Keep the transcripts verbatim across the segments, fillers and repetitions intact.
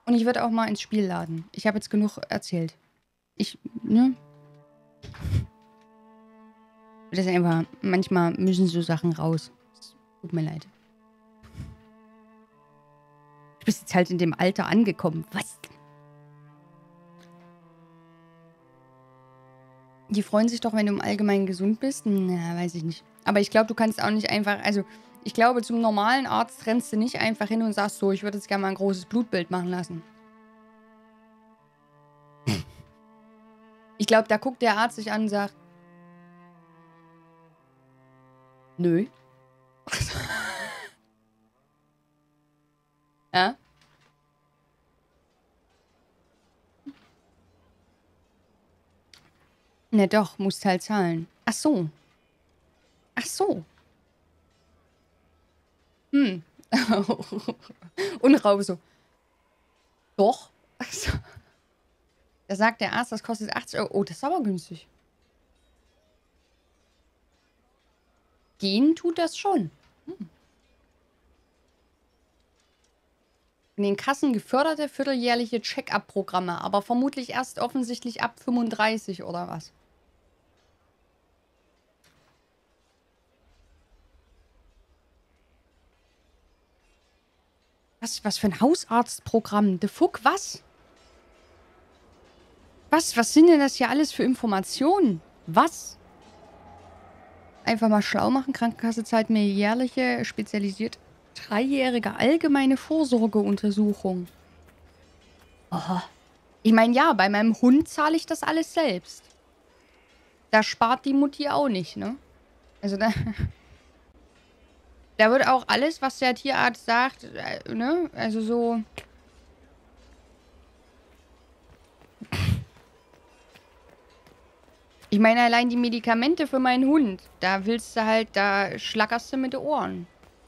Und ich würde auch mal ins Spiel laden. Ich habe jetzt genug erzählt. Ich, ne? Das ist einfach, manchmal müssen so Sachen raus. Tut mir leid. Du bist jetzt halt in dem Alter angekommen. Was? Die freuen sich doch, wenn du im Allgemeinen gesund bist. Na, weiß ich nicht. Aber ich glaube, du kannst auch nicht einfach, also ich glaube, zum normalen Arzt rennst du nicht einfach hin und sagst so, ich würde jetzt gerne mal ein großes Blutbild machen lassen. Ich glaube, da guckt der Arzt sich an und sagt, nö. Ja? Ne, doch, musst halt zahlen. Ach so. Ach so. Hm. Und Raube so. Doch. Ach so. Da sagt der Arzt, das kostet achtzig Euro. Oh, das ist aber günstig. Gehen tut das schon. Hm. In den Kassen geförderte vierteljährliche Check-up-Programme, aber vermutlich erst offensichtlich ab fünfunddreißig oder was? Was, was für ein Hausarztprogramm? The fuck, was? Was, was sind denn das hier alles für Informationen? Was? Einfach mal schlau machen. Krankenkasse zahlt mir jährliche, spezialisiert dreijährige allgemeine Vorsorgeuntersuchung. Aha. Ich meine, ja, bei meinem Hund zahle ich das alles selbst. Da spart die Mutti auch nicht, ne? Also da... Da wird auch alles, was der Tierarzt sagt, äh, ne? Also so... Ich meine, allein die Medikamente für meinen Hund, da willst du halt, da schlackerst du mit den Ohren.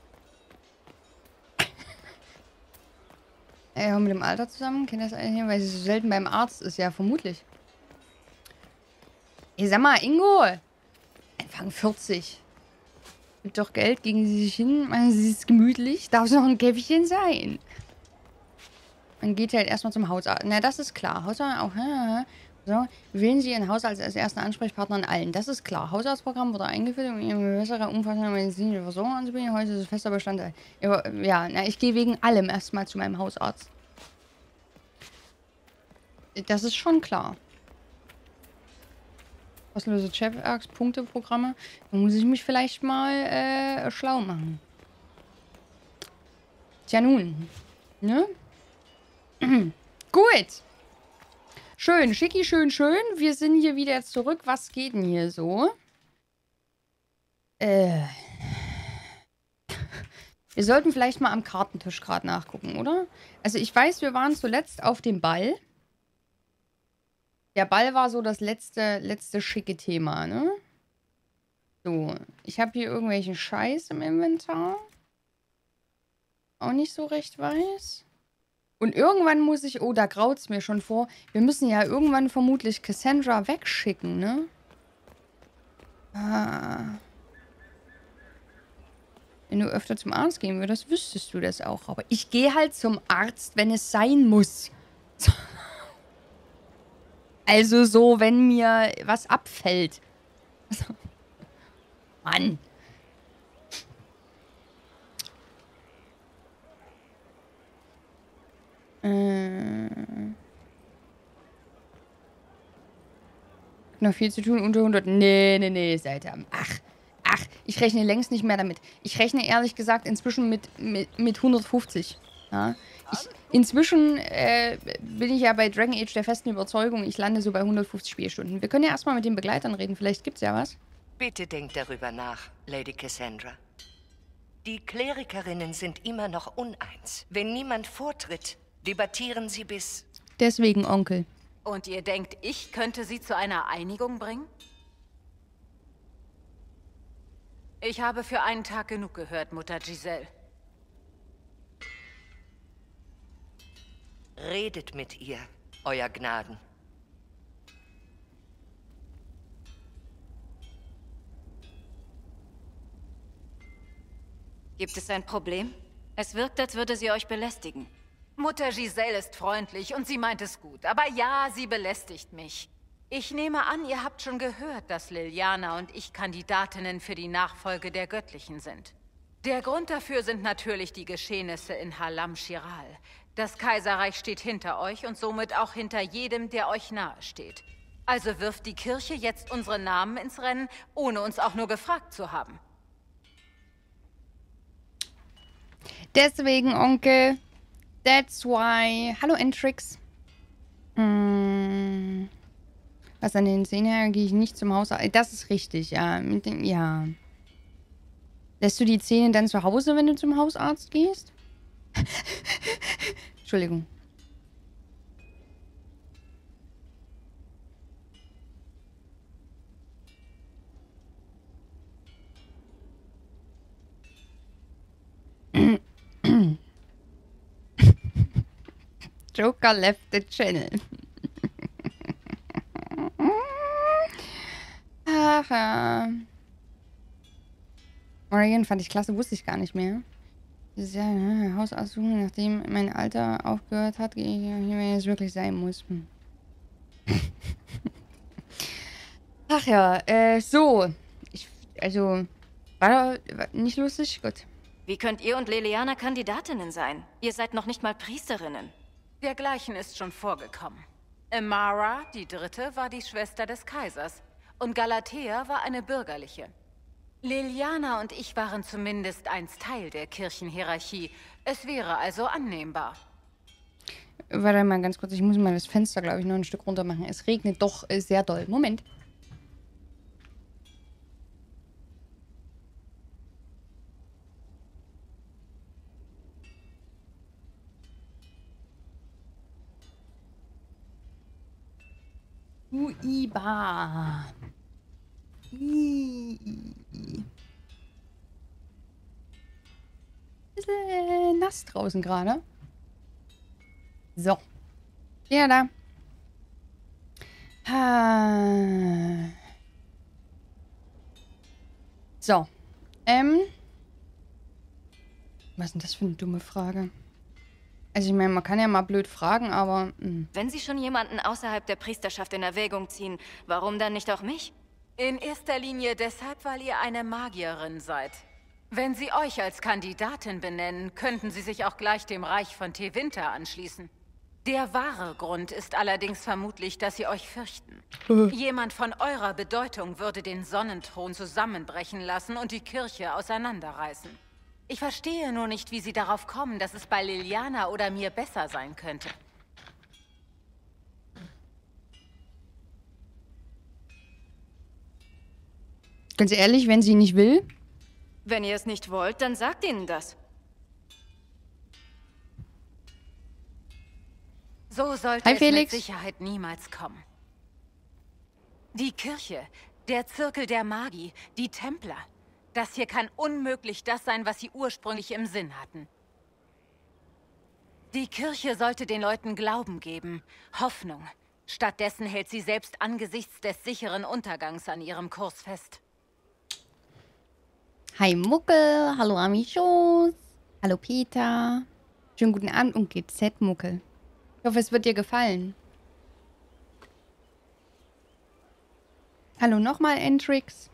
Ey, mit dem Alter zusammen? Kennt das eigentlich, weil sie so selten beim Arzt ist? Ja, vermutlich. Ey, sag mal, Ingo! Anfang vierzig. Gibt doch Geld, gegen sie sich hin. Also, sie ist gemütlich. Darf es noch ein Käffchen sein? Man geht halt erstmal zum Hausarzt. Na, das ist klar. Hausarzt auch. So, wählen Sie Ihren Hausarzt als ersten Ansprechpartner an allen. Das ist klar. Hausarztprogramm wurde eingeführt, um Ihre bessere, umfassende medizinische Versorgung anzubieten. Heute ist es fester Bestandteil. Ja, na, ich gehe wegen allem erstmal zu meinem Hausarzt. Das ist schon klar. Kostenlose Chefarztpunkteprogramme. Da muss ich mich vielleicht mal äh, schlau machen. Tja nun. Ne? Gut. Schön, schicki, schön, schön. Wir sind hier wieder zurück. Was geht denn hier so? Äh. Wir sollten vielleicht mal am Kartentisch gerade nachgucken, oder? Also ich weiß, wir waren zuletzt auf dem Ball. Der Ball war so das letzte, letzte schicke Thema, ne? So, ich habe hier irgendwelchen Scheiß im Inventar. Auch nicht so recht weiß. Und irgendwann muss ich... Oh, da graut's mir schon vor. Wir müssen ja irgendwann vermutlich Cassandra wegschicken, ne? Ah. Wenn du öfter zum Arzt gehen würdest, wüsstest du das auch. Aber ich gehe halt zum Arzt, wenn es sein muss. Also so, wenn mir was abfällt. Mann. Äh... Noch viel zu tun, unter hundert. Nee, nee, nee, Seite. Ach, ach, ich rechne längst nicht mehr damit. Ich rechne ehrlich gesagt inzwischen mit, mit, mit hundertfünfzig. Ja? Ich, inzwischen äh, bin ich ja bei Dragon Age der festen Überzeugung, ich lande so bei hundertfünfzig Spielstunden. Wir können ja erstmal mit den Begleitern reden, vielleicht gibt's ja was. Bitte denkt darüber nach, Lady Cassandra. Die Klerikerinnen sind immer noch uneins. Wenn niemand vortritt, debattieren sie bis... Deswegen, Onkel. Und ihr denkt, ich könnte sie zu einer Einigung bringen? Ich habe für einen Tag genug gehört, Mutter Giselle. Redet mit ihr, Euer Gnaden. Gibt es ein Problem? Es wirkt, als würde sie euch belästigen. Mutter Giselle ist freundlich und sie meint es gut. Aber ja, sie belästigt mich. Ich nehme an, ihr habt schon gehört, dass Liliana und ich Kandidatinnen für die Nachfolge der Göttlichen sind. Der Grund dafür sind natürlich die Geschehnisse in Halam Shiral. Das Kaiserreich steht hinter euch und somit auch hinter jedem, der euch nahe steht. Also wirft die Kirche jetzt unsere Namen ins Rennen, ohne uns auch nur gefragt zu haben. Deswegen, Onkel. That's why. Hallo, Entrix. Hm. Was an den Szenen her, gehe ich nicht zum Hausarzt. Das ist richtig, ja. Mit den, ja. Lässt du die Zähne dann zu Hause, wenn du zum Hausarzt gehst? Entschuldigung. Joker left the channel. Ach ja. Oregon fand ich klasse, wusste ich gar nicht mehr. Dieses Jahr, ja, Hausarzt suchen, nachdem mein Alter aufgehört hat, gehe ich, wenn es wirklich sein muss. Hm. Ach ja, äh, so. Ich, also, war, war nicht lustig? Gut. Wie könnt ihr und Liliana Kandidatinnen sein? Ihr seid noch nicht mal Priesterinnen. Dergleichen ist schon vorgekommen. Amara, die Dritte, war die Schwester des Kaisers. Und Galatea war eine bürgerliche. Liliana und ich waren zumindest einst Teil der Kirchenhierarchie. Es wäre also annehmbar. Warte mal ganz kurz, ich muss mal das Fenster, glaube ich, noch ein Stück runter machen. Es regnet doch äh, sehr doll. Moment. Uiba. Bisschen nass draußen gerade. So. Ja, da. Ah. So. Ähm. Was ist denn das für eine dumme Frage? Also ich meine, man kann ja mal blöd fragen, aber... Mh. Wenn Sie schon jemanden außerhalb der Priesterschaft in Erwägung ziehen, warum dann nicht auch mich? In erster Linie deshalb, weil ihr eine Magierin seid. Wenn sie euch als Kandidatin benennen, könnten sie sich auch gleich dem Reich von Tevinter anschließen. Der wahre Grund ist allerdings vermutlich, dass sie euch fürchten. Jemand von eurer Bedeutung würde den Sonnenthron zusammenbrechen lassen und die Kirche auseinanderreißen. Ich verstehe nur nicht, wie sie darauf kommen, dass es bei Liliana oder mir besser sein könnte. Ganz ehrlich, wenn sie nicht will... Wenn ihr es nicht wollt, dann sagt ihnen das. So sollte Hi, es Felix. mit Sicherheit niemals kommen. Die Kirche, der Zirkel der Magie, die Templer. Das hier kann unmöglich das sein, was sie ursprünglich im Sinn hatten. Die Kirche sollte den Leuten Glauben geben, Hoffnung. Stattdessen hält sie selbst angesichts des sicheren Untergangs an ihrem Kurs fest. Hi Muckel, hallo Amichos, hallo Peter. Schönen guten Abend und G Z Muckel. Ich hoffe, es wird dir gefallen. Hallo nochmal, Entrix.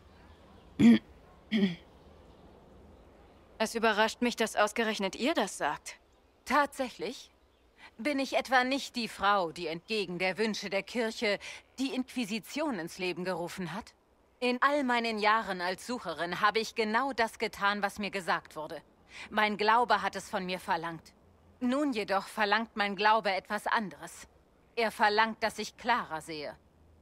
Es überrascht mich, dass ausgerechnet ihr das sagt. Tatsächlich? Bin ich etwa nicht die Frau, die entgegen der Wünsche der Kirche die Inquisition ins Leben gerufen hat? In all meinen Jahren als Sucherin habe ich genau das getan, was mir gesagt wurde. Mein Glaube hat es von mir verlangt. Nun jedoch verlangt mein Glaube etwas anderes. Er verlangt, dass ich klarer sehe.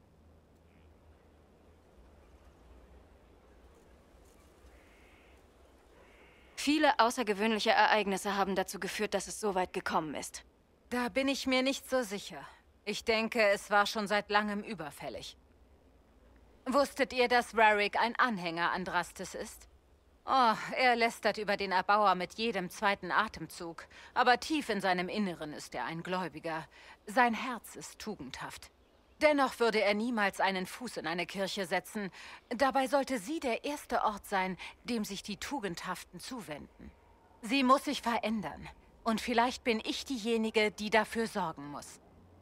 Viele außergewöhnliche Ereignisse haben dazu geführt, dass es so weit gekommen ist. Da bin ich mir nicht so sicher. Ich denke, es war schon seit langem überfällig. Wusstet ihr, dass Rarik ein Anhänger Andrastes ist? Oh, er lästert über den Erbauer mit jedem zweiten Atemzug. Aber tief in seinem Inneren ist er ein Gläubiger. Sein Herz ist tugendhaft. Dennoch würde er niemals einen Fuß in eine Kirche setzen. Dabei sollte sie der erste Ort sein, dem sich die Tugendhaften zuwenden. Sie muss sich verändern. Und vielleicht bin ich diejenige, die dafür sorgen muss.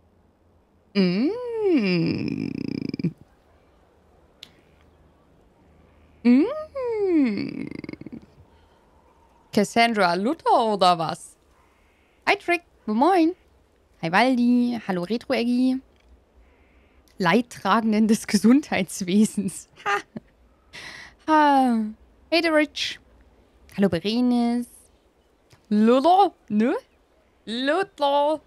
Mm. Mm. Cassandra Luther oder was? Hi Trick, moin. Hi Waldi, hallo Retro-Eggi. Leidtragenden des Gesundheitswesens. Ha. Ha. Hey the Rich. Hallo Berenis. Luther, ne? Luther.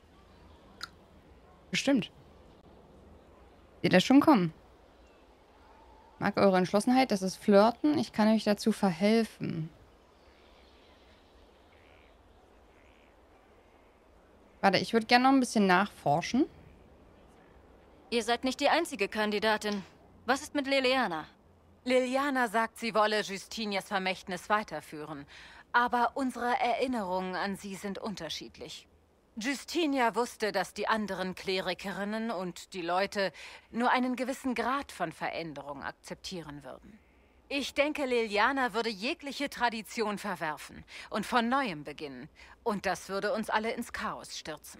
Bestimmt. Seht ihr schon kommen? Mag eure Entschlossenheit, das ist Flirten. Ich kann euch dazu verhelfen. Warte, ich würde gerne noch ein bisschen nachforschen. Ihr seid nicht die einzige Kandidatin. Was ist mit Liliana? Liliana sagt, sie wolle Justinias Vermächtnis weiterführen. Aber unsere Erinnerungen an sie sind unterschiedlich. Justinia wusste, dass die anderen Klerikerinnen und die Leute nur einen gewissen Grad von Veränderung akzeptieren würden. Ich denke, Liliana würde jegliche Tradition verwerfen und von Neuem beginnen. Und das würde uns alle ins Chaos stürzen.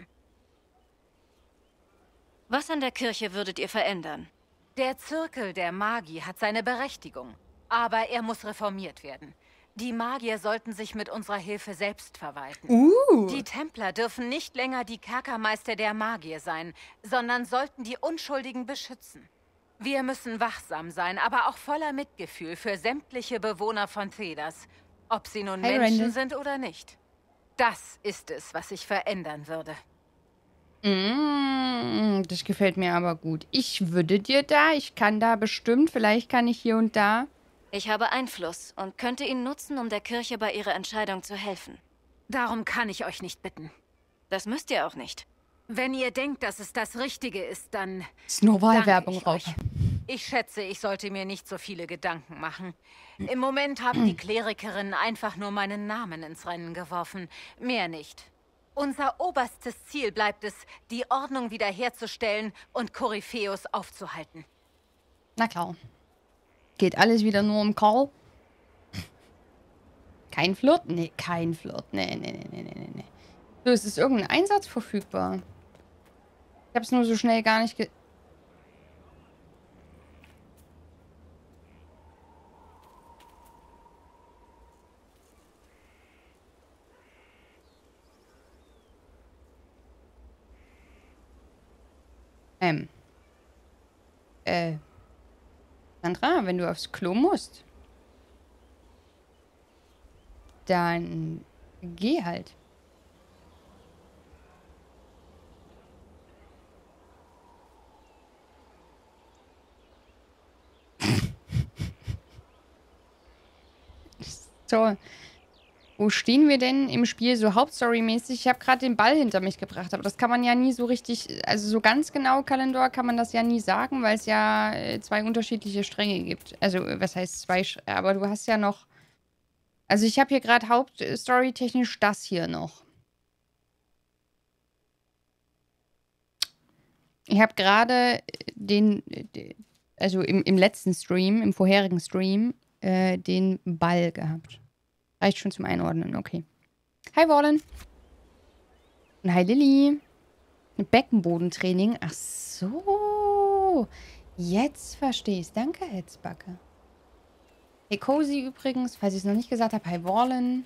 Was an der Kirche würdet ihr verändern? Der Zirkel der Magie hat seine Berechtigung, aber er muss reformiert werden. Die Magier sollten sich mit unserer Hilfe selbst verwalten. Uh. Die Templer dürfen nicht länger die Kerkermeister der Magier sein, sondern sollten die Unschuldigen beschützen. Wir müssen wachsam sein, aber auch voller Mitgefühl für sämtliche Bewohner von Thedas, ob sie nun Hi, Menschen Randall. sind oder nicht. Das ist es, was ich verändern würde. Mm, das gefällt mir aber gut. Ich würde dir da, ich kann da bestimmt, vielleicht kann ich hier und da. Ich habe Einfluss und könnte ihn nutzen, um der Kirche bei ihrer Entscheidung zu helfen. Darum kann ich euch nicht bitten. Das müsst ihr auch nicht. Wenn ihr denkt, dass es das Richtige ist, dann Ist nur Wahlwerbung danke ich rauf. euch. Ich schätze, ich sollte mir nicht so viele Gedanken machen. Im Moment haben die Klerikerinnen einfach nur meinen Namen ins Rennen geworfen. Mehr nicht. Unser oberstes Ziel bleibt es, die Ordnung wiederherzustellen und Koryphäus aufzuhalten. Na klar. Geht alles wieder nur um Karl? Kein Flirt? Nee, kein Flirt. Nee, nee, nee, nee, nee, nee. So, ist es irgendein Einsatz verfügbar? Ich hab's nur so schnell gar nicht ge... Ähm. Äh. Sandra, wenn du aufs Klo musst, dann geh halt. So. Wo stehen wir denn im Spiel so hauptstorymäßig? Ich habe gerade den Ball hinter mich gebracht, aber das kann man ja nie so richtig, also so ganz genau, Kalendor, kann man das ja nie sagen, weil es ja äh, zwei unterschiedliche Stränge gibt. Also, äh, was heißt zwei, Sch aber du hast ja noch, also ich habe hier gerade hauptstorytechnisch das hier noch. Ich habe gerade den, also im, im letzten Stream, im vorherigen Stream, äh, den Ball gehabt. Reicht schon zum Einordnen, okay. Hi, Wallen. Und hi, Lilly. Beckenbodentraining. Ach so. Jetzt verstehe ich's. Danke, Hetzbacke. Hey, Cozy übrigens, falls ich es noch nicht gesagt habe. Hi, Wallen.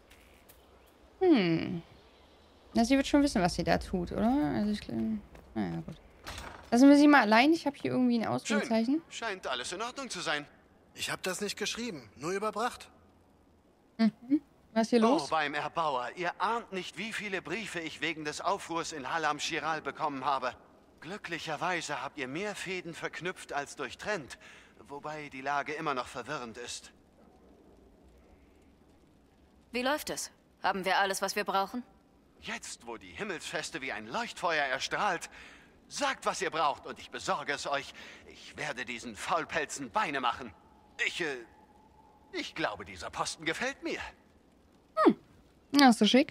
Hm. Na, sie wird schon wissen, was sie da tut, oder? Also ich glaube... Naja, gut. Lassen wir sie mal allein. Ich habe hier irgendwie ein Ausrufezeichen. Scheint alles in Ordnung zu sein. Ich habe das nicht geschrieben, nur überbracht. Mhm. Was ist hier Oh, los? beim Erbauer. Ihr ahnt nicht, wie viele Briefe ich wegen des Aufruhrs in Hallam Shiral bekommen habe. Glücklicherweise habt ihr mehr Fäden verknüpft als durchtrennt, wobei die Lage immer noch verwirrend ist. Wie läuft es? Haben wir alles, was wir brauchen? Jetzt, wo die Himmelsfeste wie ein Leuchtfeuer erstrahlt, sagt, was ihr braucht und ich besorge es euch. Ich werde diesen Faulpelzen Beine machen. Ich, äh, ich glaube, dieser Posten gefällt mir. Hm. Ja, ist so schick.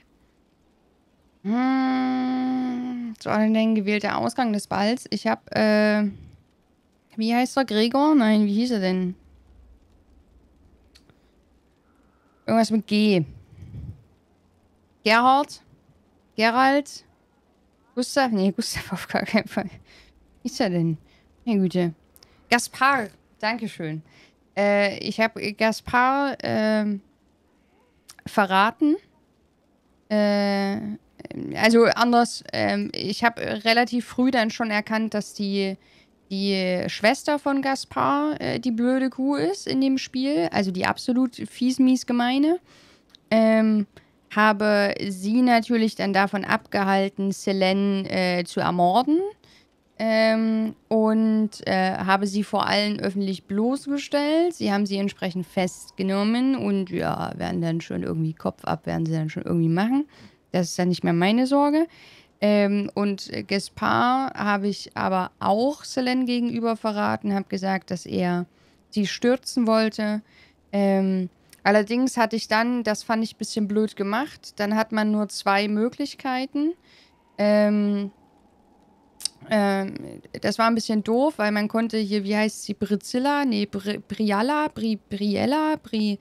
Hm. Zu allen Dingen gewählter Ausgang des Balls. Ich hab, äh, wie heißt er? Gregor? Nein, wie hieß er denn? Irgendwas mit G. Gerhard. Gerald. Gustav. Nee, Gustav auf gar keinen Fall. Wie ist er denn? Meine Güte. Gaspar. Dankeschön. Äh, ich habe Gaspar äh, verraten. Äh, also anders. Äh, ich habe relativ früh dann schon erkannt, dass die, die Schwester von Gaspar äh, die blöde Kuh ist in dem Spiel. Also die absolut fies, mies gemeine. Ähm, habe sie natürlich dann davon abgehalten, Selene äh, zu ermorden. Ähm, und äh, habe sie vor allem öffentlich bloßgestellt. Sie haben sie entsprechend festgenommen und ja, werden dann schon irgendwie Kopf ab, werden sie dann schon irgendwie machen. Das ist dann nicht mehr meine Sorge. Ähm, und Gaspar habe ich aber auch Selene gegenüber verraten, habe gesagt, dass er sie stürzen wollte. Ähm, allerdings hatte ich dann, das fand ich ein bisschen blöd gemacht, dann hat man nur zwei Möglichkeiten. Ähm, Ähm, das war ein bisschen doof, weil man konnte hier, wie heißt sie, Brizilla? Nee, Bri Brialla? Bri Briella? Bri...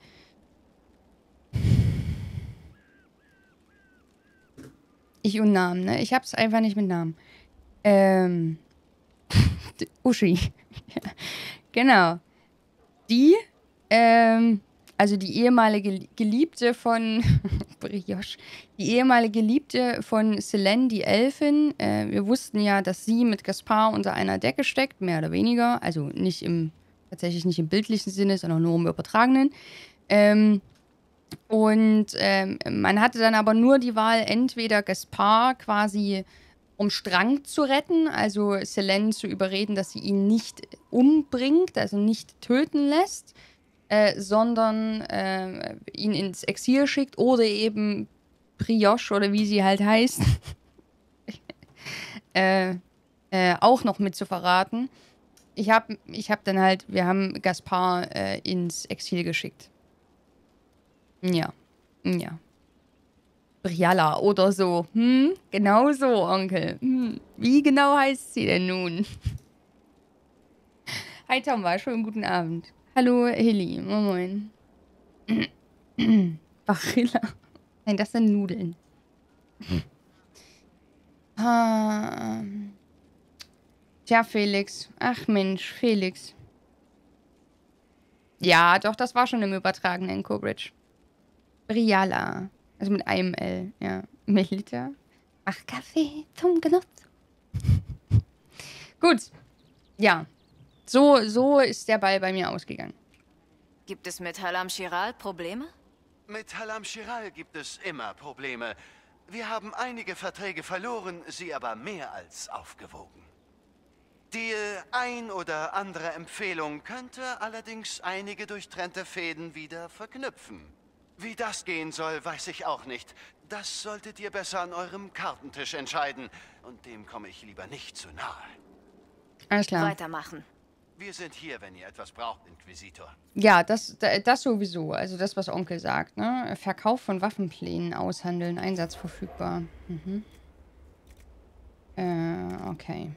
Ich und Namen, ne? Ich hab's einfach nicht mit Namen. Ähm... Uschi. Ja, genau. Die, ähm... Also die ehemalige Geliebte von Brioche, die ehemalige Geliebte von Selene, die Elfin. Äh, wir wussten ja, dass sie mit Gaspar unter einer Decke steckt, mehr oder weniger. Also nicht im, tatsächlich nicht im bildlichen Sinne, sondern nur im übertragenen. Ähm, und ähm, man hatte dann aber nur die Wahl, entweder Gaspar quasi um Strang zu retten, also Selene zu überreden, dass sie ihn nicht umbringt, also nicht töten lässt. Äh, sondern äh, ihn ins Exil schickt oder eben Brioche oder wie sie halt heißt, äh, äh, auch noch mit zu verraten. Ich habe ich hab dann halt, wir haben Gaspar äh, ins Exil geschickt. Ja, ja. Brialla oder so. Hm, genau so, Onkel. Hm. Wie genau heißt sie denn nun? Hi Tom, schönen guten Abend. Hallo, Hilly. Moin, moin. Barilla. Nein, das sind Nudeln. Ah. Tja, Felix. Ach Mensch, Felix. Ja, doch, das war schon im übertragenen Cobridge. Brialla. Also mit einem L, ja. Milliliter. Ach, Kaffee zum Genuss. Gut. Ja. So, so ist der Ball bei mir ausgegangen. Gibt es mit Halam Shiral Probleme? Mit Halam Shiral gibt es immer Probleme. Wir haben einige Verträge verloren, sie aber mehr als aufgewogen. Die ein oder andere Empfehlung könnte allerdings einige durchtrennte Fäden wieder verknüpfen. Wie das gehen soll, weiß ich auch nicht. Das solltet ihr besser an eurem Kartentisch entscheiden. Und dem komme ich lieber nicht zu nahe. Alles klar. Weitermachen. Wir sind hier, wenn ihr etwas braucht, Inquisitor. Ja, das, das sowieso. Also das, was Onkel sagt, ne? Verkauf von Waffenplänen aushandeln, Einsatz verfügbar. Mhm. Äh, okay.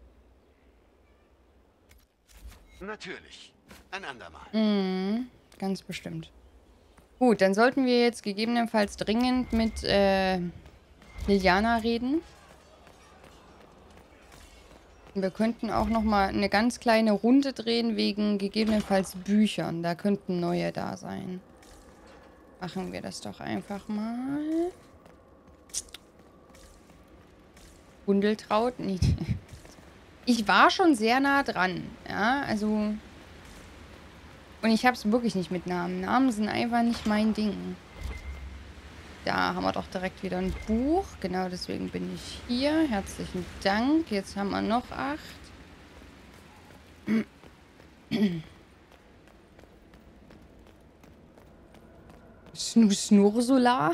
Natürlich. Ein andermal. Mhm, ganz bestimmt. Gut, dann sollten wir jetzt gegebenenfalls dringend mit äh, Liliana reden. Wir könnten auch noch mal eine ganz kleine Runde drehen wegen gegebenenfalls Büchern. Da könnten neue da sein. Machen wir das doch einfach mal. Gundeltraut? Nee. Ich war schon sehr nah dran. Ja, also... Und ich habe es wirklich nicht mit Namen. Namen sind einfach nicht mein Ding. Da haben wir doch direkt wieder ein Buch. Genau deswegen bin ich hier. Herzlichen Dank. Jetzt haben wir noch acht. Snur Snursula.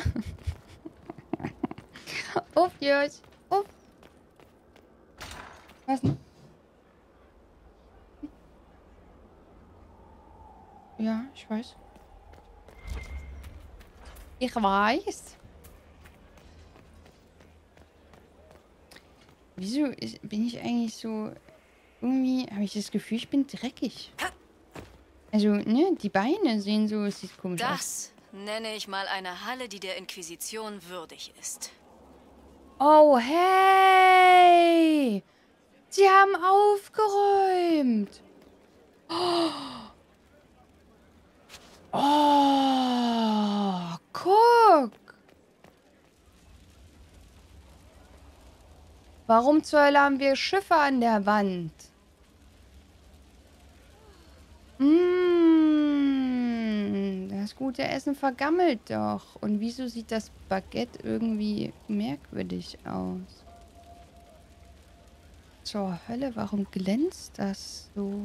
Auf jetzt. Auf. Was denn? Ja, ich weiß. Ich weiß. Wieso ist, bin ich eigentlich so... Irgendwie habe ich das Gefühl, ich bin dreckig. Also, ne, die Beine sehen so... Es sieht komisch aus. Das Nenne ich mal eine Halle, die der Inquisition würdig ist. Oh, hey! Sie haben aufgeräumt. Oh, guck. Warum zur Hölle haben wir Schiffe an der Wand? Mmh, das gute Essen vergammelt doch. Und wieso sieht das Baguette irgendwie merkwürdig aus? Zur Hölle, warum glänzt das so?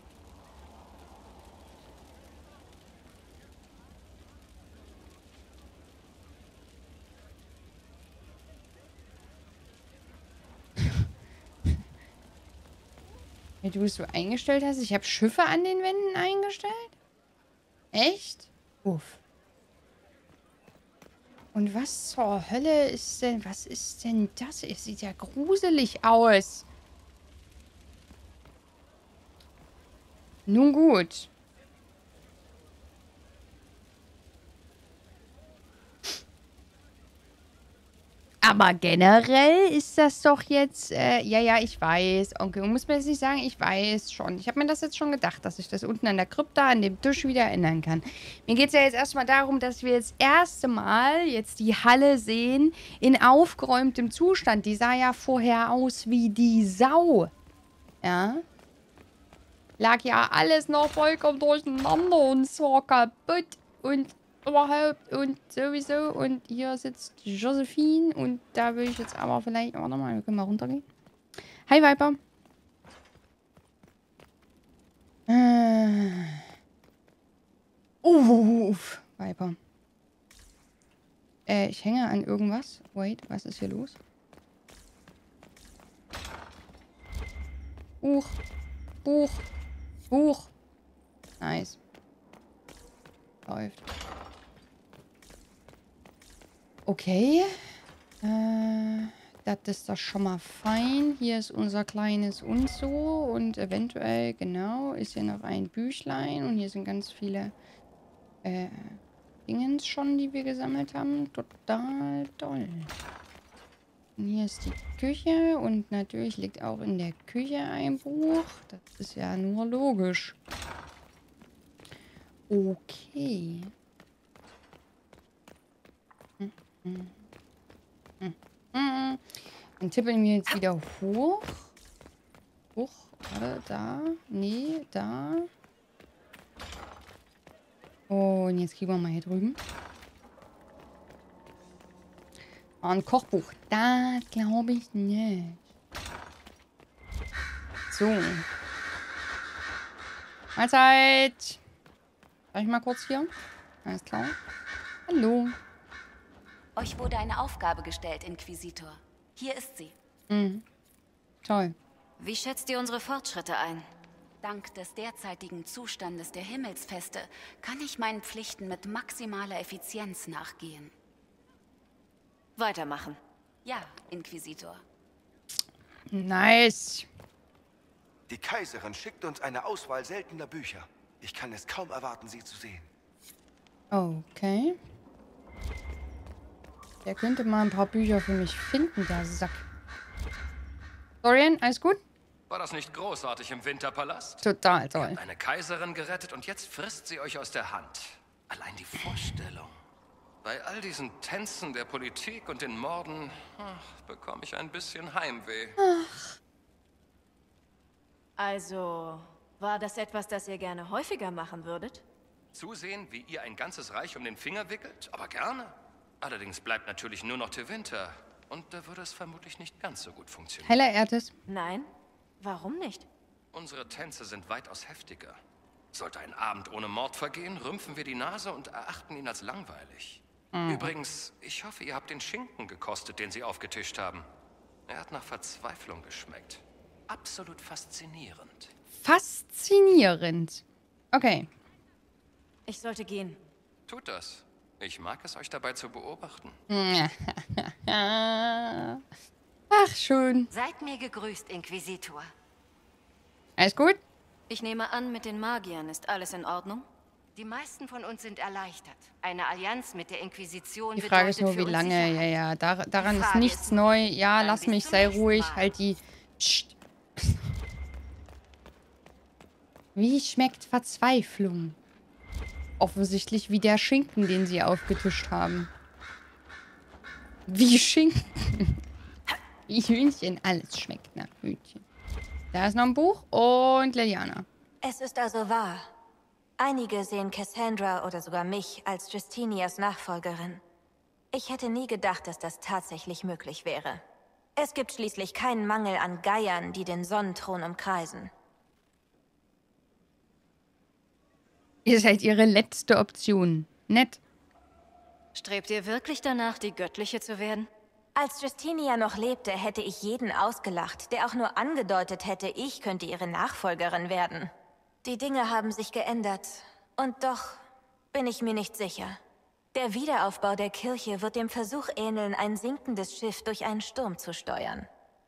Wie du es so eingestellt hast? Ich habe Schiffe an den Wänden eingestellt? Echt? Uff. Und was zur Hölle ist denn... Was ist denn das? Es sieht ja gruselig aus. Nun gut. Aber generell ist das doch jetzt... Äh, ja, ja, ich weiß. Okay, muss mir das nicht sagen? Ich weiß schon. Ich habe mir das jetzt schon gedacht, dass ich das unten an der Krypta, an dem Tisch wieder ändern kann. Mir geht es ja jetzt erstmal darum, dass wir jetzt das erste Mal jetzt die Halle sehen in aufgeräumtem Zustand. Die sah ja vorher aus wie die Sau. Ja. Lag ja alles noch vollkommen durcheinander und zwar kaputt und... überhaupt und sowieso. Und hier sitzt Josephine. Und da will ich jetzt aber vielleicht... Warte mal, wir können mal runtergehen. Hi, Viper. Äh. Uff, Viper. Äh, ich hänge an irgendwas. Wait, was ist hier los? Buch. Buch. Buch. Nice. Läuft. Okay. Äh, das ist doch schon mal fein. Hier ist unser kleines und so. Und eventuell, genau, ist hier noch ein Büchlein. Und hier sind ganz viele äh, Dingens schon, die wir gesammelt haben. Total toll. Und hier ist die Küche. Und natürlich liegt auch in der Küche ein Buch. Das ist ja nur logisch. Okay. Hm, hm. Hm, hm. Dann tippen wir jetzt wieder hoch. Hoch, warte, da. Nee, da. Und jetzt gehen wir mal hier drüben. Oh, ein Kochbuch. Das glaube ich nicht. So. Mahlzeit. Darf ich mal kurz hier? Alles klar. Hallo. Euch wurde eine Aufgabe gestellt, Inquisitor. Hier ist sie. Mhm. Toll. Wie schätzt ihr unsere Fortschritte ein? Dank des derzeitigen Zustandes der Himmelsfeste kann ich meinen Pflichten mit maximaler Effizienz nachgehen. Weitermachen. Ja, Inquisitor. Nice. Die Kaiserin schickt uns eine Auswahl seltener Bücher. Ich kann es kaum erwarten, sie zu sehen. Okay. Der könnte mal ein paar Bücher für mich finden, der Sack. Dorian, alles gut? War das nicht großartig im Winterpalast? Total Ihr toll. habt eine Kaiserin gerettet und jetzt frisst sie euch aus der Hand. Allein die Vorstellung. Bei all diesen Tänzen der Politik und den Morden ach, bekomme ich ein bisschen Heimweh. Ach. Also, war das etwas, das ihr gerne häufiger machen würdet? Zusehen, wie ihr ein ganzes Reich um den Finger wickelt? Aber gerne. Allerdings bleibt natürlich nur noch Tevinter. Und da würde es vermutlich nicht ganz so gut funktionieren. Heller Erdes. Nein? Warum nicht? Unsere Tänze sind weitaus heftiger. Sollte ein Abend ohne Mord vergehen, rümpfen wir die Nase und erachten ihn als langweilig. Mhm. Übrigens, ich hoffe, ihr habt den Schinken gekostet, den sie aufgetischt haben. Er hat nach Verzweiflung geschmeckt. Absolut faszinierend. Faszinierend. Okay. Ich sollte gehen. Tut das. Ich mag es, euch dabei zu beobachten. Ach, schön. Seid mir gegrüßt, Inquisitor. Alles gut? Ich nehme an, mit den Magiern ist alles in Ordnung? Die meisten von uns sind erleichtert. Eine Allianz mit der Inquisition Die Frage ist nur, wie lange. Ja, ja, dar daran ist nichts neu. Ja, lass mich, sei ruhig. Halt die... Psst. Wie schmeckt Verzweiflung? Offensichtlich wie der Schinken, den sie aufgetischt haben. Wie Schinken. Wie Hühnchen. Alles schmeckt nach Hühnchen. Da ist noch ein Buch und Leliana. Es ist also wahr. Einige sehen Cassandra oder sogar mich als Justinias Nachfolgerin. Ich hätte nie gedacht, dass das tatsächlich möglich wäre. Es gibt schließlich keinen Mangel an Geiern, die den Sonnenthron umkreisen. Ihr seid ihre letzte Option. Nett. Strebt ihr wirklich danach, die Göttliche zu werden? Als Justinia noch lebte, hätte ich jeden ausgelacht, der auch nur angedeutet hätte, ich könnte ihre Nachfolgerin werden. Die Dinge haben sich geändert. Und doch bin ich mir nicht sicher. Der Wiederaufbau der Kirche wird dem Versuch ähneln, ein sinkendes Schiff durch einen Sturm zu steuern.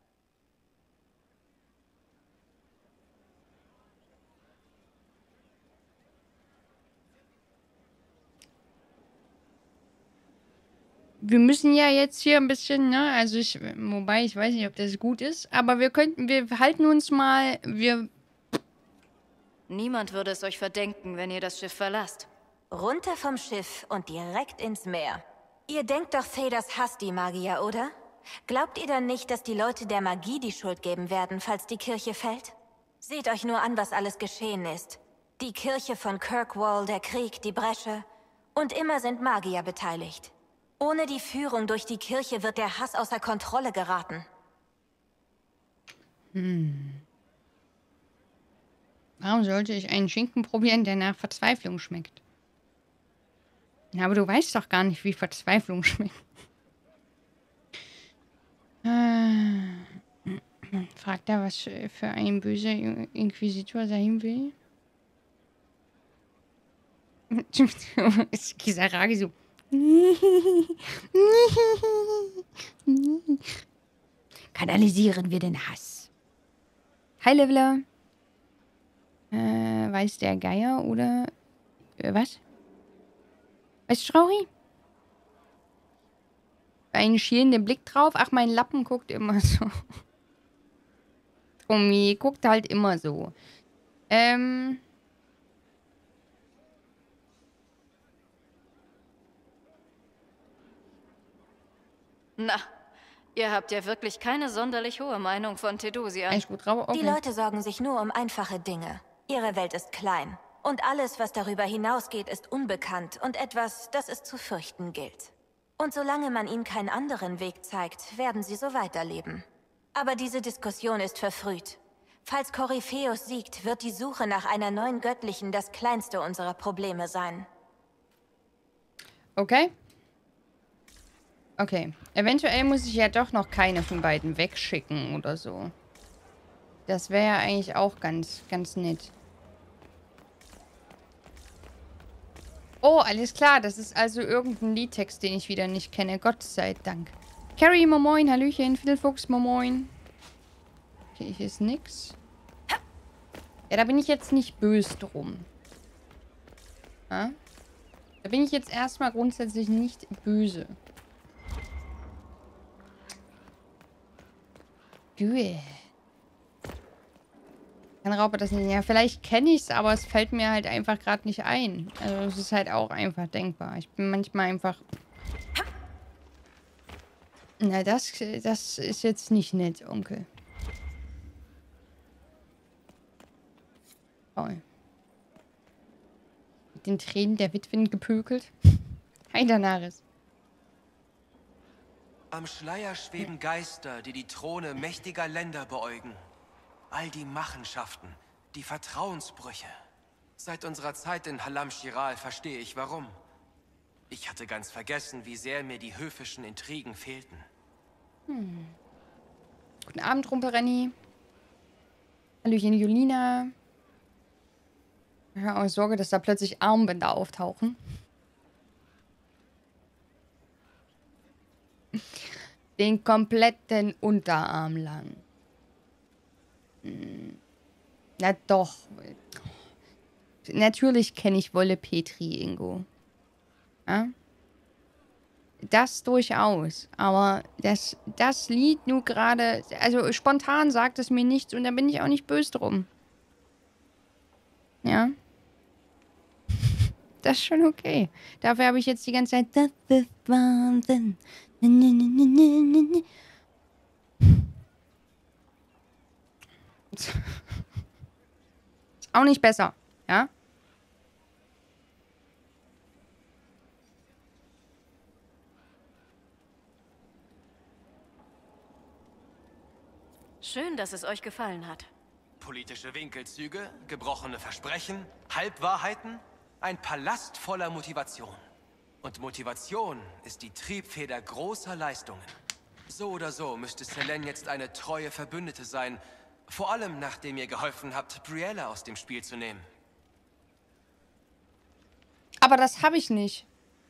Wir müssen ja jetzt hier ein bisschen, ne, also ich, wobei ich weiß nicht, ob das gut ist, aber wir könnten, wir halten uns mal, wir... Niemand würde es euch verdenken, wenn ihr das Schiff verlasst. Runter vom Schiff und direkt ins Meer. Ihr denkt doch, Thedas hasst die Magier, oder? Glaubt ihr dann nicht, dass die Leute der Magie die Schuld geben werden, falls die Kirche fällt? Seht euch nur an, was alles geschehen ist. Die Kirche von Kirkwall, der Krieg, die Bresche. Und immer sind Magier beteiligt. Ohne die Führung durch die Kirche wird der Hass außer Kontrolle geraten. Hm. Warum sollte ich einen Schinken probieren, der nach Verzweiflung schmeckt? Ja, aber du weißt doch gar nicht, wie Verzweiflung schmeckt. Äh, fragt er, was für ein böser Inquisitor sein will? Ist Kisaragi so... Kanalisieren wir den Hass. Hi, Leveler. Äh, weiß der Geier oder... Äh, was? Weißt du, Trauri? Einen schielenden Blick drauf. Ach, mein Lappen guckt immer so. Tommy guckt halt immer so. Ähm... Na, ihr habt ja wirklich keine sonderlich hohe Meinung von Thedosia. Echt gut drauf? Okay. Die Leute sorgen sich nur um einfache Dinge. Ihre Welt ist klein. Und alles, was darüber hinausgeht, ist unbekannt und etwas, das es zu fürchten gilt. Und solange man ihnen keinen anderen Weg zeigt, werden sie so weiterleben. Aber diese Diskussion ist verfrüht. Falls Korypheus siegt, wird die Suche nach einer neuen Göttlichen das kleinste unserer Probleme sein. Okay. Okay. Eventuell muss ich ja doch noch keine von beiden wegschicken oder so. Das wäre ja eigentlich auch ganz, ganz nett. Oh, alles klar. Das ist also irgendein Liedtext, den ich wieder nicht kenne. Gott sei Dank. Carrie, momoin. Hallöchen. Fiddlefuchs, momoin. Okay, hier ist nix. Ja, da bin ich jetzt nicht böse drum. Ja? Da bin ich jetzt erstmal grundsätzlich nicht böse. Güe. Kann Raupe das nicht? Ja, vielleicht kenne ich es, aber es fällt mir halt einfach gerade nicht ein. Also es ist halt auch einfach denkbar. Ich bin manchmal einfach... Na, das, das ist jetzt nicht nett, Onkel. Toll. Mit den Tränen der Witwen gepökelt. Hi, Danaris. Am Schleier schweben Geister, die die Throne mächtiger Länder beäugen. All die Machenschaften, die Vertrauensbrüche. Seit unserer Zeit in Halam Shiral verstehe ich warum. Ich hatte ganz vergessen, wie sehr mir die höfischen Intrigen fehlten. Hm. Guten Abend, Rumperenni. Hallöchen, Julina. Ich habe auch Sorge, dass da plötzlich Armbänder auftauchen. Den kompletten Unterarm lang. Hm. Na doch. Natürlich kenne ich Wolle Petri, Ingo. Ja? Das durchaus. Aber das, das Lied nur gerade... Also spontan sagt es mir nichts und da bin ich auch nicht böse drum. Ja? Das ist schon okay. Dafür habe ich jetzt die ganze Zeit... Das ist Wahnsinn. Ist auch nicht besser. Ja? Schön, dass es euch gefallen hat. Politische Winkelzüge, gebrochene Versprechen, Halbwahrheiten, ein Palast voller Motivation. Und Motivation ist die Triebfeder großer Leistungen. So oder so müsste Selene jetzt eine treue Verbündete sein, vor allem nachdem ihr geholfen habt, Briella aus dem Spiel zu nehmen. Aber das habe ich nicht.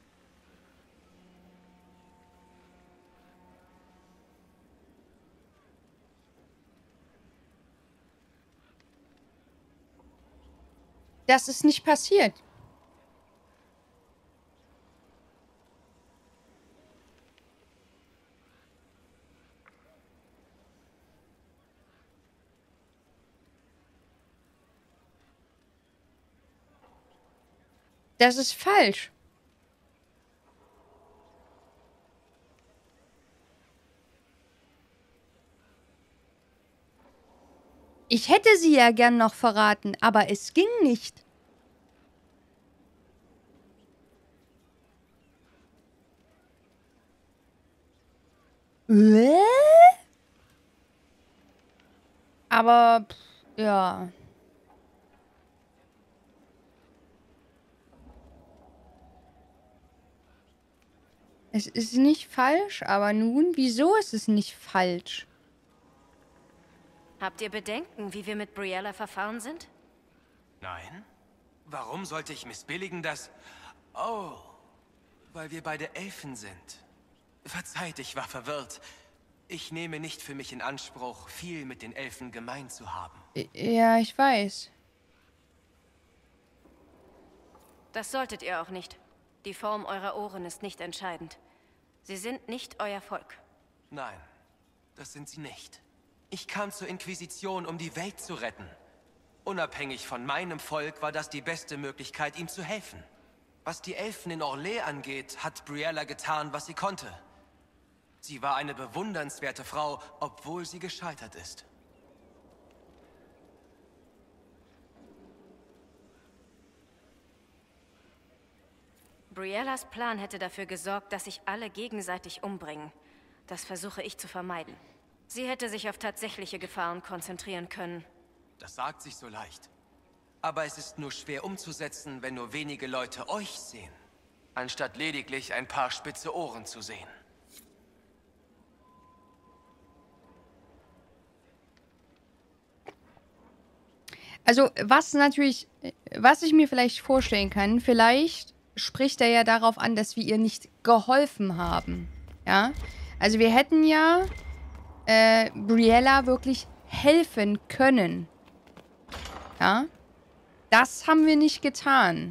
Das ist nicht passiert. Das ist falsch. Ich hätte sie ja gern noch verraten, aber es ging nicht. Äh? Aber, pff, ja. Es ist nicht falsch, aber nun, wieso ist es nicht falsch? Habt ihr Bedenken, wie wir mit Briella verfahren sind? Nein? Warum sollte ich missbilligen, dass... Oh, weil wir beide Elfen sind. Verzeiht, ich war verwirrt. Ich nehme nicht für mich in Anspruch, viel mit den Elfen gemein zu haben. Ja, ich weiß. Das solltet ihr auch nicht. Die Form eurer Ohren ist nicht entscheidend. Sie sind nicht euer Volk. Nein, das sind sie nicht. Ich kam zur Inquisition, um die Welt zu retten. Unabhängig von meinem Volk war das die beste Möglichkeit, ihm zu helfen. Was die Elfen in Orlais angeht, hat Briella getan, was sie konnte. Sie war eine bewundernswerte Frau, obwohl sie gescheitert ist. Briellas Plan hätte dafür gesorgt, dass sich alle gegenseitig umbringen. Das versuche ich zu vermeiden. Sie hätte sich auf tatsächliche Gefahren konzentrieren können. Das sagt sich so leicht. Aber es ist nur schwer umzusetzen, wenn nur wenige Leute euch sehen, anstatt lediglich ein paar spitze Ohren zu sehen. Also, was natürlich, was ich mir vielleicht vorstellen kann, vielleicht spricht er ja darauf an, dass wir ihr nicht geholfen haben. Ja? Also, wir hätten ja äh, Briella wirklich helfen können. Ja? Das haben wir nicht getan.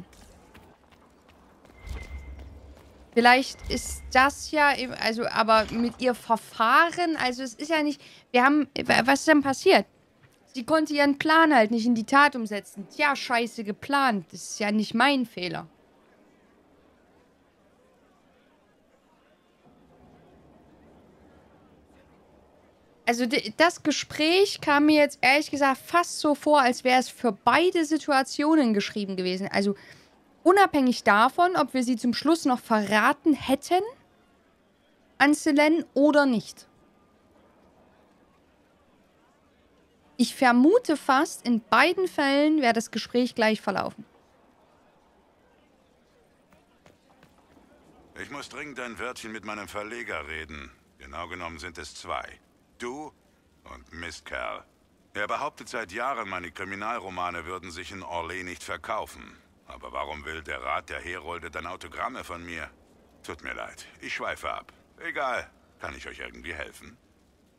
Vielleicht ist das ja, also, aber mit ihr Verfahren, also es ist ja nicht, wir haben, was ist denn passiert? Sie konnte ihren Plan halt nicht in die Tat umsetzen. Tja, scheiße geplant. Das ist ja nicht mein Fehler. Also das Gespräch kam mir jetzt ehrlich gesagt fast so vor, als wäre es für beide Situationen geschrieben gewesen. Also unabhängig davon, ob wir sie zum Schluss noch verraten hätten an Selene oder nicht. Ich vermute fast, in beiden Fällen wäre das Gespräch gleich verlaufen. Ich muss dringend ein Wörtchen mit meinem Verleger reden. Genau genommen sind es zwei. Du und Mistkerl. Er behauptet seit Jahren, meine Kriminalromane würden sich in Orlais nicht verkaufen. Aber warum will der Rat der Herolde dann Autogramme von mir? Tut mir leid, ich schweife ab. Egal, kann ich euch irgendwie helfen?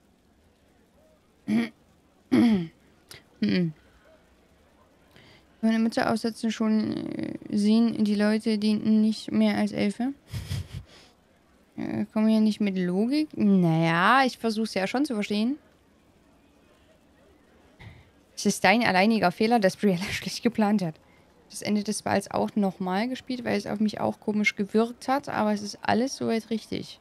Hm. Hm. meine Mütze aufsetzen, schon äh, sehen die Leute dienten nicht mehr als Elfe. äh, kommen hier nicht mit Logik. Naja, ich versuche es ja schon zu verstehen. Es ist dein alleiniger Fehler, dass Briella schlecht geplant hat. Das Ende des Balls auch nochmal gespielt, weil es auf mich auch komisch gewirkt hat, aber es ist alles soweit richtig.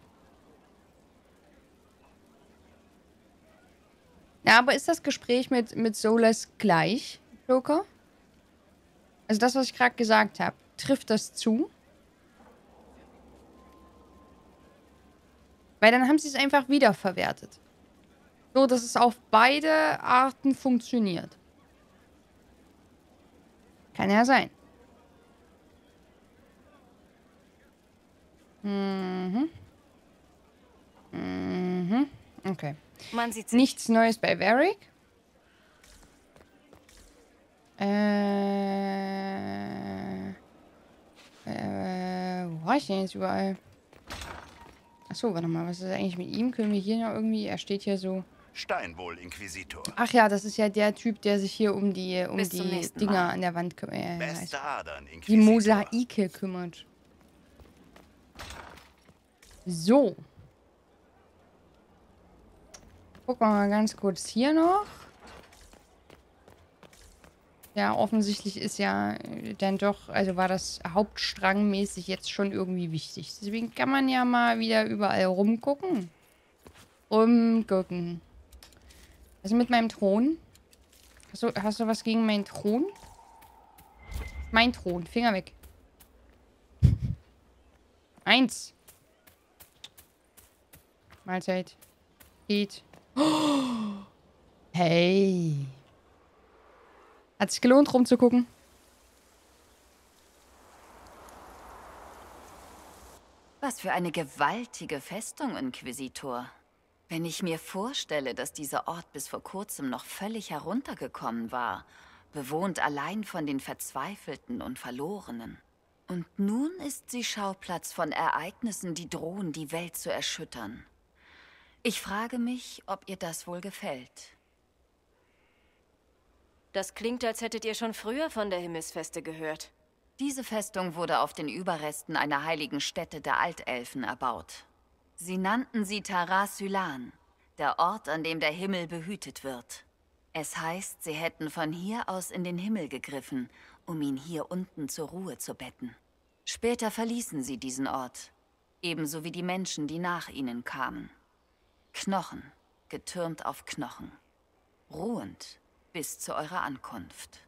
Ja, aber ist das Gespräch mit, mit Solas gleich, Joker? Also das, was ich gerade gesagt habe, trifft das zu? Weil dann haben sie es einfach wiederverwertet. So, dass es auf beide Arten funktioniert. Kann ja sein. Mhm. Mhm. Okay. Man sieht nichts Neues bei Varric. Äh. Äh. Wo war ich denn jetzt überall? Achso, warte mal. Was ist eigentlich mit ihm? Können wir hier noch irgendwie. Er steht hier so. Steinwohl, Inquisitor. Ach ja, das ist ja der Typ, der sich hier um die, um Bis zum die nächsten Dinger Mal. an der Wand kümmert. Äh, Beste Adern, die Inquisitor. Mosaike kümmert. So. Gucken wir mal ganz kurz hier noch. Ja, offensichtlich ist ja dann doch, also war das hauptstrangmäßig jetzt schon irgendwie wichtig. Deswegen kann man ja mal wieder überall rumgucken. Rumgucken. Also mit meinem Thron. Hast du, hast du was gegen meinen Thron? Mein Thron. Finger weg. Eins. Mahlzeit. Geht. Oh. Hey. Hat sich gelohnt, rumzugucken. Was für eine gewaltige Festung, Inquisitor. Wenn ich mir vorstelle, dass dieser Ort bis vor kurzem noch völlig heruntergekommen war, bewohnt allein von den Verzweifelten und Verlorenen. Und nun ist sie Schauplatz von Ereignissen, die drohen, die Welt zu erschüttern. Ich frage mich, ob ihr das wohl gefällt. Das klingt, als hättet ihr schon früher von der Himmelsfeste gehört. Diese Festung wurde auf den Überresten einer heiligen Stätte der Altelfen erbaut. Sie nannten sie Tar-Sylan, der Ort, an dem der Himmel behütet wird. Es heißt, sie hätten von hier aus in den Himmel gegriffen, um ihn hier unten zur Ruhe zu betten. Später verließen sie diesen Ort, ebenso wie die Menschen, die nach ihnen kamen. Knochen, getürmt auf Knochen, ruhend bis zu eurer Ankunft.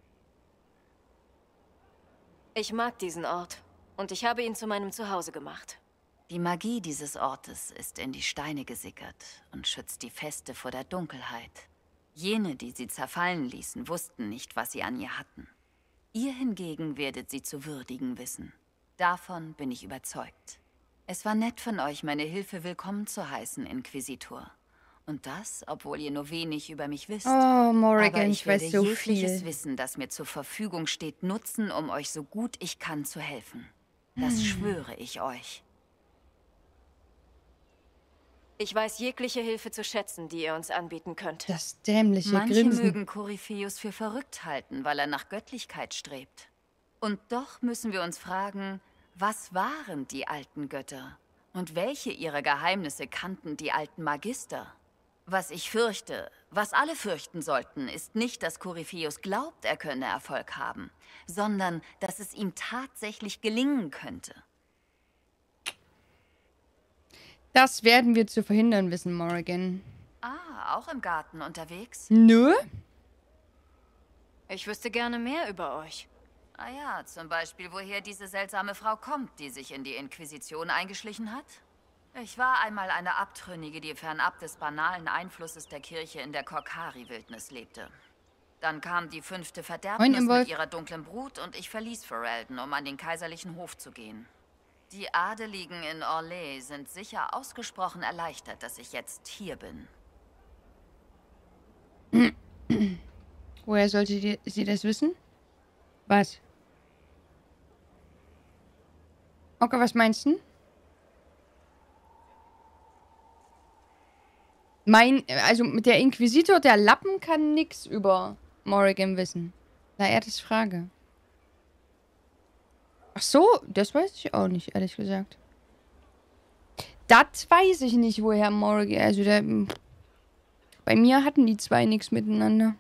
Ich mag diesen Ort und ich habe ihn zu meinem Zuhause gemacht. Die Magie dieses Ortes ist in die Steine gesickert und schützt die Feste vor der Dunkelheit. Jene, die sie zerfallen ließen, wussten nicht, was sie an ihr hatten. Ihr hingegen werdet sie zu würdigen wissen. Davon bin ich überzeugt. Es war nett von euch, meine Hilfe willkommen zu heißen, Inquisitor. Und das, obwohl ihr nur wenig über mich wisst. Oh, Morrigan, Aber ich ich weiß werde so jegliches viel. Wissen, das mir zur Verfügung steht, nutzen, um euch so gut ich kann zu helfen. Das Hm. schwöre ich euch. Ich weiß jegliche Hilfe zu schätzen, die ihr uns anbieten könnt. Das dämliche Manche Grinsen. mögen Korypheus für verrückt halten, weil er nach Göttlichkeit strebt. Und doch müssen wir uns fragen, was waren die alten Götter? Und welche ihrer Geheimnisse kannten die alten Magister? Was ich fürchte, was alle fürchten sollten, ist nicht, dass Korypheus glaubt, er könne Erfolg haben, sondern dass es ihm tatsächlich gelingen könnte. Das werden wir zu verhindern wissen, Morrigan. Ah, auch im Garten unterwegs? Nö? Ich wüsste gerne mehr über euch. Ah ja, zum Beispiel, woher diese seltsame Frau kommt, die sich in die Inquisition eingeschlichen hat? Ich war einmal eine Abtrünnige, die fernab des banalen Einflusses der Kirche in der Korkari-Wildnis lebte. Dann kam die fünfte Verderbnis mit ihrer dunklen Brut und ich verließ Ferelden, um an den kaiserlichen Hof zu gehen. Die Adeligen in Orlais sind sicher ausgesprochen erleichtert, dass ich jetzt hier bin. Woher sollte die, sie das wissen? Was? Okay, was meinst du? Mein, also mit der Inquisitor, der Lappen kann nix über Morrigan wissen. Da er das Frage. Ach so, das weiß ich auch nicht, ehrlich gesagt. Das weiß ich nicht, woher Morgan... Also, der... Bei mir hatten die zwei nichts miteinander.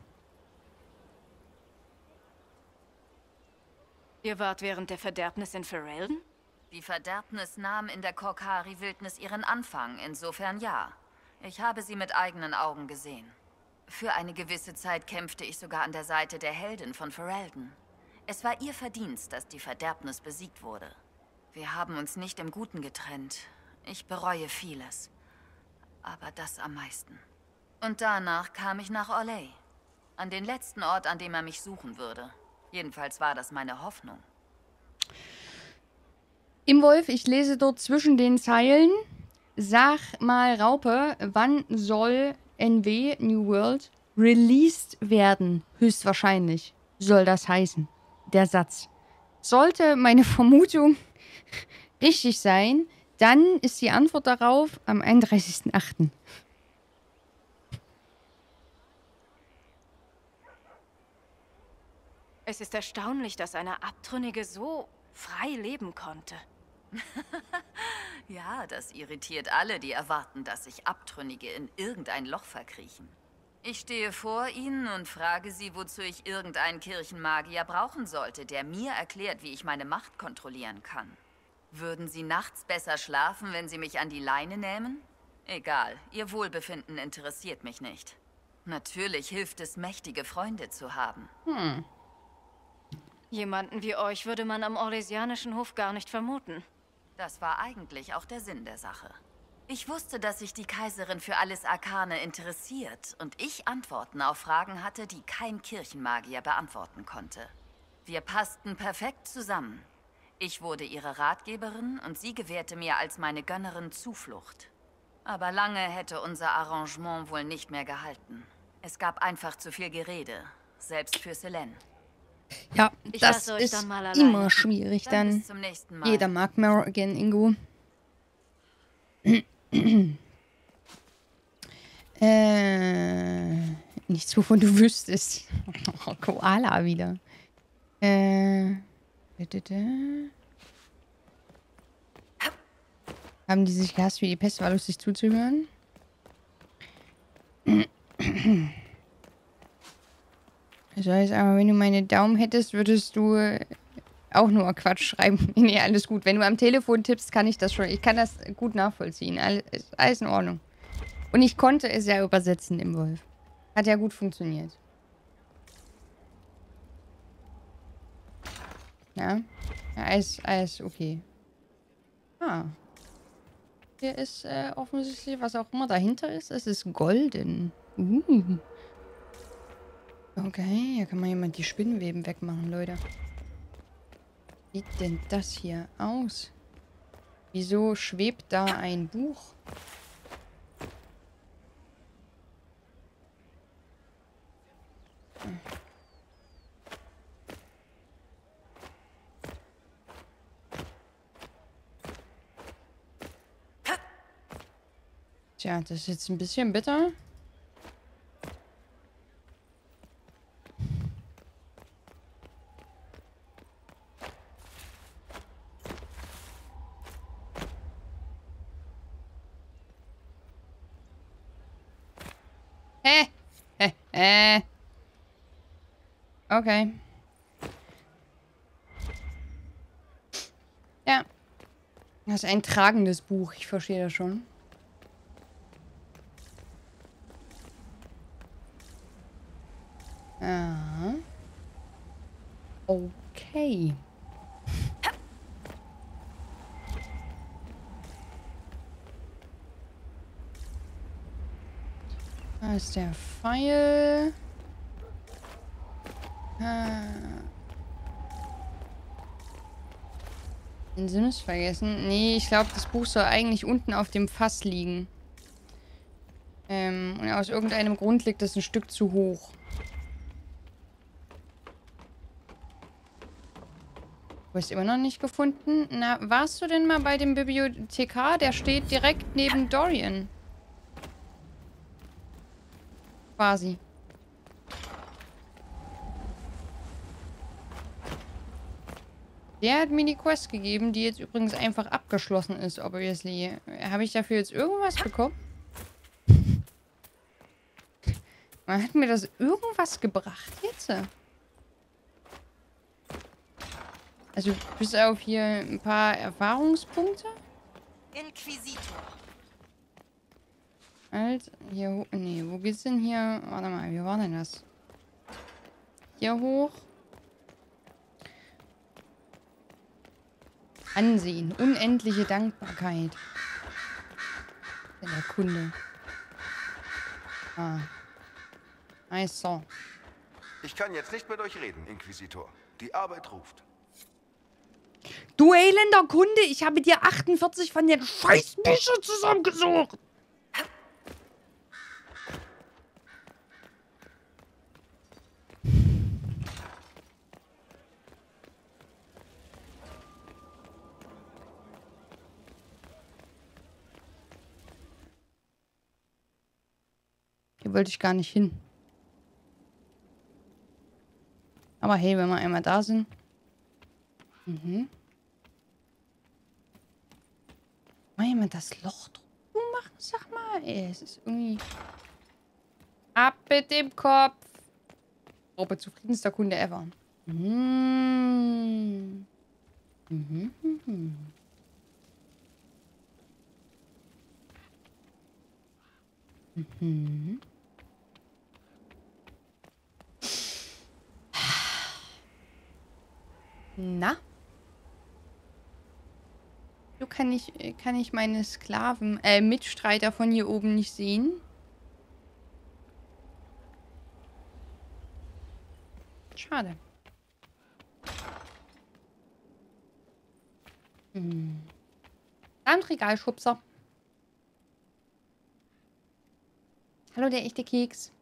Ihr wart während der Verderbnis in Ferelden? Die Verderbnis nahm in der Korkari-Wildnis ihren Anfang, insofern ja. Ich habe sie mit eigenen Augen gesehen. Für eine gewisse Zeit kämpfte ich sogar an der Seite der Heldin von Ferelden. Es war ihr Verdienst, dass die Verderbnis besiegt wurde. Wir haben uns nicht im Guten getrennt. Ich bereue vieles. Aber das am meisten. Und danach kam ich nach Orlais. An den letzten Ort, an dem er mich suchen würde. Jedenfalls war das meine Hoffnung. Im Wolf, ich lese dort zwischen den Zeilen. Sag mal, Raupe, wann soll N W, New World, released werden? Höchstwahrscheinlich soll das heißen. Der Satz. Sollte meine Vermutung richtig sein, dann ist die Antwort darauf am einunddreißigsten achten Es ist erstaunlich, dass eine Abtrünnige so frei leben konnte. Ja, das irritiert alle, die erwarten, dass sich Abtrünnige in irgendein Loch verkriechen. Ich stehe vor ihnen und frage sie, wozu ich irgendeinen Kirchenmagier brauchen sollte, der mir erklärt, wie ich meine Macht kontrollieren kann. Würden sie nachts besser schlafen, wenn sie mich an die Leine nähmen? Egal, ihr Wohlbefinden interessiert mich nicht. Natürlich hilft es, mächtige Freunde zu haben. Hm. Jemanden wie euch würde man am Orlesianischen Hof gar nicht vermuten. Das war eigentlich auch der Sinn der Sache. Ich wusste, dass sich die Kaiserin für alles Arkane interessiert und ich Antworten auf Fragen hatte, die kein Kirchenmagier beantworten konnte. Wir passten perfekt zusammen. Ich wurde ihre Ratgeberin und sie gewährte mir als meine Gönnerin Zuflucht. Aber lange hätte unser Arrangement wohl nicht mehr gehalten. Es gab einfach zu viel Gerede, selbst für Selene. Ja, Ich das lasse euch ist dann mal alleine. immer schwierig Dann dann. bis zum nächsten Mal. Jeder mag Morgan, Ingo. äh, nichts, wovon du wüsstest. Oh, Koala wieder. Äh, haben die sich gehasst wie die Pest? War lustig zuzuhören? Das heißt, aber wenn du meine Daumen hättest, würdest du auch nur Quatsch schreiben. Nee, alles gut. Wenn du am Telefon tippst, kann ich das schon. Ich kann das gut nachvollziehen. Alles, alles in Ordnung. Und ich konnte es ja übersetzen im Wolf. Hat ja gut funktioniert. Ja. Ja, alles, alles okay. Ah. Hier ist äh, offensichtlich, was auch immer dahinter ist. Es ist golden. Uh. Okay, hier kann mal jemand die Spinnenweben wegmachen, Leute. Wie sieht denn das hier aus? Wieso schwebt da ein Buch? Hm. Tja, das ist jetzt ein bisschen bitter. Hä? Hä? Hä? Okay. Ja. Das ist ein tragendes Buch. Ich verstehe das schon. Ja. Okay. Da ist der Pfeil. Ah. Den Sinnes vergessen. Nee, ich glaube, das Buch soll eigentlich unten auf dem Fass liegen. Ähm, und aus irgendeinem Grund liegt es ein Stück zu hoch. Du hast immer noch nicht gefunden? Na, warst du denn mal bei dem Bibliothekar? Der steht direkt neben Dorian. Quasi. Der hat mir die Quest gegeben, die jetzt übrigens einfach abgeschlossen ist, obviously. Habe ich dafür jetzt irgendwas bekommen? Man hat mir das irgendwas gebracht jetzt? Also bis auf hier ein paar Erfahrungspunkte. Inquisitor. Halt, hier hoch. Nee, wo geht's denn hier? Warte mal, wie war denn das? Hier hoch. Ansehen. Unendliche Dankbarkeit. In der Kunde. Ah. Nice so. Ich kann jetzt nicht mit euch reden, Inquisitor. Die Arbeit ruft. Du elender Kunde, ich habe dir achtundvierzig von den Scheißbüchern zusammengesucht. Hier wollte ich gar nicht hin. Aber hey, wenn wir einmal da sind. Mhm. Wollen wir das Loch drüber machen? Sag mal, ey, es ist irgendwie... Ab mit dem Kopf. Robbe, zufriedenster Kunde ever. Mhm. Mhm. Mhm. Mhm. Na? So kann ich, kann ich meine Sklaven, äh, Mitstreiter von hier oben nicht sehen. Schade. Hm. Ein Regalschubser. Hallo, der echte Keks.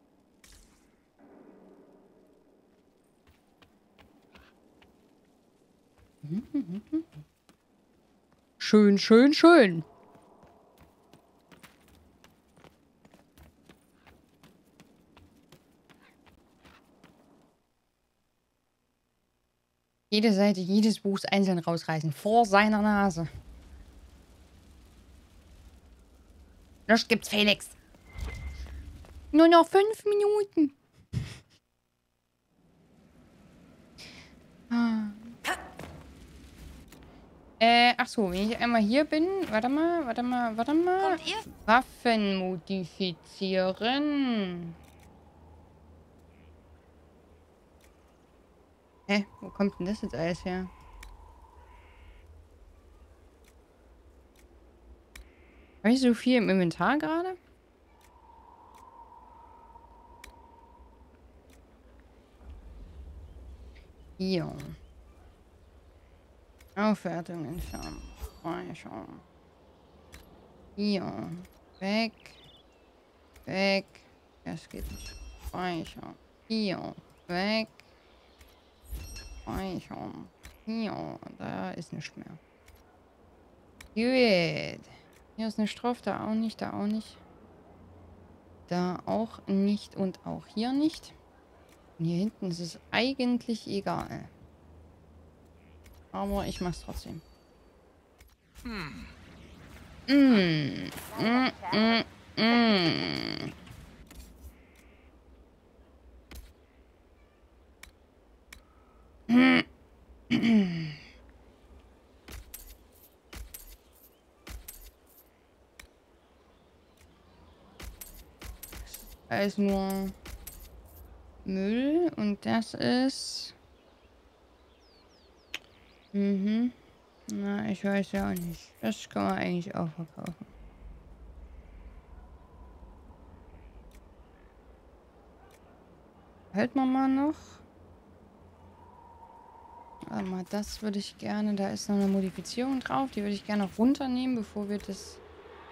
Schön, schön, schön. Jede Seite jedes Buchs einzeln rausreißen. Vor seiner Nase. Los gibt's, Felix. Nur noch fünf Minuten. Ah. Äh, ach so, wenn ich einmal hier bin, warte mal, warte mal, warte mal. Kommt ihr? Waffen modifizieren. Hä, wo kommt denn das jetzt alles her? Habe ich so viel im Inventar gerade? Hier. Aufwertung entfernen. Speichern. Hier. Weg. Weg. Das geht nicht. Speichern. Hier. Weg. Speichern. Hier. Da ist nichts mehr. Gut. Hier ist eine Strophe. Da auch nicht. Da auch nicht. Da auch nicht. Und auch hier nicht. Und hier hinten ist es eigentlich egal. Aber ich mach's trotzdem. Hm. Mm. Mm, mm, mm. Mm. Alles nur Müll und das ist... Mhm. Na, ich weiß ja auch nicht. Das kann man eigentlich auch verkaufen. Hält man mal noch. Warte mal, das würde ich gerne... Da ist noch eine Modifizierung drauf. Die würde ich gerne noch runternehmen, bevor wir das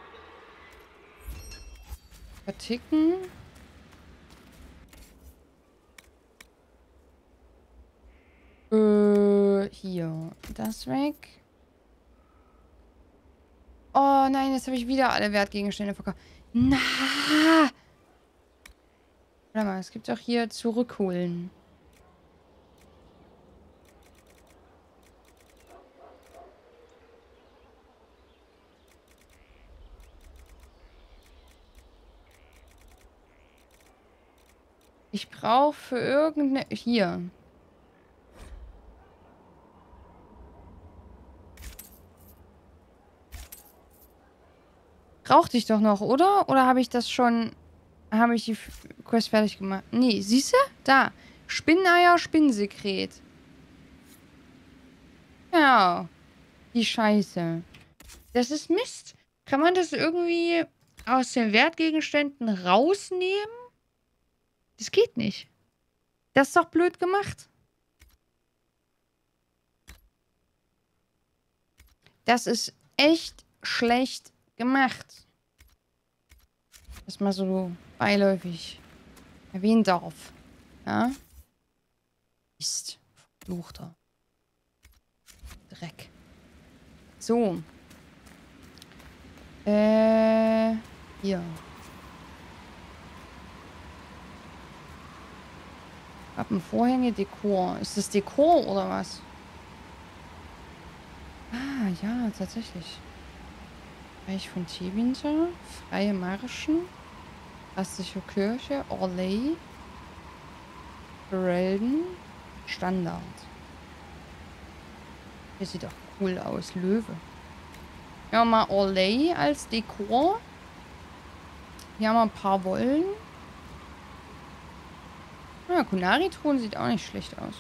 verticken. Äh, hier. Das weg. Oh nein, jetzt habe ich wieder alle Wertgegenstände verkauft. Na! Warte mal, es gibt auch hier zurückholen. Ich brauche für irgendeine... Hier. Brauchte ich doch noch, oder? Oder habe ich das schon... Habe ich die Quest fertig gemacht? Nee, siehst du? Da. Spinneier, Spinnsekret. Ja. Die Scheiße. Das ist Mist. Kann man das irgendwie aus den Wertgegenständen rausnehmen? Das geht nicht. Das ist doch blöd gemacht. Das ist echt schlecht gemacht. Das mal so beiläufig erwähnen darf. Ja? Mist. Verfluchter. Dreck. So. Äh. Hier. Wappenvorhänge, Dekor. Ist das Dekor oder was? Ah, ja, tatsächlich. Reich von Tevinter. Freie Marschen. Rastliche Kirche. Orley. Ferelden. Standard. Hier sieht doch cool aus. Löwe. Ja, mal Orley als Dekor. Hier haben wir ein paar Wollen. Ja, Kunari-Thron sieht auch nicht schlecht aus.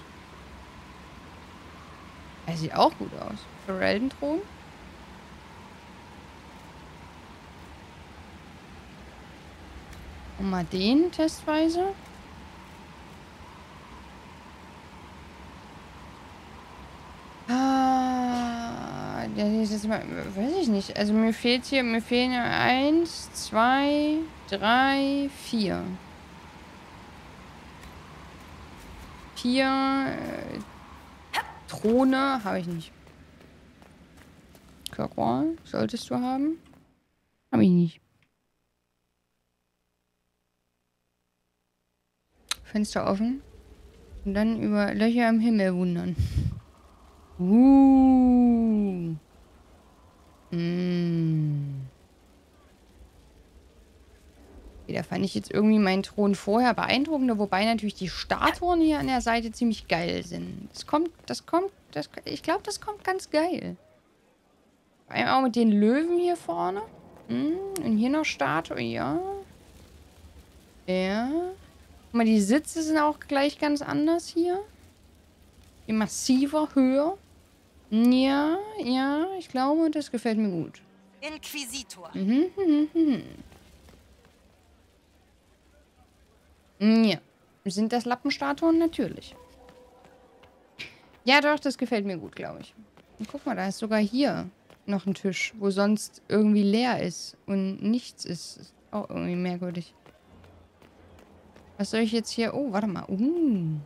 Er sieht auch gut aus. Ferelden-Thron. Und mal den testweise. Ah, der ist jetzt mal, weiß ich nicht. Also mir fehlt hier, mir fehlen eins, zwei, drei, vier. Vier äh, Throne habe ich nicht. Kirkwall solltest du haben. Habe ich nicht. Fenster offen. Und dann über Löcher im Himmel wundern. Uh. Mm. Okay, da fand ich jetzt irgendwie meinen Thron vorher beeindruckender, wobei natürlich die Statuen hier an der Seite ziemlich geil sind. Das kommt, das kommt, das, ich glaube, das kommt ganz geil. Vor allem auch mit den Löwen hier vorne. Mm. Und hier noch Statue, ja. Ja. Guck mal, die Sitze sind auch gleich ganz anders hier. Die massiver, höher. Ja, ja, ich glaube, das gefällt mir gut. Inquisitor. Mhm, mhm, mhm. Ja. Sind das Lappenstatuen? Natürlich. Ja, doch, das gefällt mir gut, glaube ich. Und guck mal, da ist sogar hier noch ein Tisch, wo sonst irgendwie leer ist und nichts ist. Ist auch irgendwie merkwürdig. Was soll ich jetzt hier... Oh, warte mal. Uh.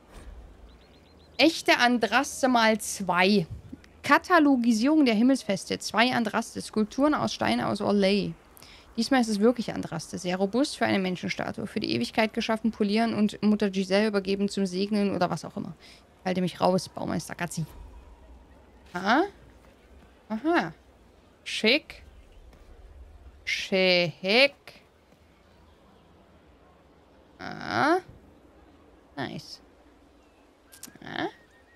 Echte Andraste mal zwei. Katalogisierung der Himmelsfeste. Zwei Andraste. Skulpturen aus Stein aus Orley. Diesmal ist es wirklich Andraste. Sehr robust für eine Menschenstatue. Für die Ewigkeit geschaffen, polieren und Mutter Giselle übergeben zum Segnen oder was auch immer. Ich halte mich raus, Baumeister Gazzi. Aha. Aha. Schick. Schick. Ah. Nice. Ah.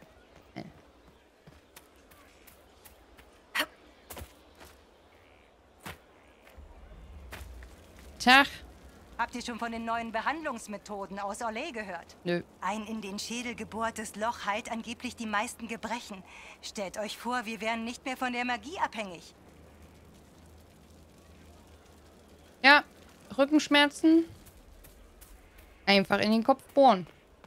Tag. Habt ihr schon von den neuen Behandlungsmethoden aus Orley gehört? Nö. Ein in den Schädel gebohrtes Loch heilt angeblich die meisten Gebrechen. Stellt euch vor, wir wären nicht mehr von der Magie abhängig. Ja, Rückenschmerzen. Einfach in den Kopf bohren.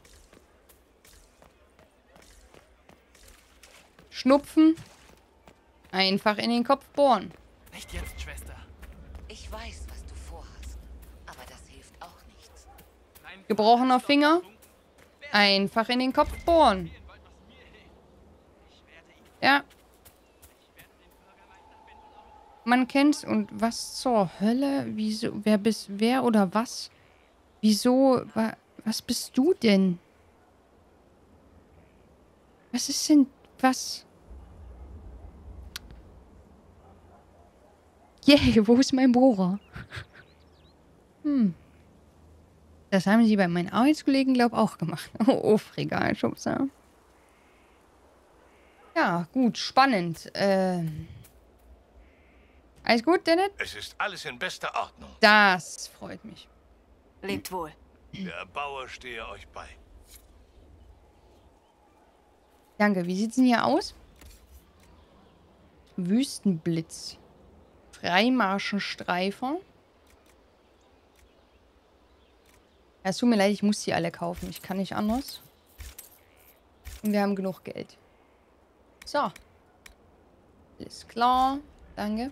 Schnupfen. Einfach in den Kopf bohren. Nicht jetzt, Schwester. Ich weiß, was du vorhast, aber das hilft auch nichts. Gebrochener Finger. Einfach in den Kopf bohren. Ja. Man kennt's. Und was zur Hölle? Wieso? Wer bist, wer oder was? Wieso? Wa, was bist du denn? Was ist denn, was? Yay, wo ist mein Bohrer? Hm. Das haben sie bei meinen Arbeitskollegen, glaube ich, auch gemacht. Oh, Regalschubser. Ja, gut, spannend. Ähm. Alles gut, Dennis? Es ist alles in bester Ordnung. Das freut mich. Lebt wohl. Der Bauer stehe euch bei. Danke. Wie sieht's denn hier aus? Wüstenblitz. Freimarschenstreifer. Ja, es tut mir leid, ich muss die alle kaufen. Ich kann nicht anders. Und wir haben genug Geld. So. Alles klar. Danke.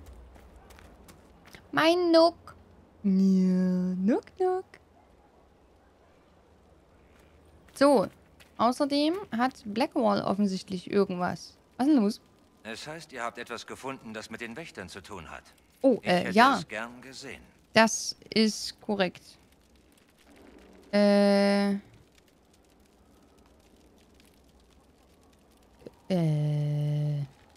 Mein Nook. Ja, Nook, Nook. So. Außerdem hat Blackwall offensichtlich irgendwas. Was ist denn los? Es heißt, ihr habt etwas gefunden, das mit den Wächtern zu tun hat. Oh, ich äh, hätte ja. es gern gesehen. Das ist korrekt. Äh. Äh.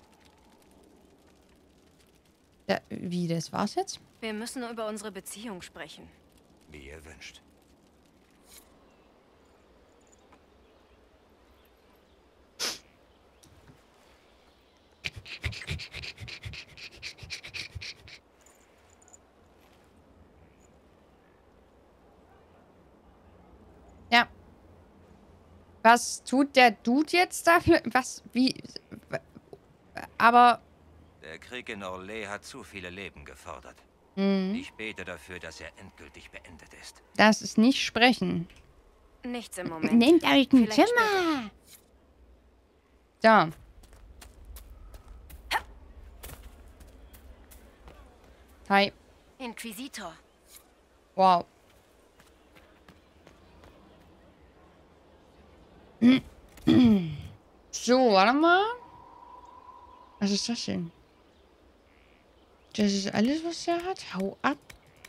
Ja, wie, das war's jetzt? Wir müssen über unsere Beziehung sprechen. Wie ihr wünscht. Ja. Was tut der Dude jetzt dafür? Was? Wie? Aber. Der Krieg in Orlais hat zu viele Leben gefordert. Mhm. Ich bete dafür, dass er endgültig beendet ist. Das ist nicht sprechen. Nichts im Moment. Nehmt euch ein Vielleicht Zimmer. So. Hi. Inquisitor. Wow. So, warte mal. Was ist das denn? Das ist alles, was der hat? Hau ab.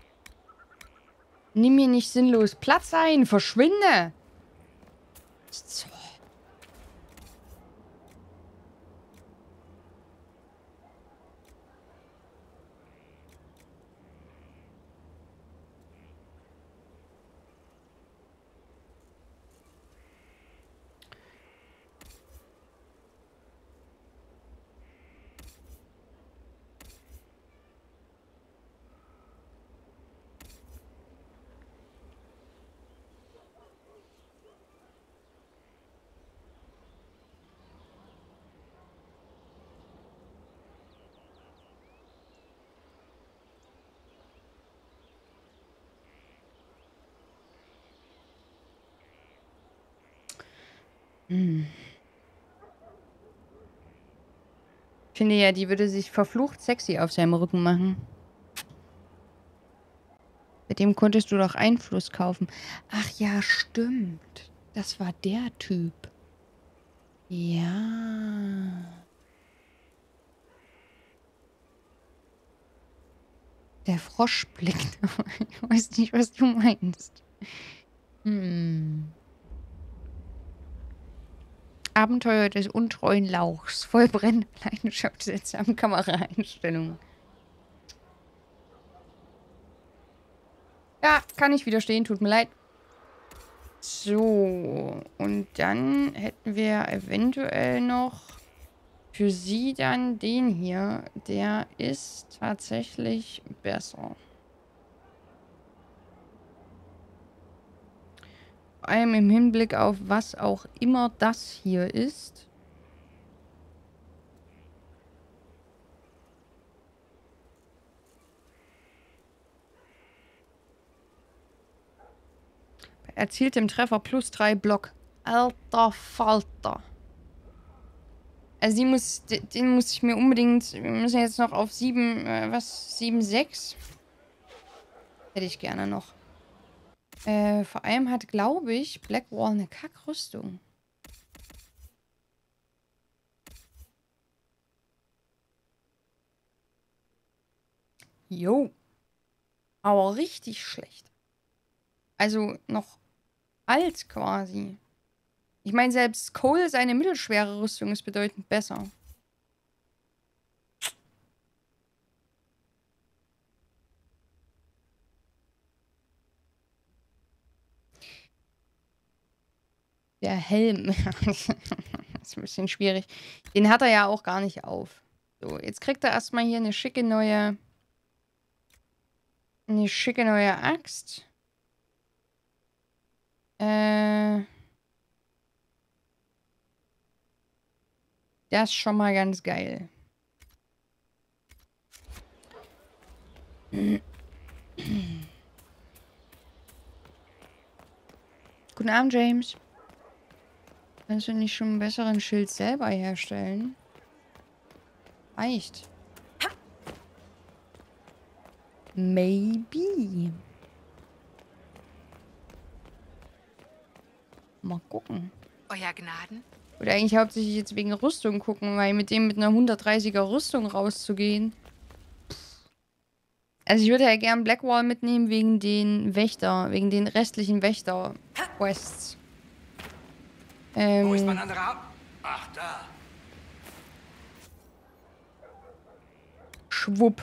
Nimm mir nicht sinnlos Platz ein. Verschwinde. So. Hm. Ich finde ja, die würde sich verflucht sexy auf seinem Rücken machen. Mit dem konntest du doch Einfluss kaufen. Ach ja, stimmt. Das war der Typ. Ja. Der Froschblick. Ich weiß nicht, was du meinst. Hm. Abenteuer des untreuen Lauchs. Voll brennende Leidenschaft, seltsame Kameraeinstellungen. Ja, kann ich widerstehen, tut mir leid. So, und dann hätten wir eventuell noch für sie dann den hier. Der ist tatsächlich besser. Vor allem im Hinblick auf was auch immer das hier ist. Erzieltem Treffer plus drei Block. Alter Falter. Also die muss, den muss ich mir unbedingt, wir müssen jetzt noch auf sieben, äh, was, sieben, sechs. Hätte ich gerne noch. Äh, vor allem hat, glaube ich, Blackwall eine Kackrüstung. Jo. Aber richtig schlecht. Also noch alt quasi. Ich meine, selbst Cole, seine mittelschwere Rüstung ist bedeutend besser. Der Helm. Das ist ein bisschen schwierig. Den hat er ja auch gar nicht auf. So, jetzt kriegt er erstmal hier eine schicke neue... Eine schicke neue Axt. Äh... Das ist schon mal ganz geil. Guten Abend, James. Kannst du nicht schon einen besseren Schild selber herstellen? Reicht. Maybe. Mal gucken. Euer Gnaden? Oder eigentlich hauptsächlich jetzt wegen Rüstung gucken, weil mit dem mit einer hundertdreißiger Rüstung rauszugehen. Also ich würde ja gern Blackwall mitnehmen wegen den Wächter, wegen den restlichen Wächter-Quests. Ähm, Wo ist mein anderer? Ach, da. Schwupp.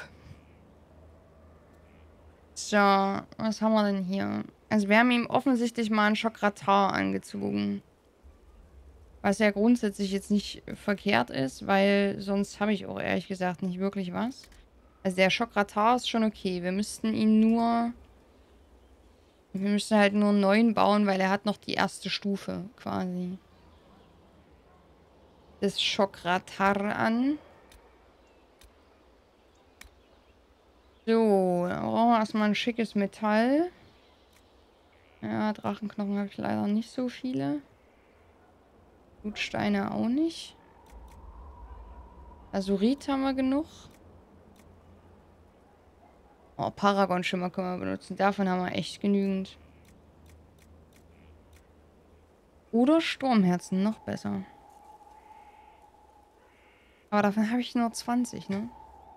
So, was haben wir denn hier? Also wir haben ihm offensichtlich mal einen Chokratar angezogen. Was ja grundsätzlich jetzt nicht verkehrt ist, weil sonst habe ich auch ehrlich gesagt nicht wirklich was. Also der Chokratar ist schon okay. Wir müssten ihn nur... Wir müssten halt nur einen neuen bauen, weil er hat noch die erste Stufe quasi. Das Chokratar an. So, dann brauchen wir erstmal ein schickes Metall. Ja, Drachenknochen habe ich leider nicht so viele. Blutsteine auch nicht. Azurit haben wir genug. Oh, Paragon-Schimmer können wir benutzen. Davon haben wir echt genügend. Oder Sturmherzen, noch besser. Aber davon habe ich nur zwanzig, ne?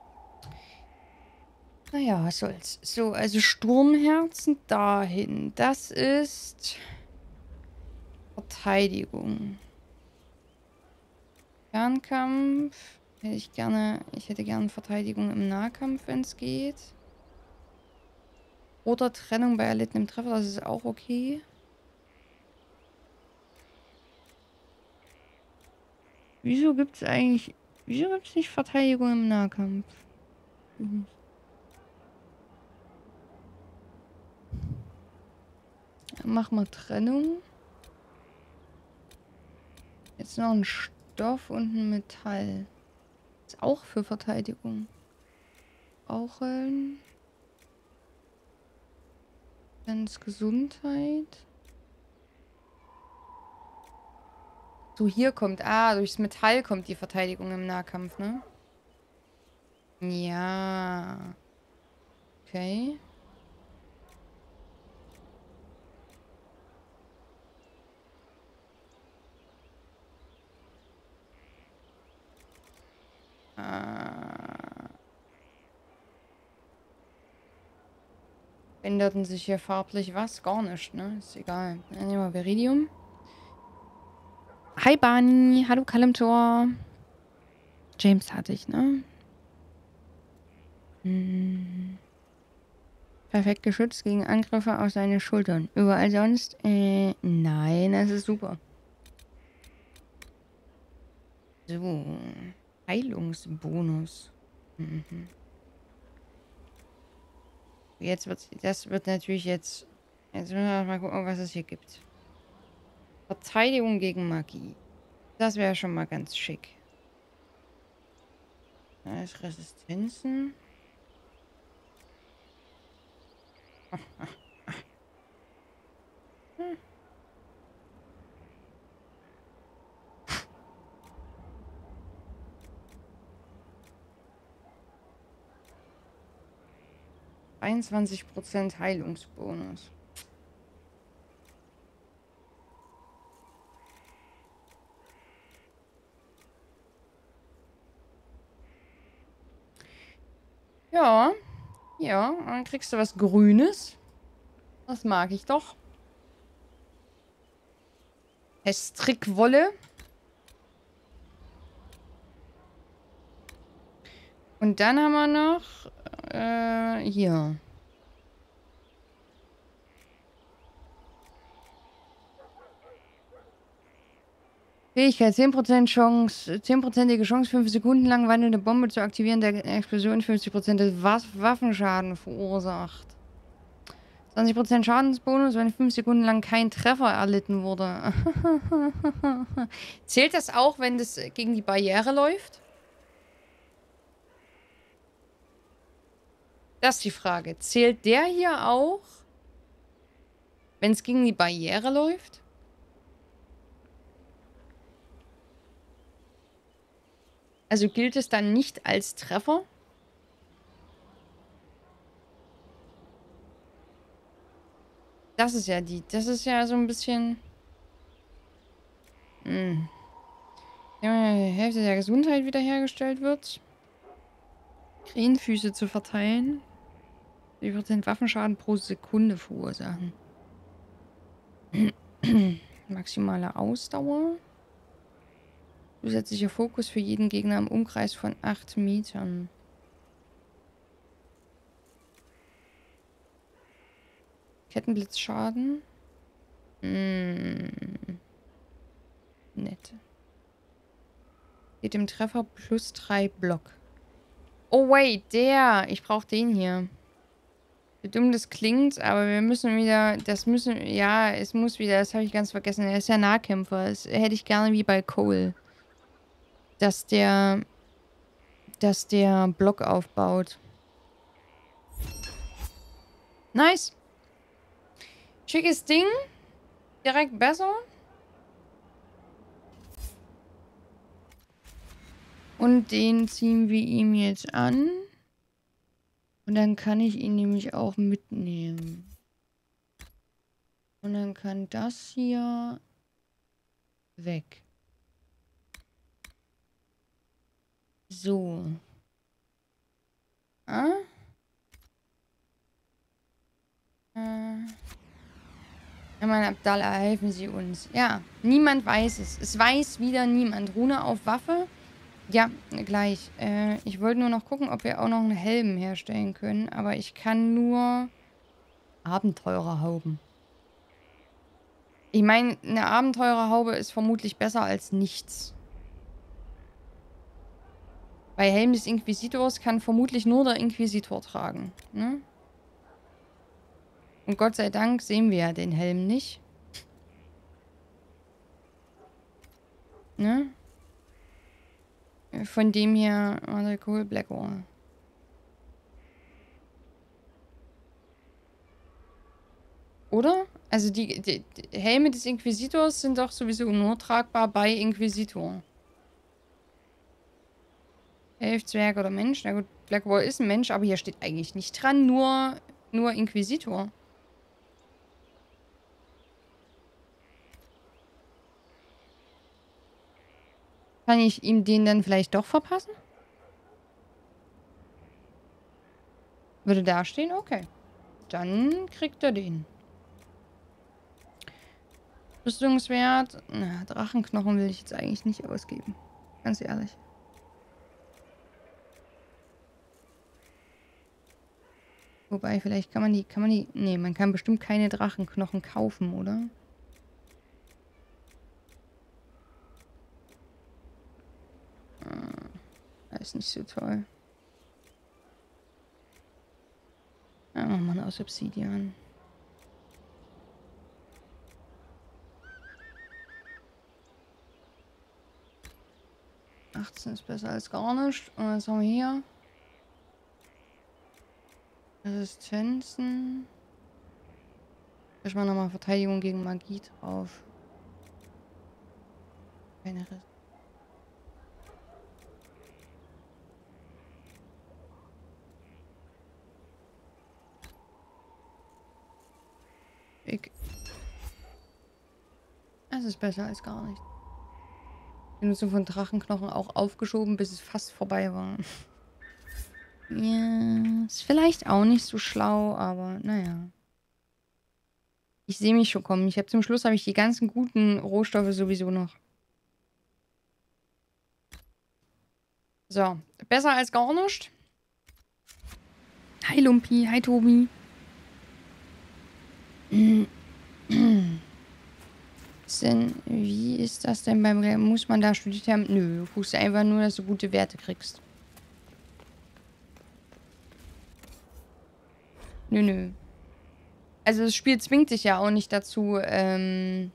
Naja, was soll's. So, also Sturmherzen dahin. Das ist Verteidigung. Fernkampf. Hätte ich gerne. Ich hätte gerne Verteidigung im Nahkampf, wenn es geht. Oder Trennung bei erlittenem Treffer, das ist auch okay. Wieso gibt es eigentlich... Wieso gibt es nicht Verteidigung im Nahkampf? Mhm. Dann machen wir Trennung. Jetzt noch ein Stoff und ein Metall. Ist auch für Verteidigung. Raucheln. Dann ist Gesundheit. So, hier kommt... Ah, durchs Metall kommt die Verteidigung im Nahkampf, ne? Ja. Okay. Ah. Änderten sich hier farblich was? Gar nicht, ne? Ist egal. Dann nehmen wir Viridium. Hi Barney, hallo Kalimtor. James hatte ich, ne? Hm. Perfekt geschützt gegen Angriffe auf seine Schultern. Überall sonst? Äh, nein, das ist super. So. Heilungsbonus. Mhm. Jetzt wird das wird natürlich jetzt. Jetzt müssen wir mal gucken, was es hier gibt. Verteidigung gegen Magie. Das wäre schon mal ganz schick. Da ist Resistenzen. Hm. einundzwanzig Prozent Heilungsbonus. Ja, ja, dann kriegst du was Grünes. Das mag ich doch. Estrikwolle. Und dann haben wir noch äh, hier. Fähigkeit, zehn Prozent Chance, zehn prozentige Chance, fünf Sekunden lang wandelnde Bombe zu aktivieren, der Explosion fünfzig Prozent des Waffenschaden verursacht. zwanzig Prozent Schadensbonus, wenn fünf Sekunden lang kein Treffer erlitten wurde. Zählt das auch, wenn das gegen die Barriere läuft? Das ist die Frage. Zählt der hier auch, wenn es gegen die Barriere läuft? Also gilt es dann nicht als Treffer? Das ist ja die, das ist ja so ein bisschen... Hm. Ja, die Hälfte der Gesundheit wiederhergestellt wird. Krähenfüße zu verteilen. zwanzig Prozent Waffenschaden pro Sekunde verursachen. Maximale Ausdauer. Zusätzlicher Fokus für jeden Gegner im Umkreis von acht Metern. Kettenblitzschaden. Hm. Nett. Geht im Treffer plus drei Block. Oh wait, der. Ich brauche den hier. Wie dumm das klingt, aber wir müssen wieder, das müssen, ja, es muss wieder, das habe ich ganz vergessen. Er ist ja Nahkämpfer. Das hätte ich gerne wie bei Cole. Dass der, dass der Block aufbaut. Nice. Schickes Ding. Direkt besser. Und den ziehen wir ihm jetzt an. Und dann kann ich ihn nämlich auch mitnehmen. Und dann kann das hier weg. So. Ah? Äh. Ja, mein Abdallah, helfen Sie uns. Ja, niemand weiß es. Es weiß wieder niemand. Rune auf Waffe. Ja, gleich. Äh, ich wollte nur noch gucken, ob wir auch noch einen Helm herstellen können. Aber ich kann nur Abenteurerhauben. Ich meine, eine Abenteurerhaube ist vermutlich besser als nichts. Weil Helm des Inquisitors kann vermutlich nur der Inquisitor tragen. Ne? Und Gott sei Dank sehen wir ja den Helm nicht. Ne? Von dem hier... Oh, cool, Blackwall. Oder? Also die, die, die Helme des Inquisitors sind doch sowieso nur tragbar bei Inquisitor. Elf, Zwerg oder Mensch. Na gut, Blackwall ist ein Mensch, aber hier steht eigentlich nicht dran. Nur, nur Inquisitor. Kann ich ihm den dann vielleicht doch verpassen? Würde da stehen? Okay. Dann kriegt er den. Rüstungswert. Na, Drachenknochen will ich jetzt eigentlich nicht ausgeben. Ganz ehrlich. Wobei, vielleicht kann man die, kann man die, nee, man kann bestimmt keine Drachenknochen kaufen, oder? Ah, das ist nicht so toll. Ja, machen wir mal aus Obsidian. achtzehn ist besser als gar nicht. Und was haben wir hier? Resistenzen. Ich mal nochmal Verteidigung gegen Magie drauf. Keine Resistenz. Ich. Es ist besser als gar nicht. Die Nutzung von Drachenknochen auch aufgeschoben, bis es fast vorbei war. Ja, ist vielleicht auch nicht so schlau, aber naja. Ich sehe mich schon kommen. Ich habe zum Schluss habe ich die ganzen guten Rohstoffe sowieso noch. So, besser als gar nicht. Hi Lumpi, hi Tobi. Ist denn, wie ist das denn beim... Muss man da studiert haben? Nö, du guckst einfach nur, dass du gute Werte kriegst. Nö, nö. Also das Spiel zwingt dich ja auch nicht dazu, ähm...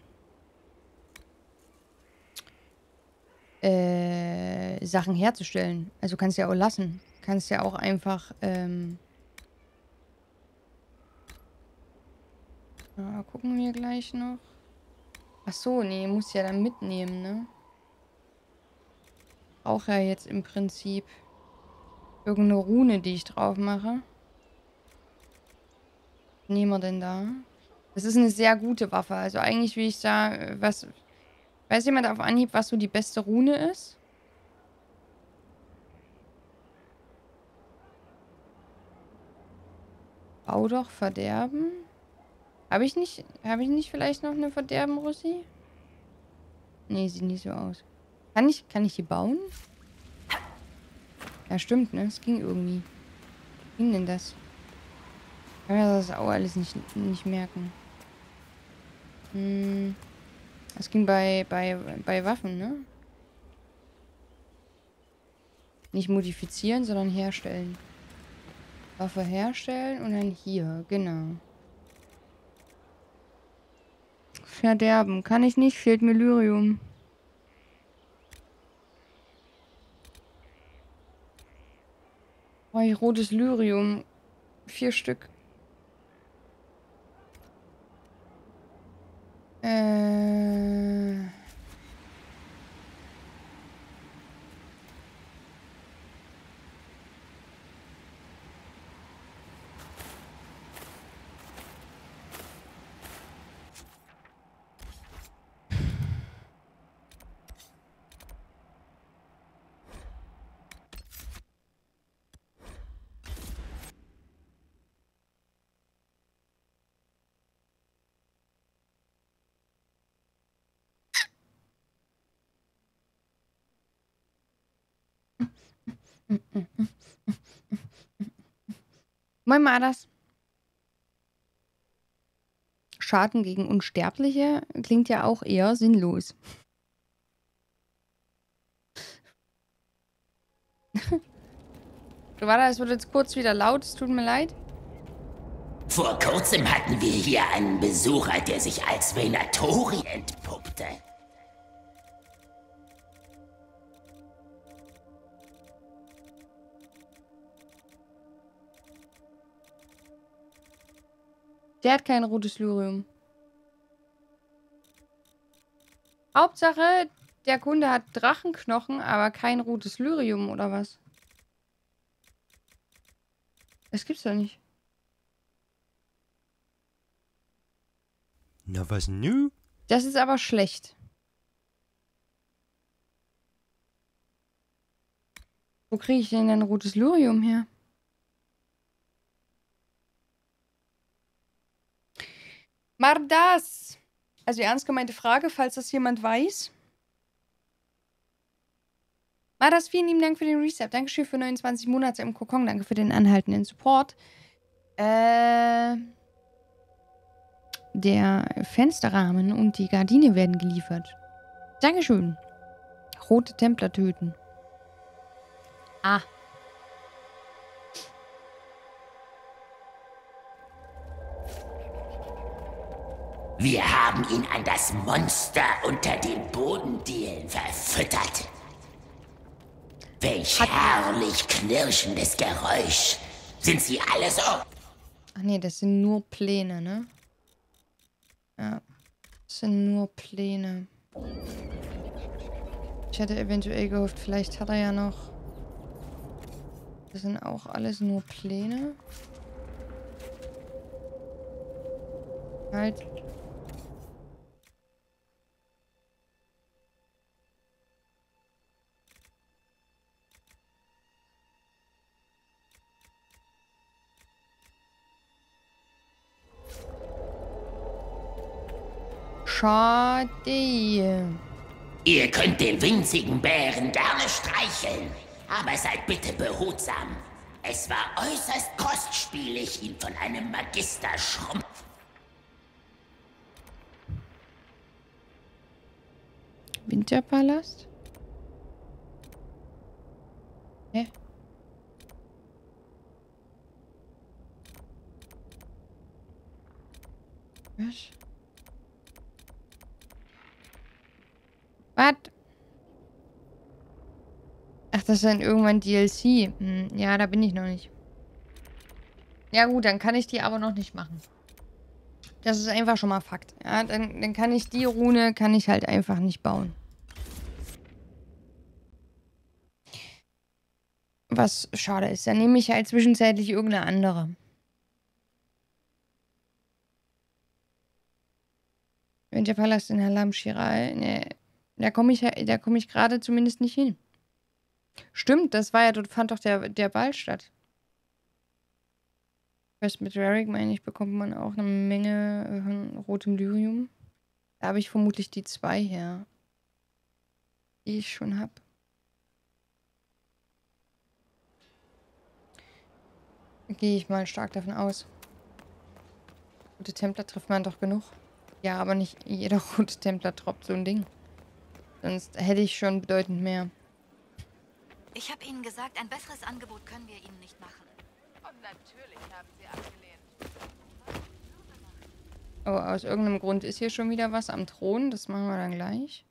Äh, Sachen herzustellen. Also kannst ja auch lassen. Kannst ja auch einfach, ähm... Ja, gucken wir gleich noch. Ach so, nee, muss ja dann mitnehmen, ne? Auch ja jetzt im Prinzip irgendeine Rune, die ich drauf mache. Was nehmen wir denn da? Das ist eine sehr gute Waffe. Also eigentlich, wie ich da, was... Weiß jemand auf Anhieb, was so die beste Rune ist? Bau doch Verderben. Habe ich nicht, habe ich nicht vielleicht noch eine Verderben, Russi? Nee, sieht nicht so aus. Kann ich, kann ich hier bauen? Ja, stimmt, ne? Es ging irgendwie. Wie ging denn das? Ich kann mir das auch alles nicht, nicht merken. Hm. Das ging bei, bei, bei Waffen, ne? Nicht modifizieren, sondern herstellen. Waffe herstellen und dann hier, genau. Verderben. Kann ich nicht, fehlt mir Lyrium. Brauche ich rotes Lyrium. Vier Stück. Äh... Moin Madas. Schaden gegen Unsterbliche klingt ja auch eher sinnlos. Du, warte, es wird jetzt kurz wieder laut, es tut mir leid. Vor kurzem hatten wir hier einen Besucher, der sich als Venatori entpuppte. Der hat kein rotes Lyrium. Hauptsache, der Kunde hat Drachenknochen, aber kein rotes Lyrium, oder was? Das gibt's doch nicht. Na, was nü? Das ist aber schlecht. Wo kriege ich denn ein rotes Lyrium her? Mardas! Also ernst gemeinte Frage, falls das jemand weiß. Mardas, vielen lieben Dank für den Reset. Dankeschön für neunundzwanzig Monate im Kokon. Danke für den anhaltenden Support. Äh, der Fensterrahmen und die Gardine werden geliefert. Dankeschön. Rote Templer töten. Ah. Wir haben ihn an das Monster unter den Bodendielen verfüttert. Welch herrlich knirschendes Geräusch. Sind sie alle so? Ach nee, das sind nur Pläne, ne? Ja. Das sind nur Pläne. Ich hätte eventuell gehofft, vielleicht hat er ja noch... Das sind auch alles nur Pläne. Halt... Schade. Ihr könnt den winzigen Bären gerne streicheln, aber seid bitte behutsam. Es war äußerst kostspielig, ihn von einem Magister schrumpf. Winterpalast? Hä? Was? Was? Ach, das ist dann irgendwann D L C. Hm, ja, da bin ich noch nicht. Ja gut, dann kann ich die aber noch nicht machen. Das ist einfach schon mal Fakt. Ja, dann, dann kann ich die Rune, kann ich halt einfach nicht bauen. Was schade ist. Dann nehme ich halt zwischenzeitlich irgendeine andere. Winterpalast in Halam Shiral. Ne, da komme ich, da komme ich gerade zumindest nicht hin. Stimmt, das war ja, dort fand doch der, der Ball statt. Quest mit Rarick, meine ich, bekommt man auch eine Menge von rotem Lyrium. Da habe ich vermutlich die zwei her. Die ich schon habe. Gehe ich mal stark davon aus. Rote Templer trifft man doch genug. Ja, aber nicht jeder rote Templer droppt so ein Ding. Sonst hätte ich schon bedeutend mehr. Ich habe Ihnen gesagt, ein besseres Angebot können wir Ihnen nicht machen. Und natürlich haben Sie abgelehnt. Oh, aus irgendeinem Grund ist hier schon wieder was am Thron. Das machen wir dann gleich.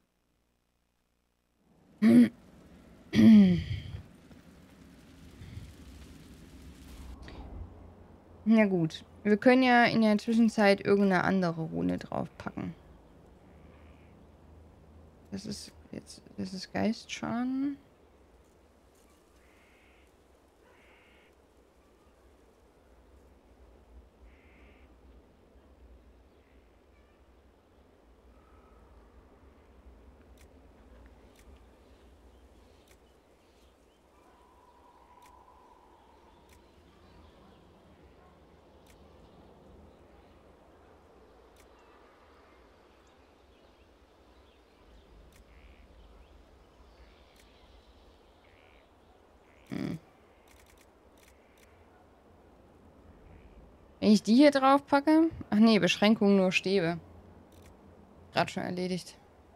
Na gut. Wir können ja in der Zwischenzeit irgendeine andere Rune draufpacken. Das ist jetzt, das ist Geistschaden. Wenn ich die hier drauf packe? Ach nee, Beschränkung nur Stäbe. Gerade schon erledigt.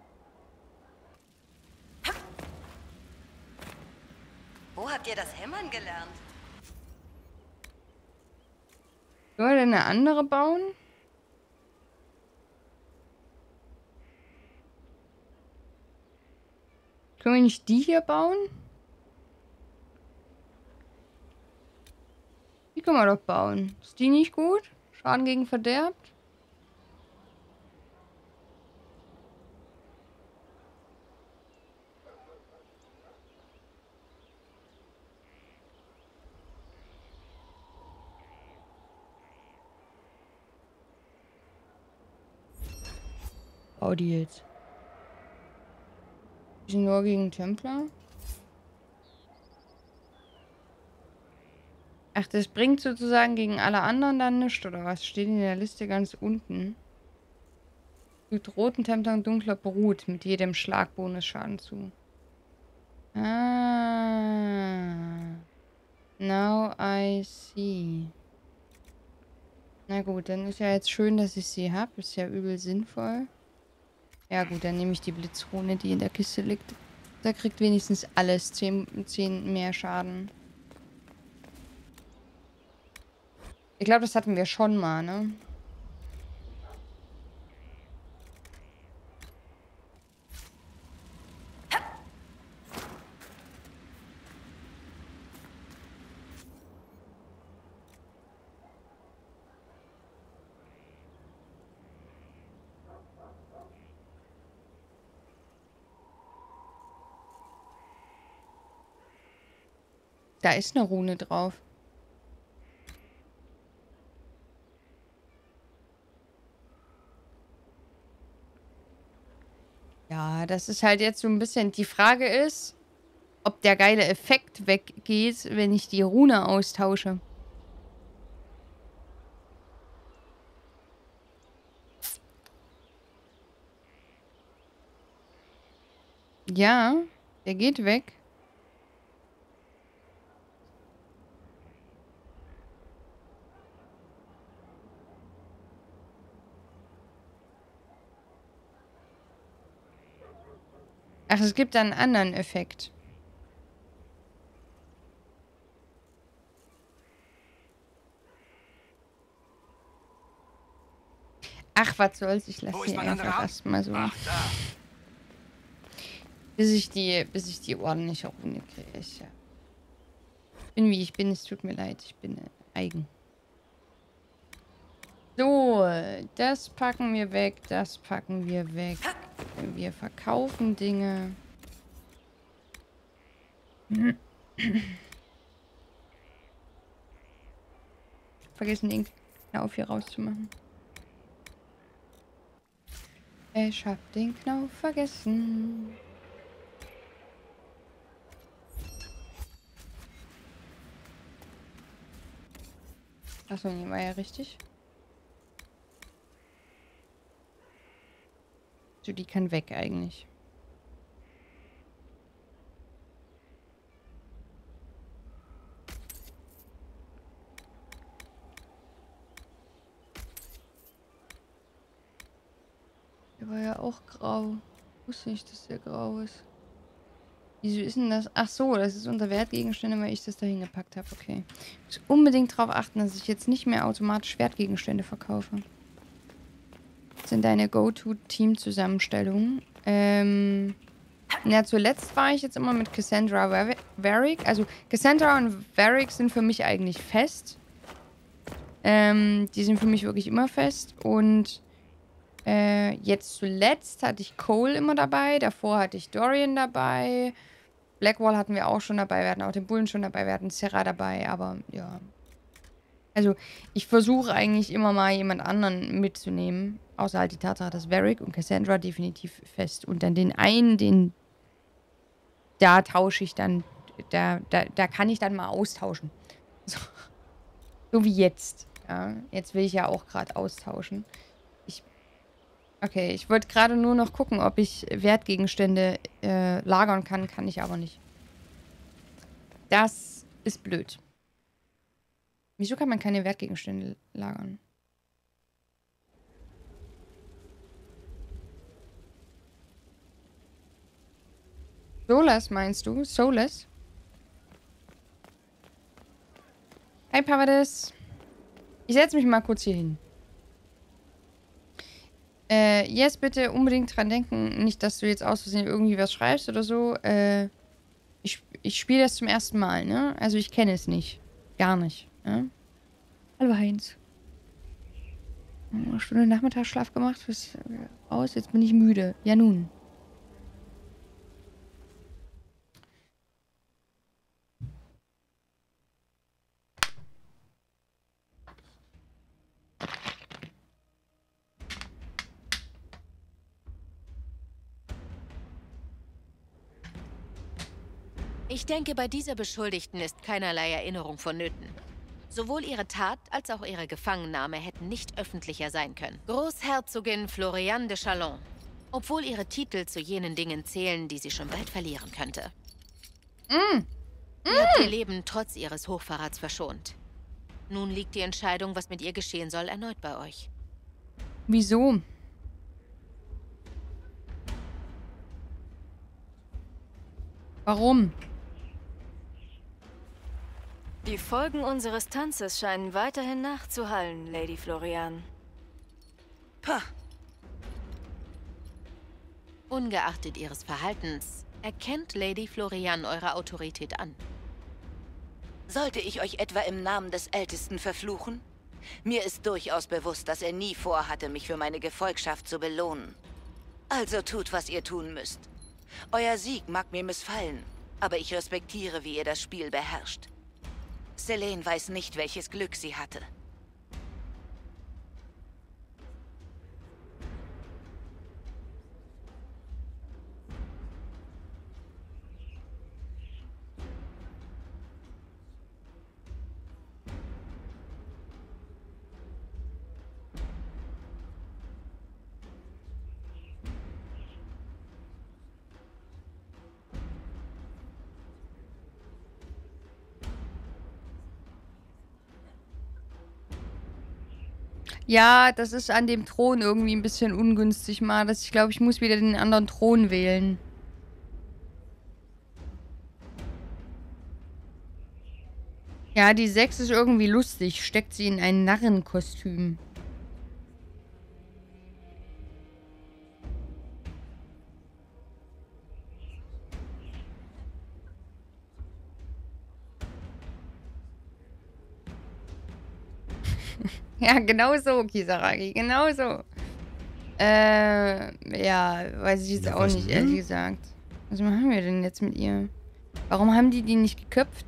Wo habt ihr das Hämmern gelernt? Sollen wir denn eine andere bauen? Können wir nicht die hier bauen? Die können wir doch bauen. Ist die nicht gut? Schaden gegen Verderb? Bau die jetzt. Die sind nur gegen Templer. Ach, das bringt sozusagen gegen alle anderen dann nichts, oder was? Steht in der Liste ganz unten. Fügt roten Templern dunkler Brut mit jedem Schlag Bonusschaden zu. Ah. Now I see. Na gut, dann ist ja jetzt schön, dass ich sie habe. Ist ja übel sinnvoll. Ja gut, dann nehme ich die Blitzrune, die in der Kiste liegt. Da kriegt wenigstens alles zehn, zehn mehr Schaden. Ich glaube, das hatten wir schon mal, ne? Da ist eine Rune drauf. Ja, das ist halt jetzt so ein bisschen... Die Frage ist, ob der geile Effekt weggeht, wenn ich die Rune austausche. Ja, der geht weg. Ach, es gibt einen anderen Effekt. Ach, was soll's, ich lasse sie einfach erstmal so. Ach, da. Bis ich die, bis ich die ordentliche Runde kriege. Ich ja. bin wie ich bin, es tut mir leid, ich bin äh, eigen. So, das packen wir weg, das packen wir weg. Wir verkaufen Dinge. Vergessen den Knauf hier rauszumachen. Ich hab den Knauf vergessen. Achso, nee, war ja richtig. So, die kann weg eigentlich. Der war ja auch grau. Ich wusste nicht, dass der grau ist. Wieso ist denn das? Ach so, das ist unter Wertgegenstände, weil ich das da hingepackt habe. Okay. Ich muss unbedingt darauf achten, dass ich jetzt nicht mehr automatisch Wertgegenstände verkaufe. Das sind deine Go-To-Team-Zusammenstellungen. Ähm, ja, zuletzt war ich jetzt immer mit Cassandra Varric. Also Cassandra und Varric sind für mich eigentlich fest. Ähm, die sind für mich wirklich immer fest. Und äh, jetzt zuletzt hatte ich Cole immer dabei. Davor hatte ich Dorian dabei. Blackwall hatten wir auch schon dabei. Wir hatten auch den Bullen schon dabei. Wir hatten Serra dabei. Aber ja. Also ich versuche eigentlich immer mal jemand anderen mitzunehmen. Außer halt die Tatsache, dass Varric und Cassandra definitiv fest. Und dann den einen, den da tausche ich dann, da, da, da kann ich dann mal austauschen. So, so wie jetzt. Ja, jetzt will ich ja auch gerade austauschen. Ich, okay, ich wollte gerade nur noch gucken, ob ich Wertgegenstände äh, lagern kann. Kann ich aber nicht. Das ist blöd. Wieso kann man keine Wertgegenstände lagern? Solas meinst du? Solas? Hi, Pavadis. Ich setze mich mal kurz hier hin. Äh, yes, bitte unbedingt dran denken, nicht, dass du jetzt aus Versehen irgendwie was schreibst oder so. Äh, ich ich spiele das zum ersten Mal, ne? Also ich kenne es nicht. Gar nicht. Ja? Hallo, Heinz. Eine Stunde Nachmittagsschlaf gemacht. Was aus? Jetzt bin ich müde. Ja, nun. Ich denke, bei dieser Beschuldigten ist keinerlei Erinnerung vonnöten. Sowohl ihre Tat als auch ihre Gefangennahme hätten nicht öffentlicher sein können. Großherzogin Floriane de Chalon. Obwohl ihre Titel zu jenen Dingen zählen, die sie schon bald verlieren könnte. Mm. Ihr habt ihr Leben trotz ihres Hochverrats verschont. Nun liegt die Entscheidung, was mit ihr geschehen soll, erneut bei euch. Wieso? Warum? Die Folgen unseres Tanzes scheinen weiterhin nachzuhallen, Lady Floriane. Pah. Ungeachtet ihres Verhaltens, erkennt Lady Floriane eure Autorität an. Sollte ich euch etwa im Namen des Ältesten verfluchen? Mir ist durchaus bewusst, dass er nie vorhatte, mich für meine Gefolgschaft zu belohnen. Also tut, was ihr tun müsst. Euer Sieg mag mir missfallen, aber ich respektiere, wie ihr das Spiel beherrscht. Selene weiß nicht, welches Glück sie hatte. Ja, das ist an dem Thron irgendwie ein bisschen ungünstig mal. Dass ich glaube, ich muss wieder den anderen Thron wählen. Ja, die sechs ist irgendwie lustig. Steckt sie in ein Narrenkostüm. Ja, genau so, Kisaragi. Genau so. Äh, ja, weiß ich jetzt Ja, auch was nicht, denn? ehrlich gesagt. Was machen wir denn jetzt mit ihr? Warum haben die die nicht geköpft?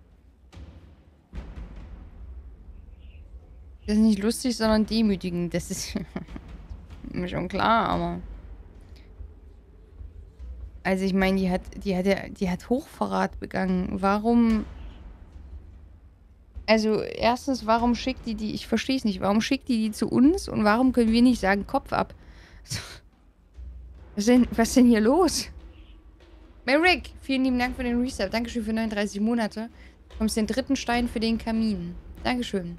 Das ist nicht lustig, sondern demütigend. Das ist mir schon klar, aber... Also ich meine, die hat, die hat ja, die hat Hochverrat begangen. Warum... Also erstens, warum schickt die die... Ich verstehe es nicht. Warum schickt die die zu uns und warum können wir nicht sagen, Kopf ab? Was ist denn, was ist denn hier los? Merrick, vielen lieben Dank für den Reset. Dankeschön für neununddreißig Monate. Du bekommst den dritten Stein für den Kamin. Dankeschön.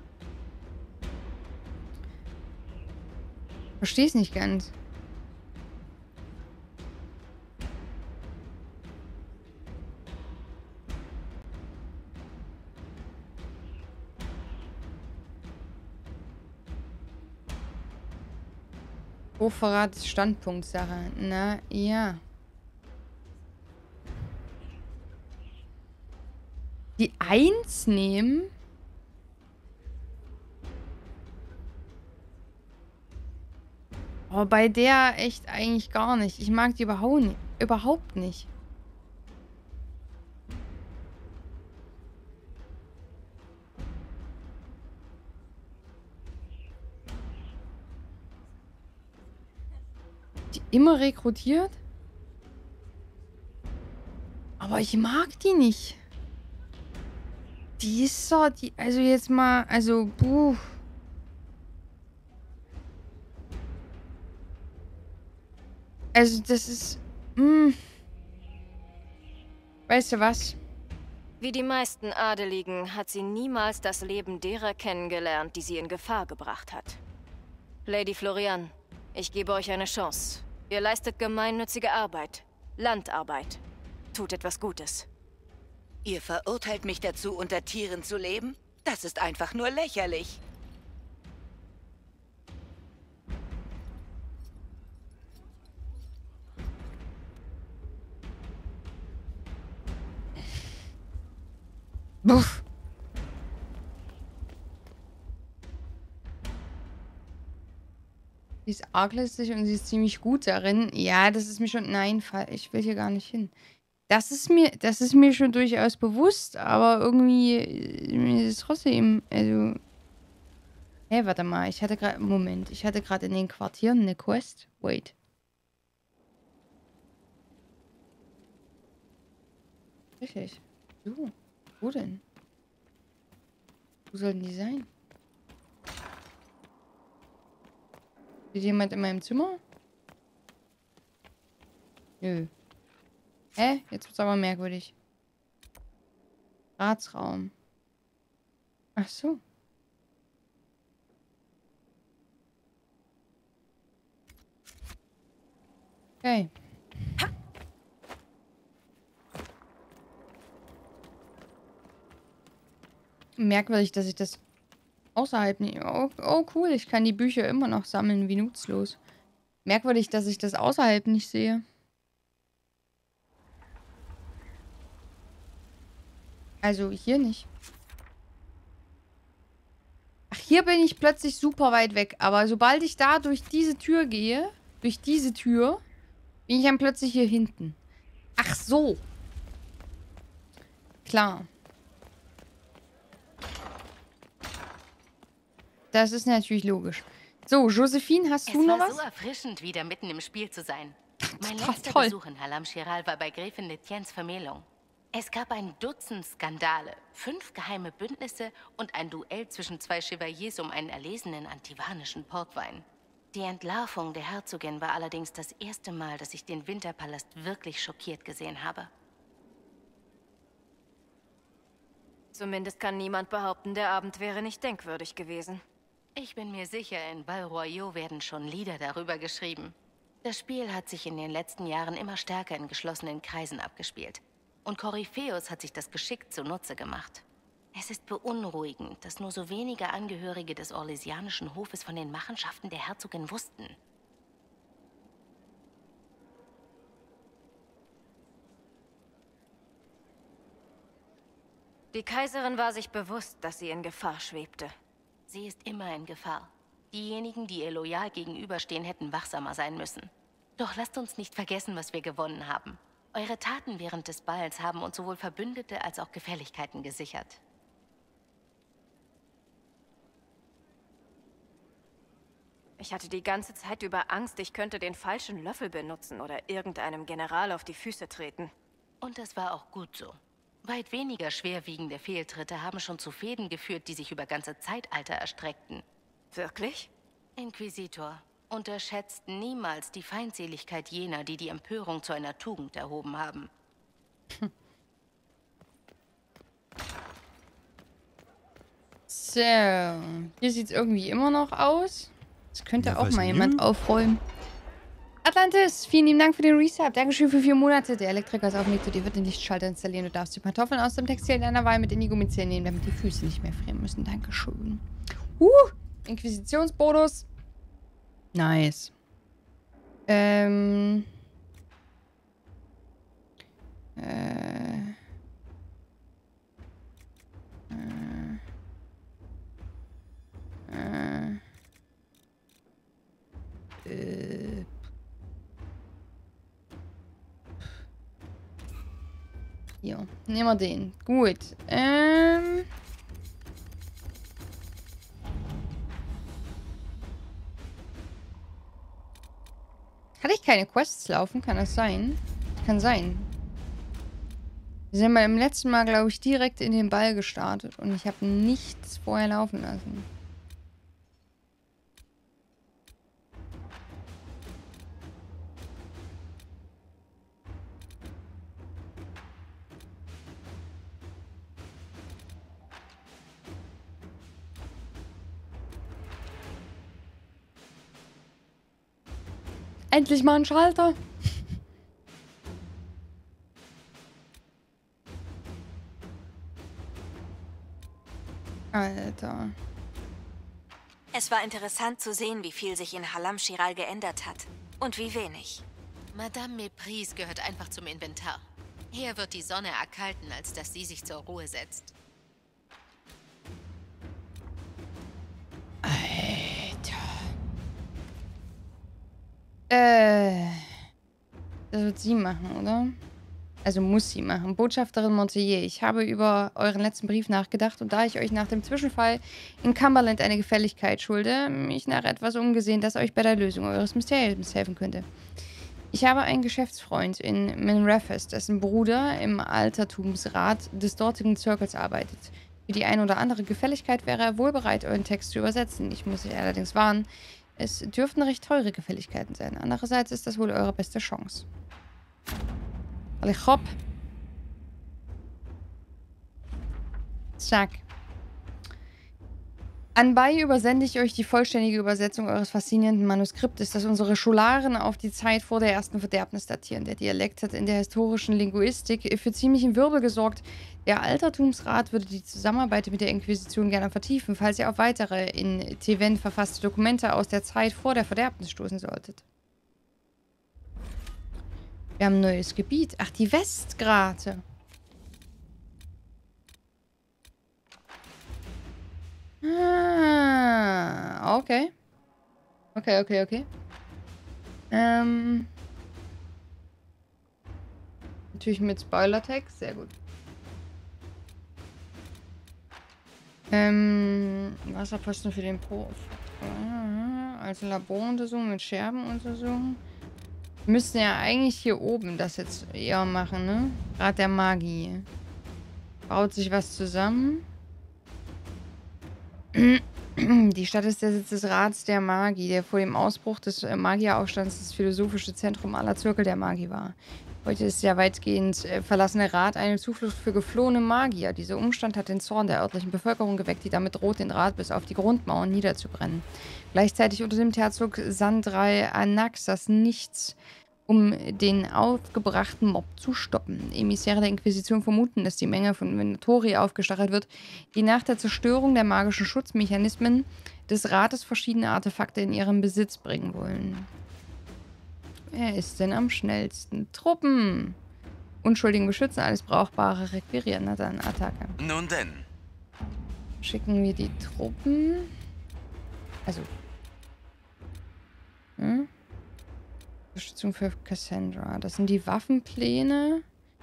Verstehe es nicht ganz. Hochverrat ist Standpunktsache. Na, ja. Die Eins nehmen? Oh, bei der echt eigentlich gar nicht. Ich mag die überhaupt nicht. Überhaupt nicht. Die immer rekrutiert? Aber ich mag die nicht. Die ist so, die, also jetzt mal, also, puh. Also, das ist, mh. Weißt du was? Wie die meisten Adeligen hat sie niemals das Leben derer kennengelernt, die sie in Gefahr gebracht hat. Lady Florian, ich gebe euch eine Chance. Ihr leistet gemeinnützige Arbeit, Landarbeit. Tut etwas Gutes. Ihr verurteilt mich dazu, unter Tieren zu leben? Das ist einfach nur lächerlich. Buff. Sie ist arglistig und sie ist ziemlich gut darin. Ja, das ist mir schon... Nein, ich will hier gar nicht hin. Das ist mir, das ist mir schon durchaus bewusst, aber irgendwie ist es trotzdem... Also... Hä, hey, warte mal. Ich hatte gerade... Moment. Ich hatte gerade in den Quartieren eine Quest. Wait. Richtig. So. Wo denn? Wo sollten die sein? Ist jemand in meinem Zimmer? Nö. Hä? Jetzt wird's aber merkwürdig. Ratsraum. Ach so. Okay. Merkwürdig, dass ich das außerhalb nicht... Oh, oh, cool, ich kann die Bücher immer noch sammeln, wie nutzlos. Merkwürdig, dass ich das außerhalb nicht sehe. Also hier nicht. Ach, hier bin ich plötzlich super weit weg. Aber sobald ich da durch diese Tür gehe, durch diese Tür, bin ich dann plötzlich hier hinten. Ach so. Klar. Das ist natürlich logisch. So, Josephine, hast du es noch war was? so erfrischend, wieder mitten im Spiel zu sein. Mein Total letzter toll. Besuch in Halam Shiral war bei Gräfin Letiens Vermählung. Es gab ein Dutzend Skandale, fünf geheime Bündnisse und ein Duell zwischen zwei Chevaliers um einen erlesenen antivanischen Portwein. Die Entlarvung der Herzogin war allerdings das erste Mal, dass ich den Winterpalast wirklich schockiert gesehen habe. Zumindest kann niemand behaupten, der Abend wäre nicht denkwürdig gewesen. Ich bin mir sicher, in Val Royeaux werden schon Lieder darüber geschrieben. Das Spiel hat sich in den letzten Jahren immer stärker in geschlossenen Kreisen abgespielt. Und Korypheus hat sich das geschickt zunutze gemacht. Es ist beunruhigend, dass nur so wenige Angehörige des orlesianischen Hofes von den Machenschaften der Herzogin wussten. Die Kaiserin war sich bewusst, dass sie in Gefahr schwebte. Sie ist immer in Gefahr. Diejenigen, die ihr loyal gegenüberstehen, hätten wachsamer sein müssen. Doch lasst uns nicht vergessen, was wir gewonnen haben. Eure Taten während des Balls haben uns sowohl Verbündete als auch Gefälligkeiten gesichert. Ich hatte die ganze Zeit über Angst, ich könnte den falschen Löffel benutzen oder irgendeinem General auf die Füße treten. Und das war auch gut so. Weit weniger schwerwiegende Fehltritte haben schon zu Fehden geführt, die sich über ganze Zeitalter erstreckten. Wirklich? Inquisitor, unterschätzt niemals die Feindseligkeit jener, die die Empörung zu einer Tugend erhoben haben. So, hier sieht es irgendwie immer noch aus. Das könnte Ja, auch was mal denn? jemand aufräumen. Atlantis, vielen lieben Dank für den Resub. Dankeschön für vier Monate. Der Elektriker ist auf dem Weg zu dir, wird den Lichtschalter installieren. Du darfst die Pantoffeln aus dem Textil deiner Wahl mit in die Gummizellen nehmen, damit die Füße nicht mehr frieren müssen. Dankeschön. Uh, Inquisitionsbonus. Nice. Ähm. Äh. Äh. Äh. Äh. Hier, nehmen wir den. Gut. Ähm. Hatte ich keine Quests laufen? Kann das sein? Kann sein. Wir sind beim letzten Mal, glaube ich, direkt in den Ball gestartet und ich habe nichts vorher laufen lassen. Endlich mal ein Schalter. Alter. Es war interessant zu sehen, wie viel sich in Halam Shiral geändert hat. Und wie wenig. Madame Méprise gehört einfach zum Inventar. Eher wird die Sonne erkalten, als dass sie sich zur Ruhe setzt. Äh. Das wird sie machen, oder? Also muss sie machen. Botschafterin Montier, ich habe über euren letzten Brief nachgedacht und da ich euch nach dem Zwischenfall in Cumberland eine Gefälligkeit schulde, mich nach etwas umgesehen, das euch bei der Lösung eures Mysteriums helfen könnte. Ich habe einen Geschäftsfreund in Minrefes, dessen Bruder im Altertumsrat des dortigen Zirkels arbeitet. Für die eine oder andere Gefälligkeit wäre er wohl bereit, euren Text zu übersetzen. Ich muss euch allerdings warnen, es dürften recht teure Gefälligkeiten sein. Andererseits ist das wohl eure beste Chance. Ich hopp. Zack. Anbei übersende ich euch die vollständige Übersetzung eures faszinierenden Manuskriptes, das unsere Scholaren auf die Zeit vor der ersten Verderbnis datieren. Der Dialekt hat in der historischen Linguistik für ziemlichen Wirbel gesorgt. Der Altertumsrat würde die Zusammenarbeit mit der Inquisition gerne vertiefen, falls ihr auf weitere in Teven verfasste Dokumente aus der Zeit vor der Verderbnis stoßen solltet. Wir haben ein neues Gebiet. Ach, die Westgrate. Ah, okay. Okay, okay, okay. Ähm. Natürlich mit Spoiler-Text. Sehr gut. Ähm. Wasserposten für den Prof. Also Laboruntersuchung mit Scherbenuntersuchung. Wir müssten ja eigentlich hier oben das jetzt eher machen, ne? Rat der Magie. Baut sich was zusammen. Die Stadt ist der Sitz des Rats der Magie, der vor dem Ausbruch des Magieraufstands das philosophische Zentrum aller Zirkel der Magie war. Heute ist der weitgehend äh, verlassene Rat eine Zuflucht für geflohene Magier. Dieser Umstand hat den Zorn der örtlichen Bevölkerung geweckt, die damit droht, den Rat bis auf die Grundmauern niederzubrennen. Gleichzeitig unternimmt Herzog Sandral Anaxas nichts, um den aufgebrachten Mob zu stoppen. Emissäre der Inquisition vermuten, dass die Menge von Venatori aufgestachelt wird, die nach der Zerstörung der magischen Schutzmechanismen des Rates verschiedene Artefakte in ihren Besitz bringen wollen. Wer ist denn am schnellsten? Truppen! Unschuldigen beschützen, alles Brauchbare requirieren. Na dann, Attacke. Nun denn. Schicken wir die Truppen. Also. Hm? Unterstützung für Cassandra. Das sind die Waffenpläne.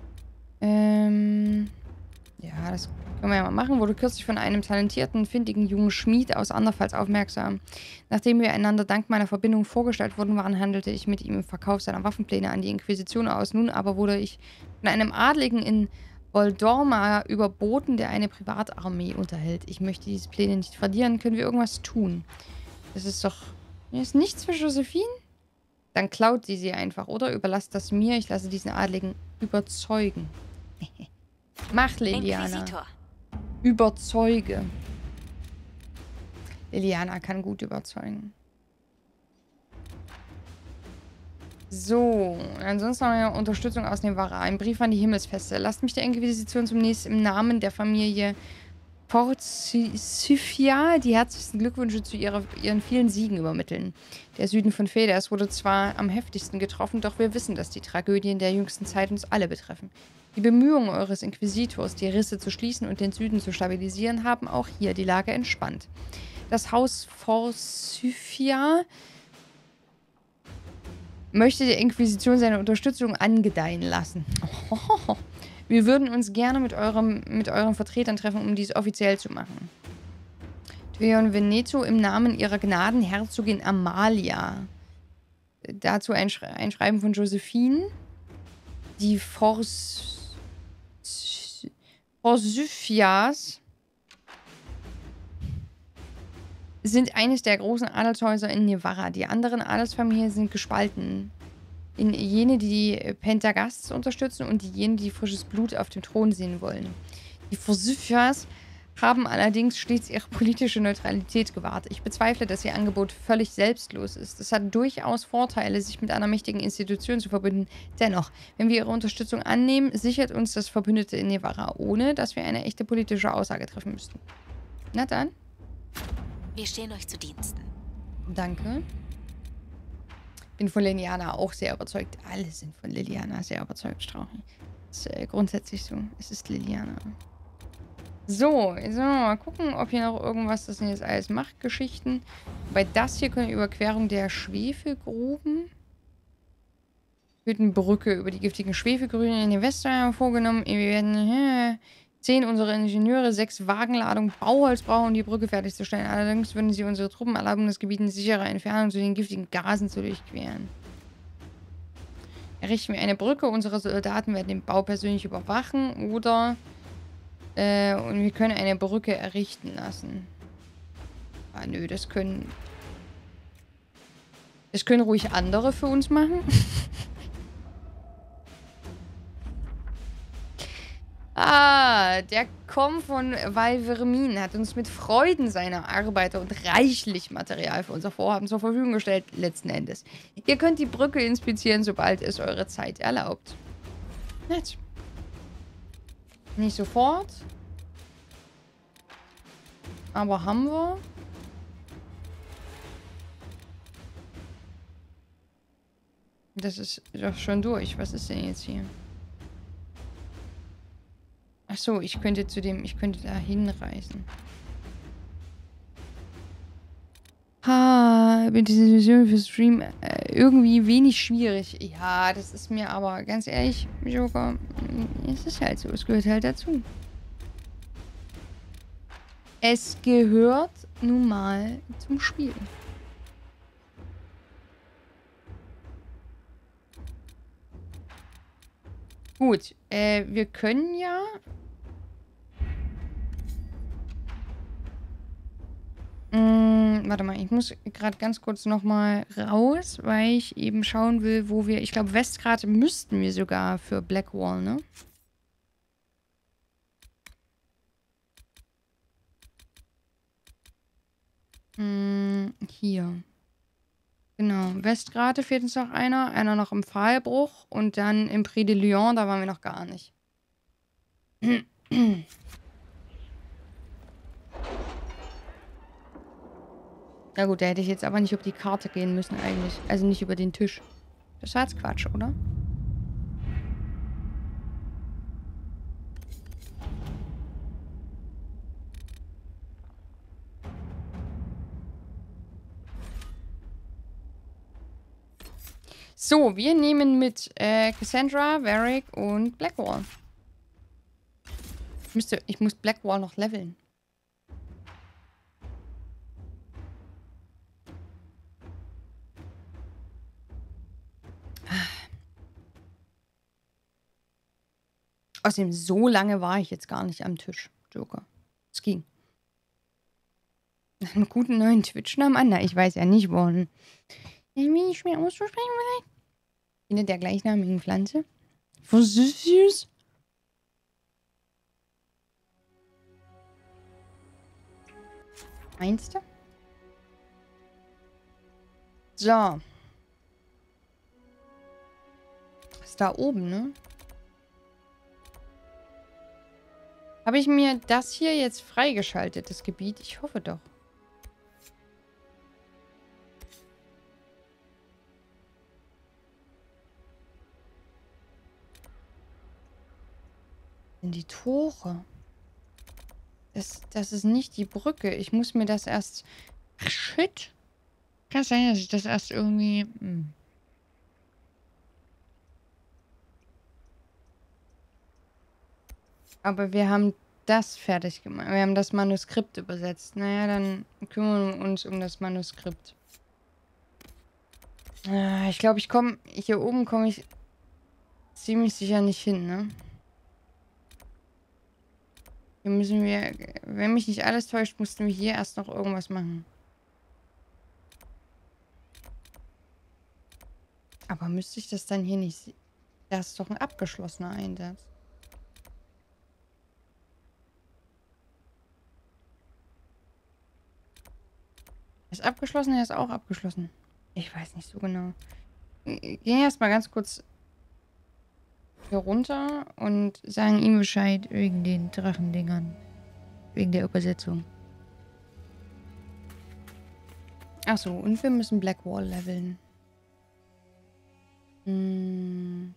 Ähm. Ja, das können wir ja mal machen. Wurde kürzlich von einem talentierten, findigen jungen Schmied aus Anderfalls aufmerksam. Nachdem wir einander dank meiner Verbindung vorgestellt worden waren, handelte ich mit ihm im Verkauf seiner Waffenpläne an die Inquisition aus. Nun aber wurde ich von einem Adligen in Voldorma überboten, der eine Privatarmee unterhält. Ich möchte diese Pläne nicht verlieren. Können wir irgendwas tun? Das ist doch... Das ist nichts für Josephine? Dann klaut sie sie einfach, oder? Überlasst das mir. Ich lasse diesen Adligen überzeugen. Mach, Liliana. Inquisitor. Überzeuge. Liliana kann gut überzeugen. So, ansonsten haben wir Unterstützung aus Nevarra. Ein Brief an die Himmelsfeste. Lasst mich der Inquisition zunächst im Namen der Familie Portsyphia die herzlichsten Glückwünsche zu ihrer, ihren vielen Siegen übermitteln. Der Süden von Phaedas wurde zwar am heftigsten getroffen, doch wir wissen, dass die Tragödien der jüngsten Zeit uns alle betreffen. Die Bemühungen eures Inquisitors, die Risse zu schließen und den Süden zu stabilisieren, haben auch hier die Lage entspannt. Das Haus Forsyphia möchte der Inquisition seine Unterstützung angedeihen lassen. Oh, wir würden uns gerne mit, eurem, mit euren Vertretern treffen, um dies offiziell zu machen. Tweon Veneto im Namen ihrer Gnaden Herzogin Amalia. Dazu ein, Schre ein Schreiben von Josephine. Die Fors Forsyphias sind eines der großen Adelshäuser in Nevarra. Die anderen Adelsfamilien sind gespalten. In jene, die die Pentagasts unterstützen und jene, die frisches Blut auf dem Thron sehen wollen. Die Forsyphias haben allerdings stets ihre politische Neutralität gewahrt. Ich bezweifle, dass ihr Angebot völlig selbstlos ist. Es hat durchaus Vorteile, sich mit einer mächtigen Institution zu verbünden. Dennoch, wenn wir ihre Unterstützung annehmen, sichert uns das Verbündete in Nevarra, ohne dass wir eine echte politische Aussage treffen müssten. Na dann. Wir stehen euch zu Diensten. Danke. Bin von Liliana auch sehr überzeugt. Alle sind von Liliana sehr überzeugt, Strauchi. Das ist äh, grundsätzlich so. Es ist Liliana. So, jetzt wollen wir mal gucken, ob hier noch irgendwas, das sind jetzt alles Machtgeschichten. Bei das hier können wir Überquerung der Schwefelgruben. Hüttenbrücke über die giftigen Schwefelgrüne in den Westteil vorgenommen. Wir werden äh, zehn unserer Ingenieure, sechs Wagenladungen Bauholz brauchen, um die Brücke fertigzustellen. Allerdings würden sie unsere Truppen erlauben, das Gebiet in sicherer Entfernung zu den giftigen Gasen zu durchqueren. Errichten wir eine Brücke. Unsere Soldaten werden den Bau persönlich überwachen oder... Äh, und wir können eine Brücke errichten lassen. Ah, nö, das können... Das können ruhig andere für uns machen. Ah, der Komm von Valvermin hat uns mit Freuden seiner Arbeiter und reichlich Material für unser Vorhaben zur Verfügung gestellt, letzten Endes. Ihr könnt die Brücke inspizieren, sobald es eure Zeit erlaubt. Nett. Nicht sofort. Aber haben wir. Das ist doch schon durch. Was ist denn jetzt hier? Ach so, ich könnte zu dem, ich könnte da hinreisen. Ha, mit dieser Mission für Stream äh, irgendwie wenig schwierig. Ja, das ist mir aber ganz ehrlich, Joker, es ist halt so, es gehört halt dazu. Es gehört nun mal zum Spiel. Gut, äh, wir können ja... Mm, warte mal, ich muss gerade ganz kurz nochmal raus, weil ich eben schauen will, wo wir... Ich glaube, Westgrad müssten wir sogar für Blackwall, ne? Mm, hier. Genau. Westgrate fehlt uns noch einer. Einer noch im Pfahlbruch. Und dann im Prix de Lyon, da waren wir noch gar nicht. Na gut, da hätte ich jetzt aber nicht über die Karte gehen müssen eigentlich. Also nicht über den Tisch. Das war jetzt Quatsch, oder? So, wir nehmen mit äh, Cassandra, Varric und Blackwall. Ich, müsste, ich muss Blackwall noch leveln. Außerdem, so lange war ich jetzt gar nicht am Tisch, Joker. Es ging. Nach einem guten neuen Twitch-Namen an. Na, ich weiß ja nicht, wann. Irgendwie schwer auszusprechen vielleicht. Hinter der gleichnamigen Pflanze. Was ist süß? Meinst du? So. Ist da oben, ne? Habe ich mir das hier jetzt freigeschaltet, das Gebiet? Ich hoffe doch. In die Tore. Das, das ist nicht die Brücke. Ich muss mir das erst... Ach, shit. Kann sein, dass ich das erst irgendwie... Hm. Aber wir haben das fertig gemacht. Wir haben das Manuskript übersetzt. Naja, dann kümmern wir uns um das Manuskript. Ich glaube, ich komme... Hier oben komme ich ziemlich sicher nicht hin, ne? Hier müssen wir... Wenn mich nicht alles täuscht, mussten wir hier erst noch irgendwas machen. Aber müsste ich das dann hier nicht... Das ist doch ein abgeschlossener Einsatz. Ist abgeschlossen, er ist auch abgeschlossen. Ich weiß nicht so genau. Gehen erstmal ganz kurz hier runter und sagen ihm Bescheid wegen den Drachendingern. Wegen der Übersetzung. Achso, und wir müssen Blackwall leveln. Hm.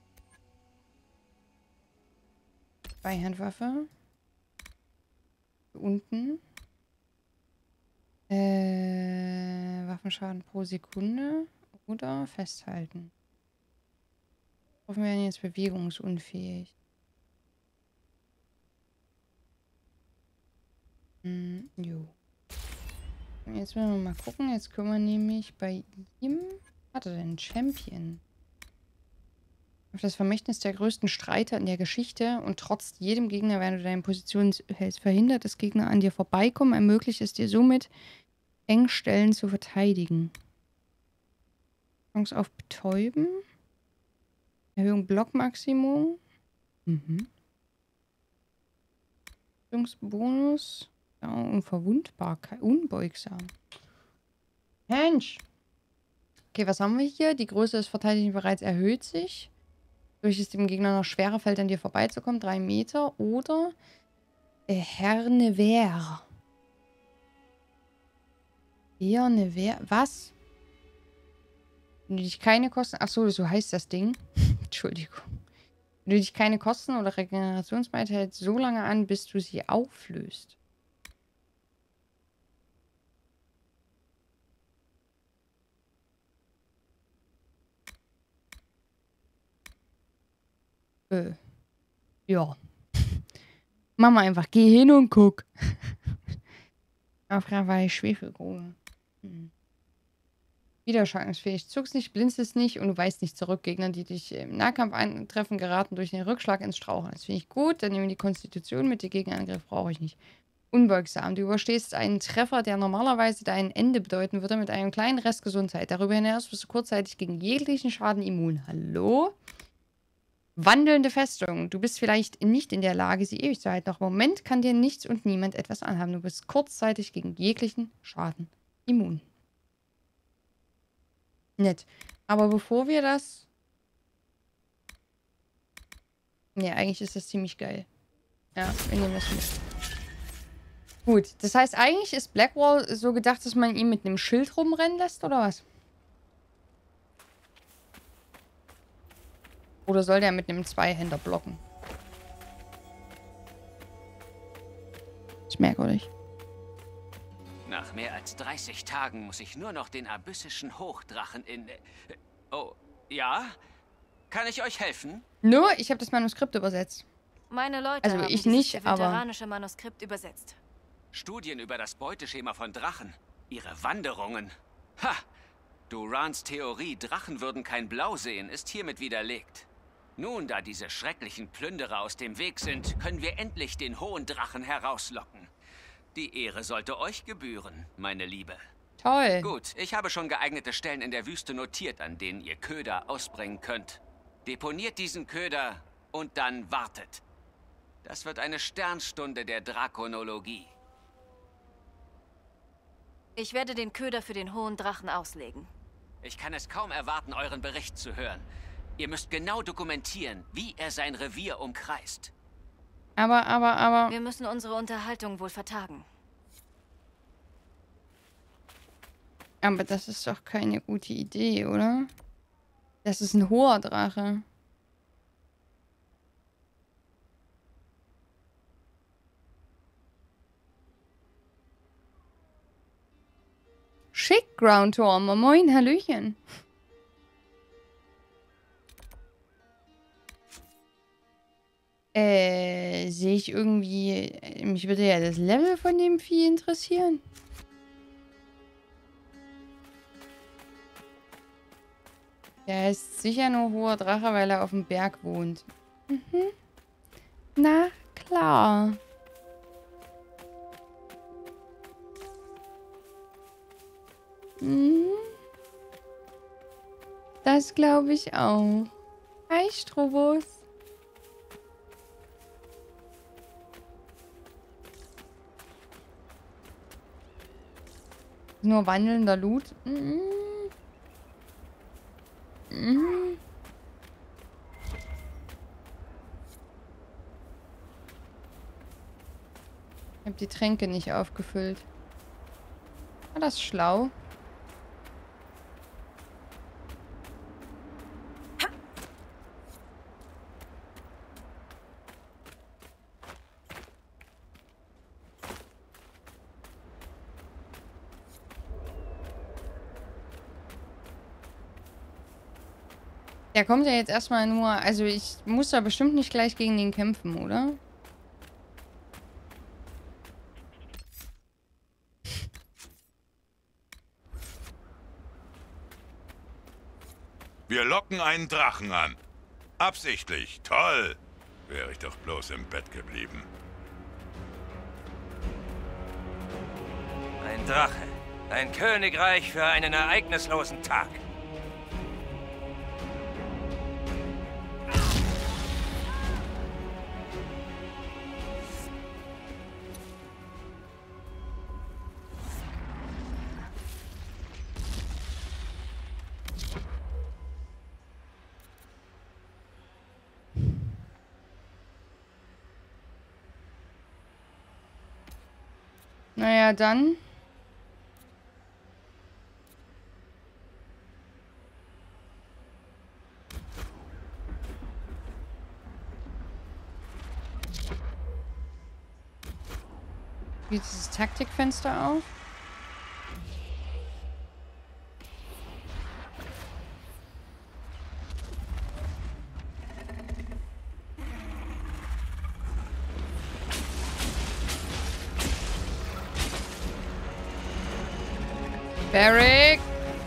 Zweihandwaffe. Hier unten. Äh, Waffenschaden pro Sekunde oder festhalten. Hoffen wir werden jetzt bewegungsunfähig. Hm, jo. Jetzt müssen wir mal gucken. Jetzt können wir nämlich bei ihm... Hat er denn einen Champion? Auf das Vermächtnis der größten Streiter in der Geschichte und trotz jedem Gegner, während du deine Position hältst, verhindert, dass Gegner an dir vorbeikommen, ermöglicht es dir somit, Engstellen zu verteidigen. Chance auf Betäuben. Erhöhung Blockmaximum. Mhm. Bonus. Ja, Unverwundbarkeit. Unbeugsam. Mensch. Okay, was haben wir hier? Die Größe des Verteidigten bereits erhöht sich. Durch es dem Gegner noch schwerer fällt, an dir vorbeizukommen. Drei Meter. Oder Herne Wehr. Herne Wehr. Was? Wenn du dich keine Kosten... Achso, so heißt das Ding. Entschuldigung. Wenn du dich keine Kosten oder Regenerationsmaid hältst so lange an, bis du sie auflöst. Äh. Ja. Mach mal einfach. Geh hin und guck. Aufgabe war Schwefelgrube. Hm. Widerschlagsfähig. Zuckst nicht, blinzelst nicht und du weißt nicht zurück. Gegner, die dich im Nahkampf eintreffen, geraten durch den Rückschlag ins Straucheln. Das finde ich gut. Dann nehmen wir die Konstitution mit. Die Gegenangriff brauche ich nicht. Unbeugsam. Du überstehst einen Treffer, der normalerweise dein Ende bedeuten würde, mit einem kleinen Rest Gesundheit. Darüber hinaus bist du kurzzeitig gegen jeglichen Schaden immun. Hallo? Wandelnde Festung. Du bist vielleicht nicht in der Lage, sie ewig zu halten. Doch im Moment kann dir nichts und niemand etwas anhaben. Du bist kurzzeitig gegen jeglichen Schaden immun. Nett. Aber bevor wir das... Ja, eigentlich ist das ziemlich geil. Ja, wir nehmen das mit. Gut, das heißt, eigentlich ist Blackwall so gedacht, dass man ihn mit einem Schild rumrennen lässt, oder was? Oder soll der mit einem Zweihänder blocken? Ist merkwürdig. Nach mehr als dreißig Tagen muss ich nur noch den abyssischen Hochdrachen in... Oh, ja? Kann ich euch helfen? Nur, ich habe das Manuskript übersetzt. Meine Leute also haben ich dieses nicht, aber... veteranische Manuskript übersetzt. Studien über das Beuteschema von Drachen. Ihre Wanderungen. Ha! Durans Theorie, Drachen würden kein Blau sehen, ist hiermit widerlegt. Nun, da diese schrecklichen Plünderer aus dem Weg sind, können wir endlich den hohen Drachen herauslocken. Die Ehre sollte euch gebühren, meine Liebe. Toll. Gut, ich habe schon geeignete Stellen in der Wüste notiert, an denen ihr Köder ausbringen könnt. Deponiert diesen Köder und dann wartet. Das wird eine Sternstunde der Drakonologie. Ich werde den Köder für den hohen Drachen auslegen. Ich kann es kaum erwarten, euren Bericht zu hören. Ihr müsst genau dokumentieren, wie er sein Revier umkreist. Aber, aber, aber... Wir müssen unsere Unterhaltung wohl vertagen. Aber das ist doch keine gute Idee, oder? Das ist ein hoher Drache. Schick, Groundtorm. Moin, Hallöchen. Äh, sehe ich irgendwie... Mich würde ja das Level von dem Vieh interessieren. Der ist sicher nur hoher Drache, weil er auf dem Berg wohnt. Mhm. Na, klar. Mhm. Das glaube ich auch. Hi, Strobos. Nur wandelnder Loot. Mhm. Mhm. Ich habe die Tränke nicht aufgefüllt. War das schlau? Der kommt ja jetzt erstmal nur... Also ich muss da bestimmt nicht gleich gegen den kämpfen, oder? Wir locken einen Drachen an. Absichtlich. Toll. Wäre ich doch bloß im Bett geblieben. Ein Drache. Ein Königreich für einen ereignislosen Tag. Naja, dann. Geht dieses Taktikfenster auf? Varric!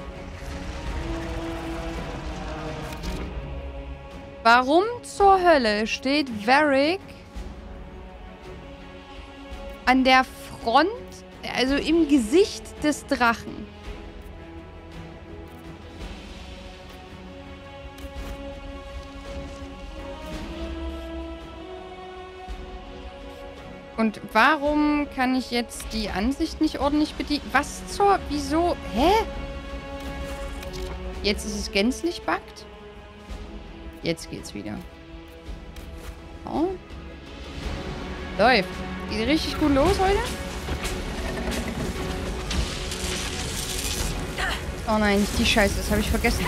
Warum zur Hölle steht Varric an der Front, also im Gesicht des Drachen? Und warum kann ich jetzt die Ansicht nicht ordentlich bedienen? Was zur... Wieso? Hä? Jetzt ist es gänzlich buggt. Jetzt geht's wieder. Oh. Läuft. Geht richtig gut los heute. Oh nein, nicht die Scheiße. Das habe ich vergessen.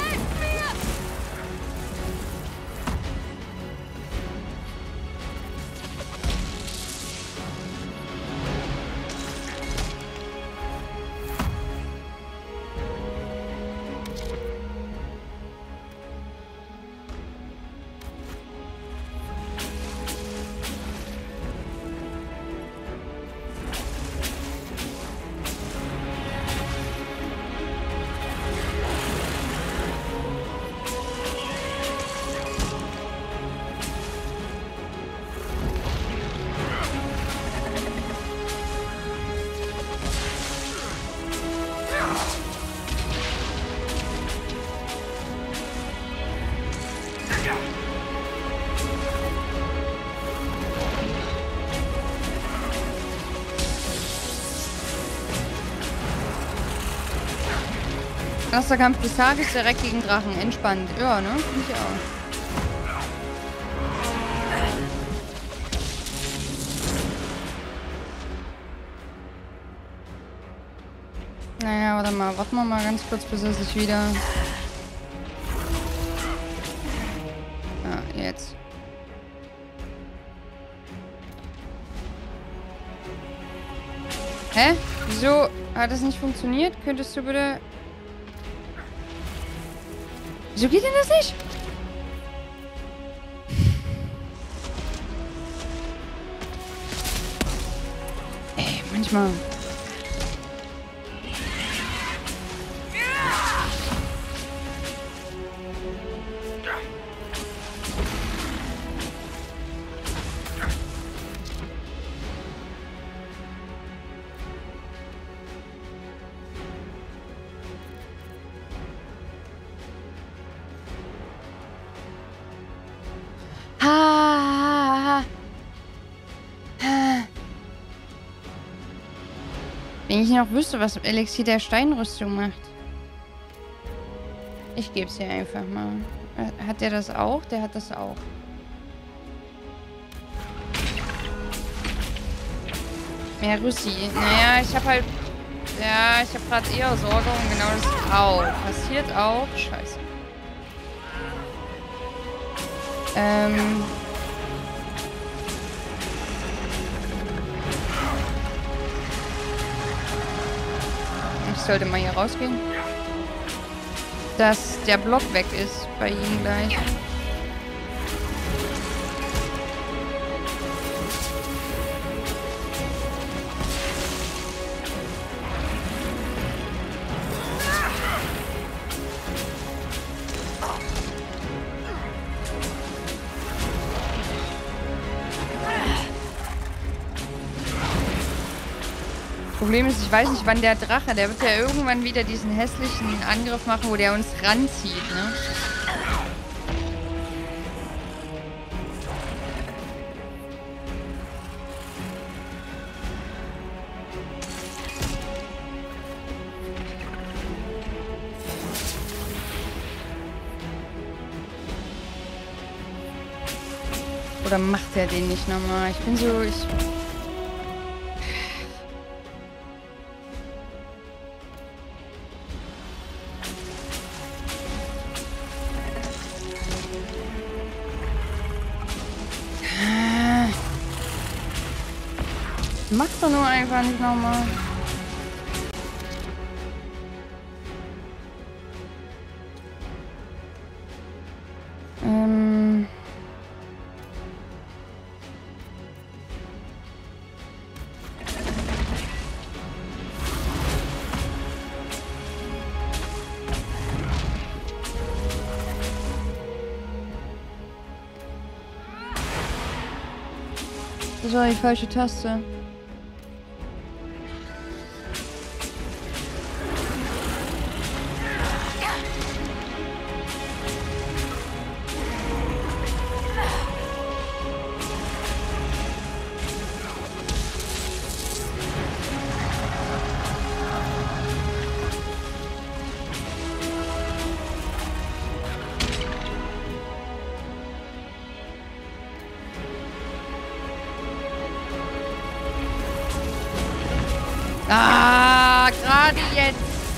Erster Kampf des Tages direkt gegen Drachen. Entspannt. Ja, ne? Finde ich auch. Naja, warte mal. Warten wir mal ganz kurz, bis er sich wieder... Ja, jetzt. Hä? Wieso hat das nicht funktioniert? Könntest du bitte... Wieso geht denn das nicht? Ey, manchmal... Wenn ich noch wüsste, was Elixier der Steinrüstung macht. Ich gebe es hier einfach mal. Hat der das auch? Der hat das auch. Mehr Rüssi. Naja, ich habe halt... Ja, ich habe gerade eher Sorge und genau das auch. Passiert auch. Scheiße. Ähm... Ich sollte mal hier rausgehen. Dass der Block weg ist bei ihm gleich. Problem ist, ich weiß nicht, wann der Drache, der wird ja irgendwann wieder diesen hässlichen Angriff machen, wo der uns ranzieht, ne? Oder macht er den nicht nochmal? Ich bin so... Ich Mach doch nur einfach nicht nochmal. Ähm. Das war die falsche Taste. gerade jetzt.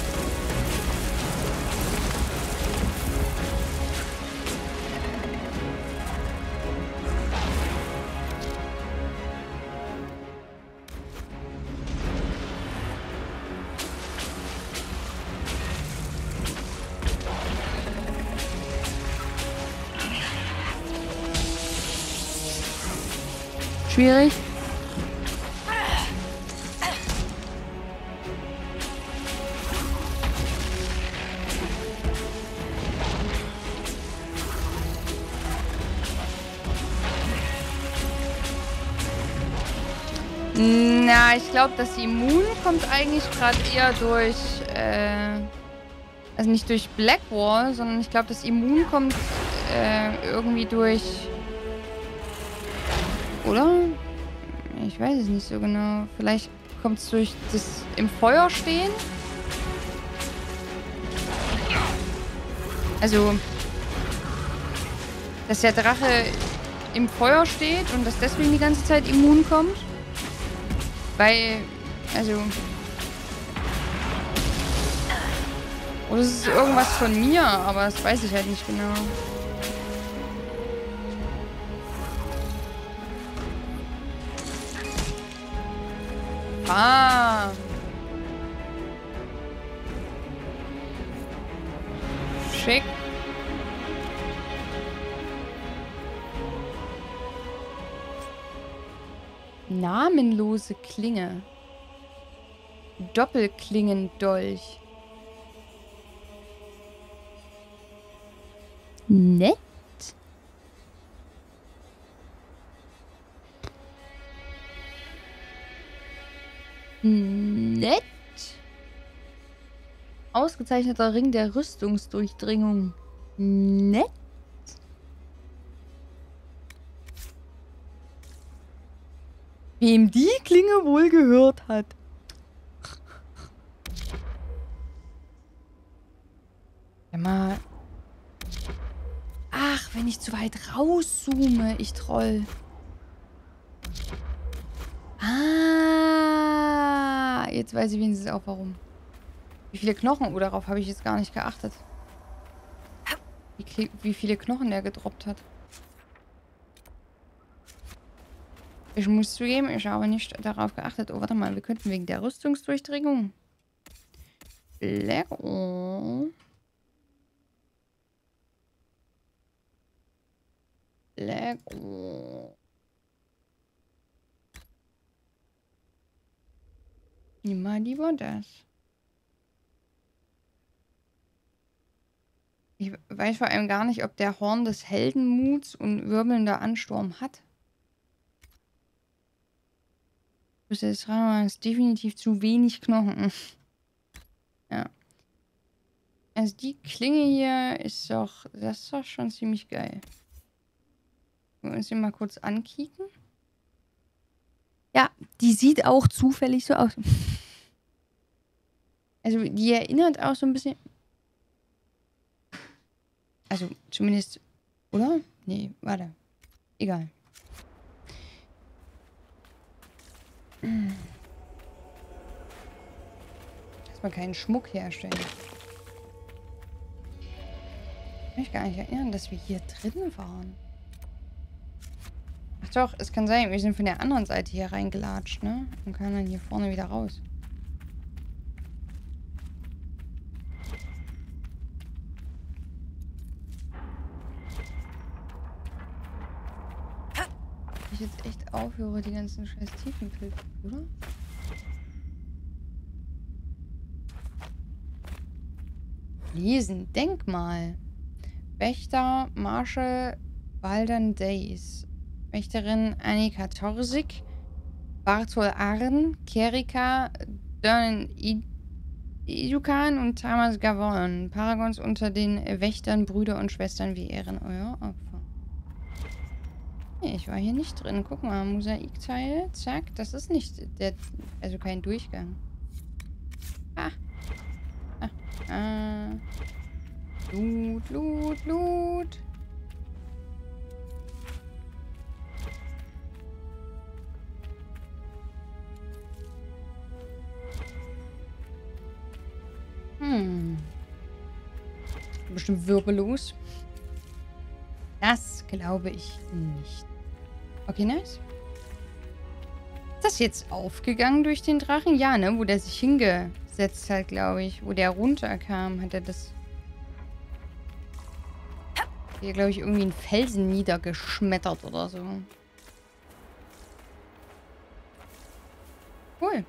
Schwierig. Na, ich glaube, das Immun kommt eigentlich gerade eher durch, äh, also nicht durch Blackwall, sondern ich glaube, das Immun kommt äh, irgendwie durch, oder? Ich weiß es nicht so genau. Vielleicht kommt es durch das im Feuer stehen. Also, dass der Drache im Feuer steht und dass deswegen die ganze Zeit immun kommt. Weil, also... Oder es ist irgendwas von mir, aber das weiß ich halt nicht genau. Ah. Schick. Namenlose Klinge. Doppelklingendolch. Nett. Nett. Ausgezeichneter Ring der Rüstungsdurchdringung. Nett. Wem die Klinge wohl gehört hat. Ja, mal. Ach, wenn ich zu weit rauszoome, ich Troll. Ah, jetzt weiß ich wenigstens auch warum. Wie viele Knochen? Oh, darauf habe ich jetzt gar nicht geachtet. Wie, wie viele Knochen der gedroppt hat. Ich muss zugeben, ich habe nicht darauf geachtet. Oh, warte mal, wir könnten wegen der Rüstungsdurchdringung. Lego. Lego. Nimm mal lieber das. Ich weiß vor allem gar nicht, ob der Horn des Heldenmuts und wirbelnder Ansturm hat. Das ist definitiv zu wenig Knochen. Ja. Also die Klinge hier ist doch, das ist doch schon ziemlich geil. Wir uns die mal kurz ankicken. Ja, die sieht auch zufällig so aus. Also die erinnert auch so ein bisschen... Also zumindest... Oder? Nee, warte. Egal. Erstmal keinen Schmuck herstellen. Ich kann mich gar nicht erinnern, dass wir hier drin waren. Ach doch, es kann sein, wir sind von der anderen Seite hier reingelatscht, ne? Und können dann hier vorne wieder raus. Ich jetzt echt aufhöre, die ganzen scheiß Tiefenpilze, oder? Lesen, Denkmal. Wächter Marshall Baldern Days. Wächterin Annika Torsig. Bartol Arn, Kerika Dörnen Idukan und Tamas Gavon. Paragons unter den Wächtern, Brüder und Schwestern, wie ehren euer Opfer. Nee, ich war hier nicht drin. Guck mal, Mosaikteile. Zack, das ist nicht der, also kein Durchgang. Ah. Ah. Ah. Loot, Loot, Loot. bestimmt wirbellos. Das glaube ich nicht. Okay, nice. Ist das jetzt aufgegangen durch den Drachen? Ja, ne? Wo der sich hingesetzt hat, glaube ich. Wo der runterkam, hat er das... Hier, glaube ich, irgendwie einen Felsen niedergeschmettert oder so. Cool.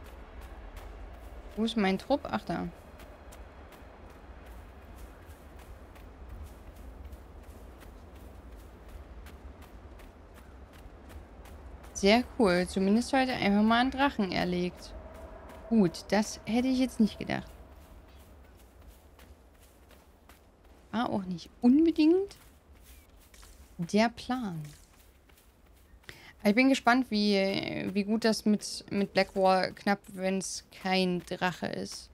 Wo ist mein Trupp? Ach, da. Sehr cool. Zumindest heute einfach mal einen Drachen erlegt. Gut, das hätte ich jetzt nicht gedacht. War auch nicht unbedingt der Plan. Ich bin gespannt, wie, wie gut das mit, mit Blackwall knappt, wenn es kein Drache ist.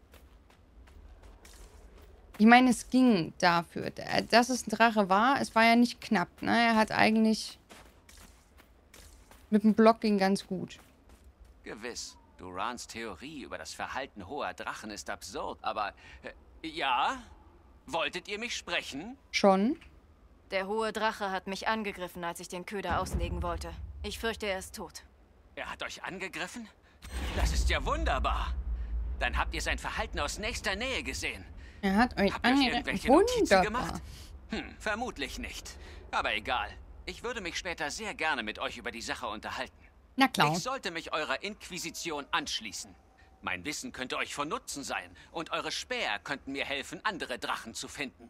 Ich meine, es ging dafür. Dass es ein Drache war, es war ja nicht knapp. Ne? Er hat eigentlich... Mit dem Block ging ganz gut. Gewiss. Durans Theorie über das Verhalten hoher Drachen ist absurd, aber... Äh, ja? Wolltet ihr mich sprechen? Schon. Der hohe Drache hat mich angegriffen, als ich den Köder auslegen wollte. Ich fürchte, er ist tot. Er hat euch angegriffen? Das ist ja wunderbar. Dann habt ihr sein Verhalten aus nächster Nähe gesehen. Er hat euch angegriffen. Wunderbar. Gemacht? Hm, vermutlich nicht. Aber egal. Ich würde mich später sehr gerne mit euch über die Sache unterhalten. Na klar. Ich sollte mich eurer Inquisition anschließen. Mein Wissen könnte euch von Nutzen sein. Und eure Späher könnten mir helfen, andere Drachen zu finden.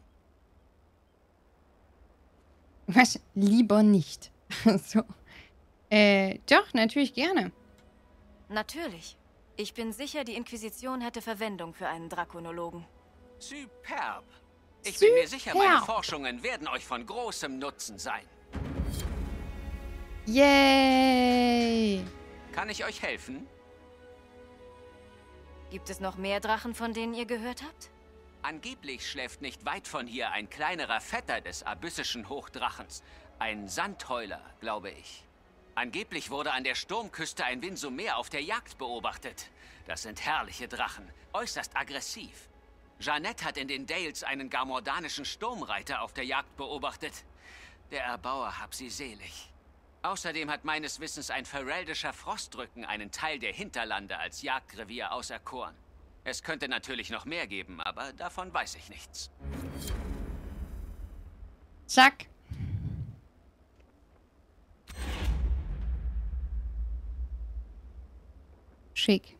Was? Lieber nicht. So. Äh, doch, natürlich gerne. Natürlich. Ich bin sicher, die Inquisition hätte Verwendung für einen Drakonologen. Superb. Ich Superb. bin mir sicher, meine Forschungen werden euch von großem Nutzen sein. Yay! Kann ich euch helfen? Gibt es noch mehr Drachen, von denen ihr gehört habt? Angeblich schläft nicht weit von hier ein kleinerer Vetter des abyssischen Hochdrachens. Ein Sandheuler, glaube ich. Angeblich wurde an der Sturmküste ein Winsumer auf der Jagd beobachtet. Das sind herrliche Drachen, äußerst aggressiv. Jeannette hat in den Dales einen garmordanischen Sturmreiter auf der Jagd beobachtet. Der Erbauer hab sie selig. Außerdem hat meines Wissens ein fereldischer Frostrücken einen Teil der Hinterlande als Jagdrevier auserkoren. Es könnte natürlich noch mehr geben, aber davon weiß ich nichts. Zack. Schick.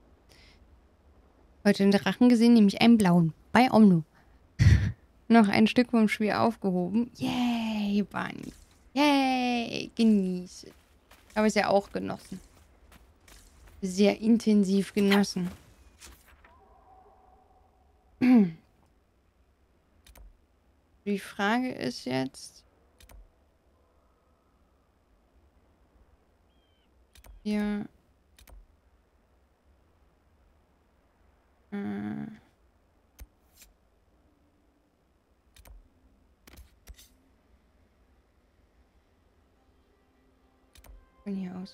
Heute einen Drachen gesehen, nämlich einen blauen. Bei Omno. Noch ein Stück vom Spiel aufgehoben. Yay, Bunny. Yay, genieße. Habe ich ja auch genossen. Sehr intensiv genossen. Die Frage ist jetzt... Ja... Äh... Von hier aus.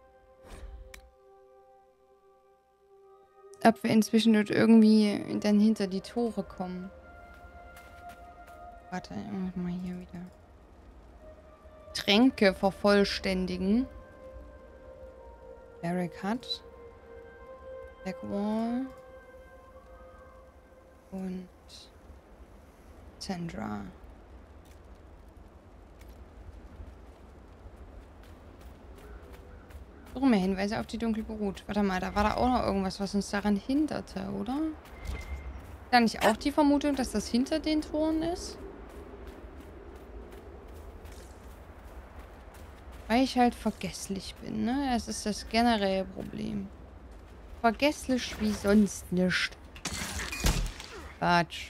Ob wir inzwischen dort irgendwie dann hinter die Tore kommen. Warte, ich muss mal hier wieder. Tränke vervollständigen. Barrack hat. Blackwall. Und Sandra. Suche mehr Hinweise auf die dunkle Brut. Warte mal, da war da auch noch irgendwas, was uns daran hinderte, oder? Da nicht auch die Vermutung, dass das hinter den Toren ist? Weil ich halt vergesslich bin, ne? Das ist das generelle Problem. Vergesslich wie sonst nicht. Quatsch.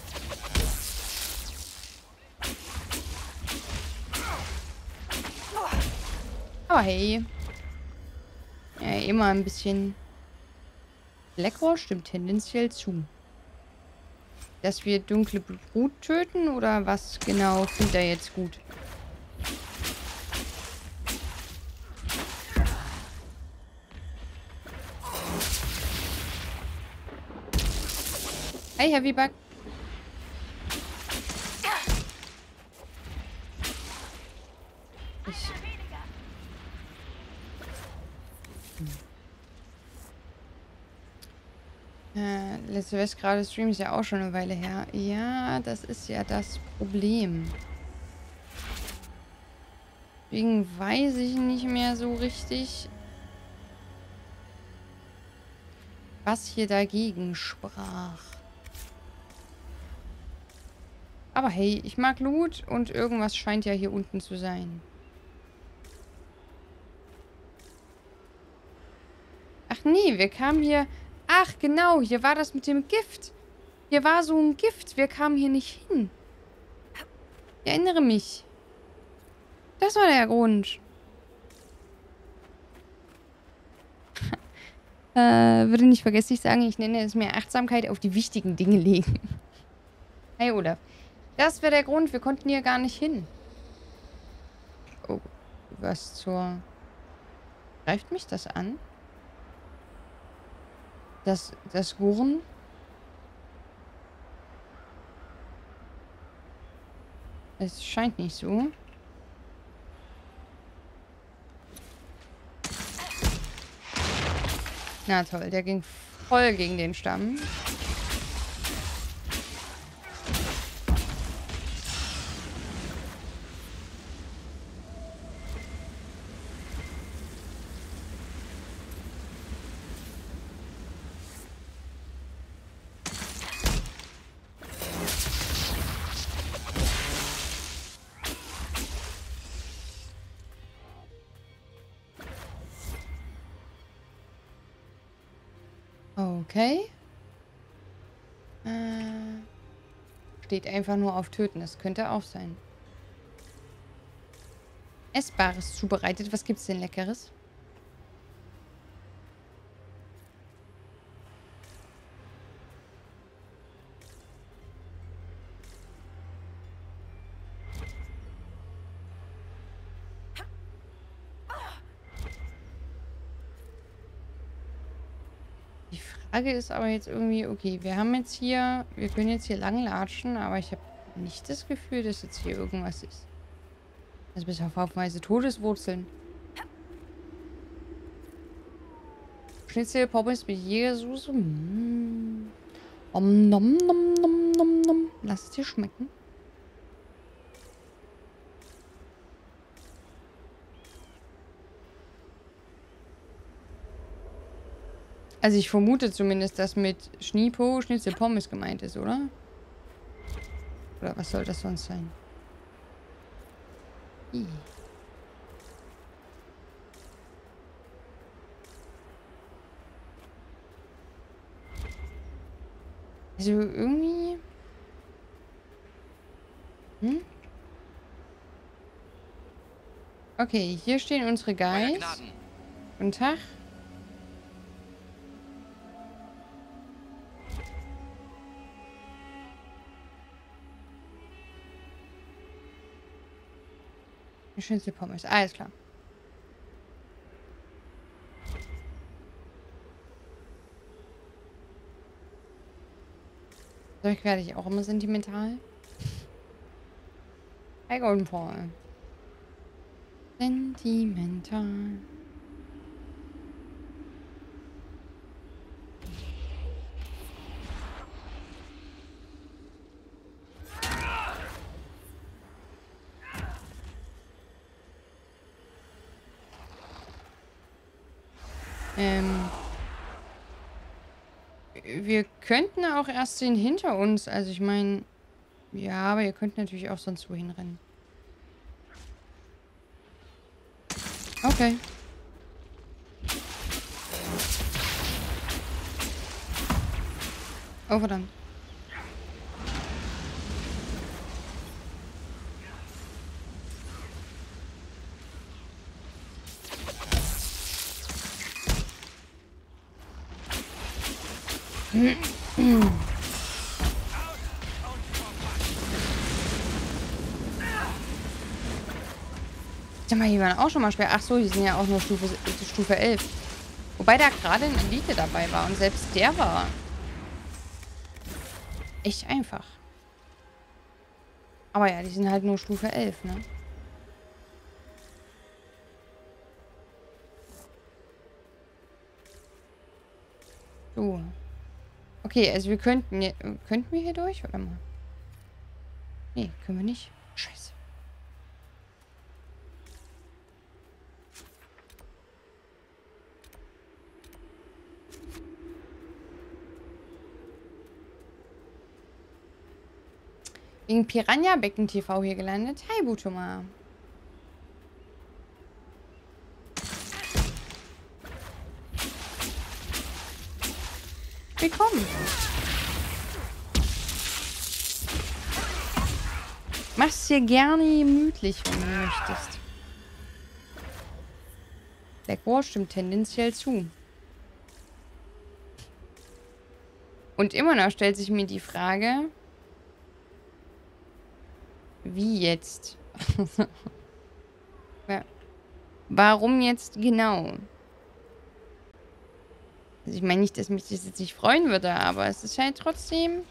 Aber hey. Ja, immer ein bisschen... Blackwall stimmt tendenziell zu. Dass wir dunkle Brut töten oder was genau findet er jetzt gut? Hey, Heavybug. Ich... Hm. Äh, letzte West gerade Stream ist ja auch schon eine Weile her. Ja, das ist ja das Problem. Deswegen weiß ich nicht mehr so richtig, was hier dagegen sprach. Aber hey, ich mag Loot und irgendwas scheint ja hier unten zu sein. Ach nee, wir kamen hier... Ach genau, hier war das mit dem Gift. Hier war so ein Gift. Wir kamen hier nicht hin. Ich erinnere mich. Das war der Grund. äh, würde nicht vergesslich sagen, ich nenne es mehr Achtsamkeit auf die wichtigen Dinge legen. Hey Olaf. Das wäre der Grund. Wir konnten hier gar nicht hin. Oh, was zur... Greift mich das an? Das, das Gurren? Es scheint nicht so. Na toll, der ging voll gegen den Stamm. Okay. Äh, steht einfach nur auf Töten. Das könnte auch sein. Essbares zubereitet. Was gibt's denn Leckeres? Die Frage ist aber jetzt irgendwie, okay, wir haben jetzt hier, wir können jetzt hier lang latschen, aber ich habe nicht das Gefühl, dass jetzt hier irgendwas ist. Also bis auf haufenweise Todeswurzeln. Schnitzel, Pommes mit Jägersoße. Mm. Om nom nom nom nom nom. Lass es dir schmecken. Also ich vermute zumindest, dass mit Schniepo Schnitzel Pommes gemeint ist, oder? Oder was soll das sonst sein? Ih. Also irgendwie... Hm? Okay, hier stehen unsere Guys. Guten Tag. Schnitzel Pommes. Alles klar. Dadurch werde ich auch immer sentimental. Hi Golden Paul. Sentimental. Ähm, wir könnten auch erst den hinter uns. Also ich meine, ja, aber ihr könnt natürlich auch sonst wohin rennen. Okay. Oh, verdammt. Sag mal, hier waren auch schon mal schwer. Ach so, die sind ja auch nur Stufe, Stufe elf. Wobei da gerade ein Elite dabei war. Und selbst der war echt einfach. Aber ja, die sind halt nur Stufe elf, ne? So. Okay, also wir könnten... Ja, könnten wir hier durch? Warte mal. Nee, können wir nicht. Scheiße. Wegen Piranha-Becken T V hier gelandet. Hi, Butoma. Willkommen. Mach's dir gerne gemütlich, wenn du möchtest. Blackwall stimmt tendenziell zu. Und immer noch stellt sich mir die Frage, wie jetzt? Warum jetzt genau? Also ich meine nicht, dass mich das jetzt nicht freuen würde, aber es ist halt trotzdem...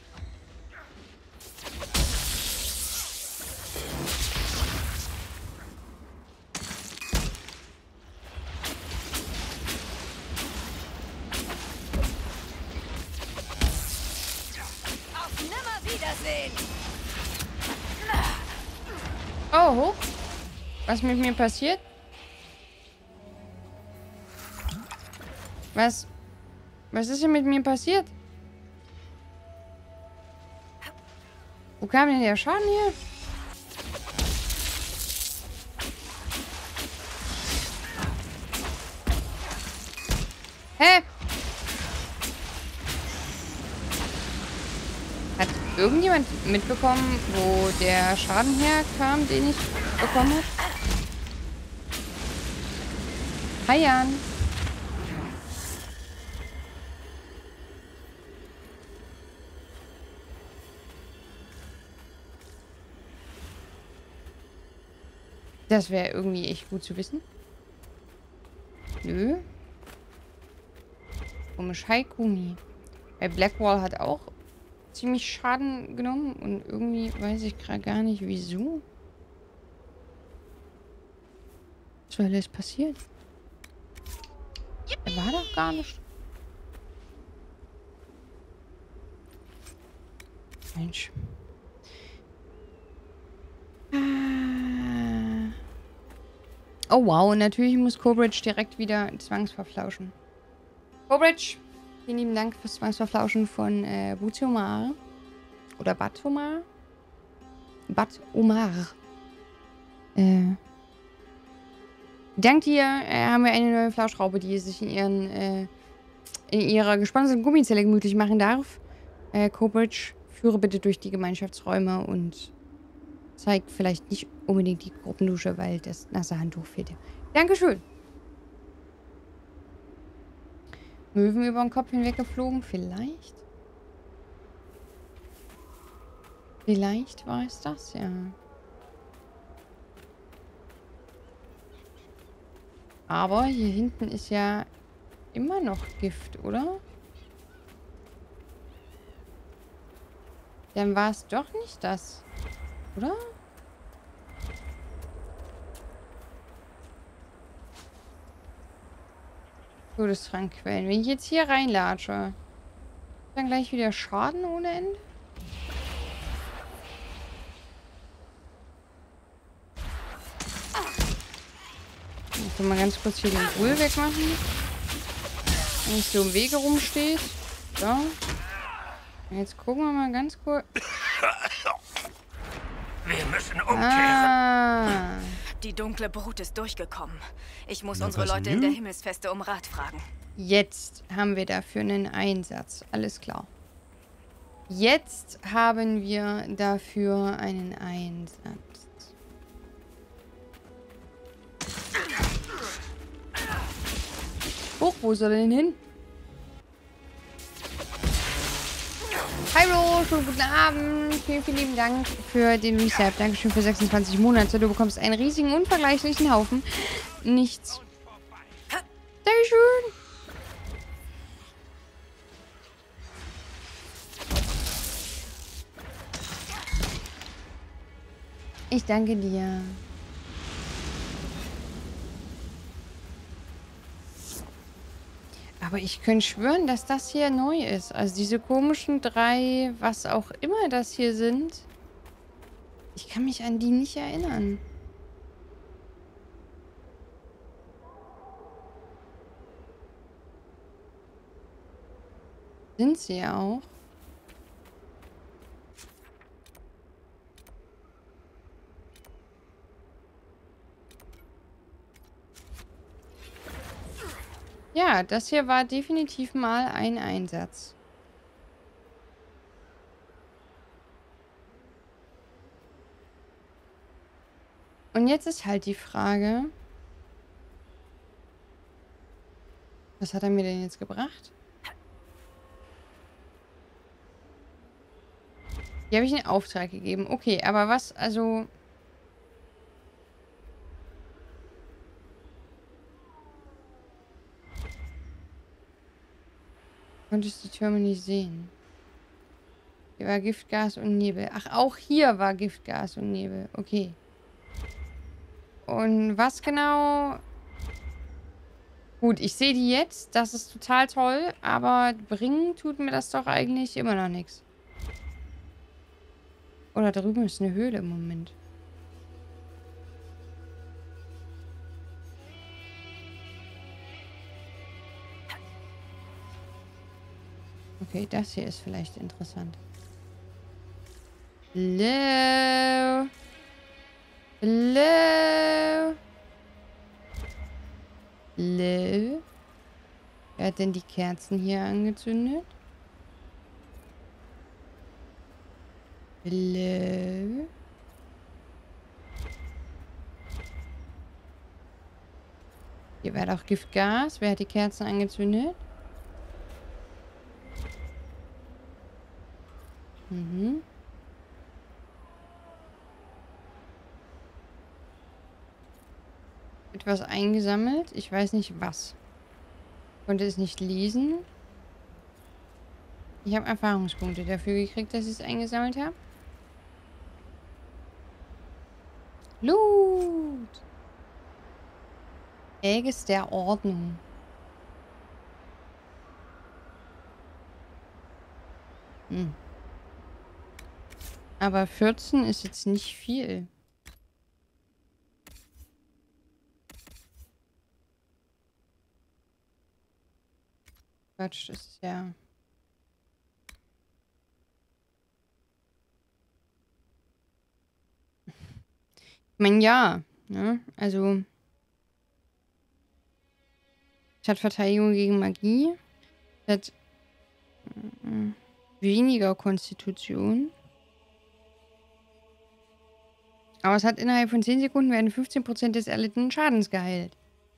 Auf Nimmerwiedersehen! Oh, hoch. Was mit mir passiert? Was? Was ist denn mit mir passiert? Wo kam denn der Schaden hier? Hä? Hat irgendjemand mitbekommen, wo der Schaden herkam, den ich bekommen habe? Hi, Jan. Das wäre irgendwie echt gut zu wissen. Nö. Komisch. Hi, Kumi. Bei Blackwall hat auch ziemlich Schaden genommen und irgendwie weiß ich gerade gar nicht, wieso. Was soll alles passiert? Er war doch gar nicht. Mensch. Oh wow, natürlich muss Cobridge direkt wieder zwangsverflauschen. Cobridge, vielen lieben Dank fürs Zwangsverflauschen von äh, Butomar. Oder Batomar? Batomar. Äh. Dank dir äh, haben wir eine neue Flauschraube, die sich in ihren äh, in ihrer gesponserte Gummizelle gemütlich machen darf. Äh, Cobridge, führe bitte durch die Gemeinschaftsräume und zeigt vielleicht nicht unbedingt die Gruppendusche, weil das nasse Handtuch fehlt. Dankeschön. Möwen über den Kopf hinweg geflogen? Vielleicht? Vielleicht war es das, ja. Aber hier hinten ist ja immer noch Gift, oder? Dann war es doch nicht das. Oder? Todestranquellen. Wenn ich jetzt hier reinlatsche, dann gleich wieder Schaden ohne Ende? Ich kann mal ganz kurz hier den Bull wegmachen. Wenn nicht so im Wege rumsteht. So. Jetzt gucken wir mal ganz kurz. Wir müssen umkehren. Ah. Die dunkle Brut ist durchgekommen. Ich muss unsere Leute in der Himmelsfeste um Rat fragen. Jetzt haben wir dafür einen Einsatz. Alles klar. Jetzt haben wir dafür einen Einsatz. Hoch, wo soll er denn hin? Hallo, schönen guten Abend. Vielen, vielen lieben Dank für den Resub. Dankeschön für sechsundzwanzig Monate. Du bekommst einen riesigen, unvergleichlichen Haufen. Nichts. Dankeschön. Ich danke dir. Aber ich könnte schwören, dass das hier neu ist. Also diese komischen drei, was auch immer das hier sind. Ich kann mich an die nicht erinnern. Sind sie auch? Ja, das hier war definitiv mal ein Einsatz. Und jetzt ist halt die Frage, was hat er mir denn jetzt gebracht? Hier habe ich einen Auftrag gegeben. Okay, aber was, also... Konntest die Türme nicht sehen. Hier war Giftgas und Nebel. Ach, auch hier war Giftgas und Nebel. Okay. Und was genau... Gut, ich sehe die jetzt. Das ist total toll. Aber bringen tut mir das doch eigentlich immer noch nichts. Oder drüben ist eine Höhle im Moment. Okay, das hier ist vielleicht interessant. Hello? Hello? Hello? Wer hat denn die Kerzen hier angezündet? Hello? Hier war doch Giftgas. Wer hat die Kerzen angezündet? Mhm. Etwas eingesammelt. Ich weiß nicht was. Konnte es nicht lesen. Ich habe Erfahrungspunkte dafür gekriegt, dass ich es eingesammelt habe. Loot. Ägis der Ordnung. Hm. Aber vierzehn ist jetzt nicht viel. Quatsch, das ist ja... Ich meine, ja. Ne? Also... Es hat Verteidigung gegen Magie. Es hat... Äh, weniger Konstitution. Aber es hat innerhalb von zehn Sekunden werden fünfzehn Prozent des erlittenen Schadens geheilt.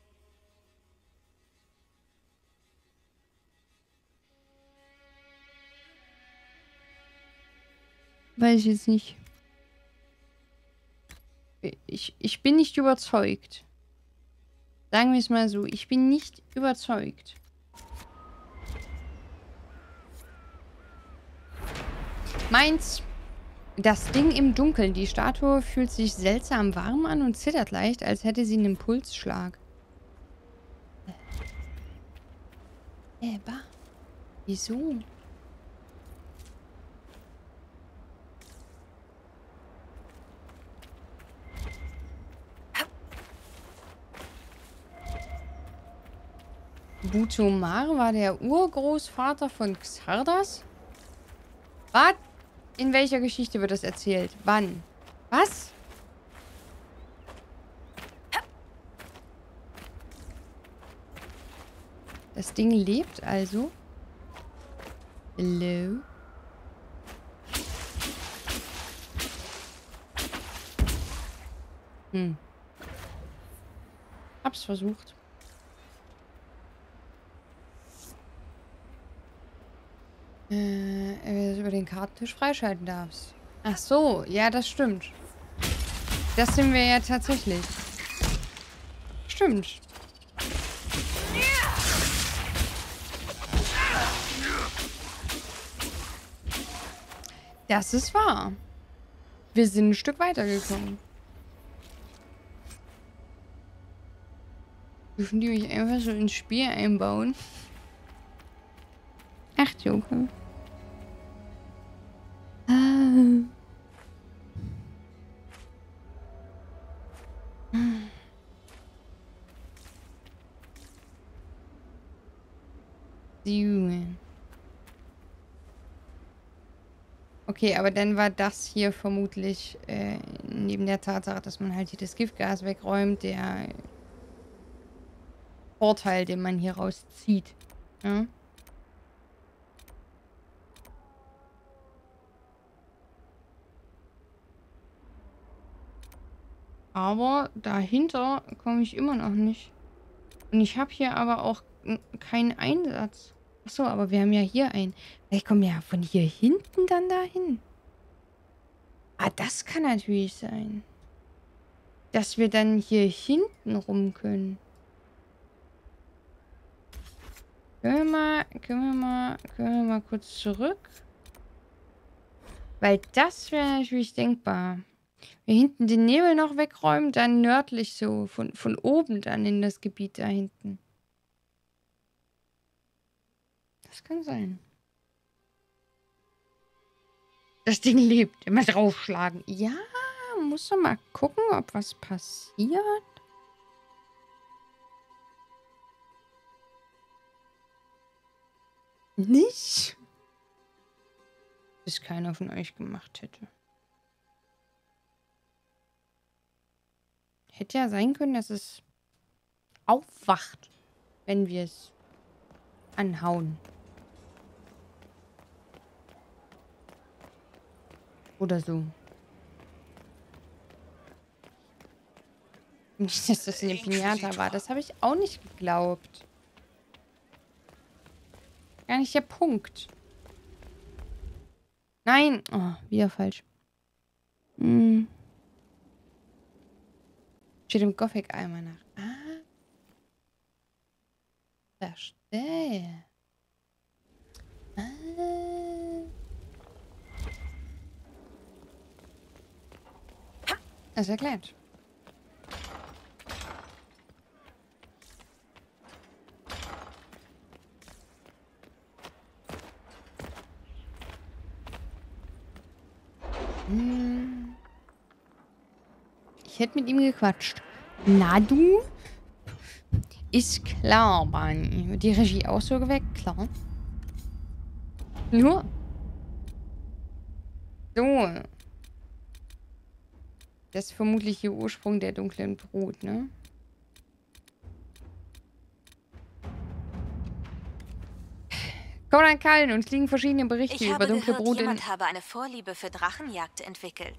Weiß ich jetzt nicht. Ich, ich bin nicht überzeugt. Sagen wir es mal so. Ich bin nicht überzeugt. Meins. Das Ding im Dunkeln. Die Statue fühlt sich seltsam warm an und zittert leicht, als hätte sie einen Pulsschlag. Äh, bah. Wieso? Butomar war der Urgroßvater von Xardas? Was? In welcher Geschichte wird das erzählt? Wann? Was? Das Ding lebt also? Hello? Hm. Hab's versucht. Äh, er über den Kartentisch freischalten darfst. Ach so, ja, das stimmt. Das sind wir ja tatsächlich. Stimmt. Das ist wahr. Wir sind ein Stück weitergekommen. Dürfen die mich einfach so ins Spiel einbauen? Echt, Junge. Ah. Junge. Okay, aber dann war das hier vermutlich äh, neben der Tatsache, dass man halt hier das Giftgas wegräumt, der Vorteil, den man hier rauszieht. Ja? Aber dahinter komme ich immer noch nicht. Und ich habe hier aber auch keinen Einsatz. Achso, aber wir haben ja hier einen. Vielleicht kommen wir ja von hier hinten dann dahin. Ah, das kann natürlich sein. Dass wir dann hier hinten rum können. Können wir mal, können wir mal, können wir mal kurz zurück? Weil das wäre natürlich denkbar. Wir hinten den Nebel noch wegräumen, dann nördlich so, von, von oben dann in das Gebiet da hinten. Das kann sein. Das Ding lebt. Immer draufschlagen. Ja, muss doch mal gucken, ob was passiert. Nicht? Bis keiner von euch gemacht hätte. Hätte ja sein können, dass es aufwacht, wenn wir es anhauen. Oder so. Nicht, dass das eine Pinata war. Das habe ich auch nicht geglaubt. Gar nicht der Punkt. Nein. Oh, wieder falsch. Hm. Steht im Gothic-Eimer nach. Ah. Verstehe. Ah. Das erklärt. Hm. Ich hätte mit ihm gequatscht. Na du? Ist klar, Barney. Wird die Regie auch so geweckt? Klar. Nur. So. Das ist vermutlich der Ursprung der dunklen Brut, ne? Conan Cullen, uns liegen verschiedene Berichte ich über dunkle gehört, Brut in... jemand habe eine Vorliebe für Drachenjagd entwickelt.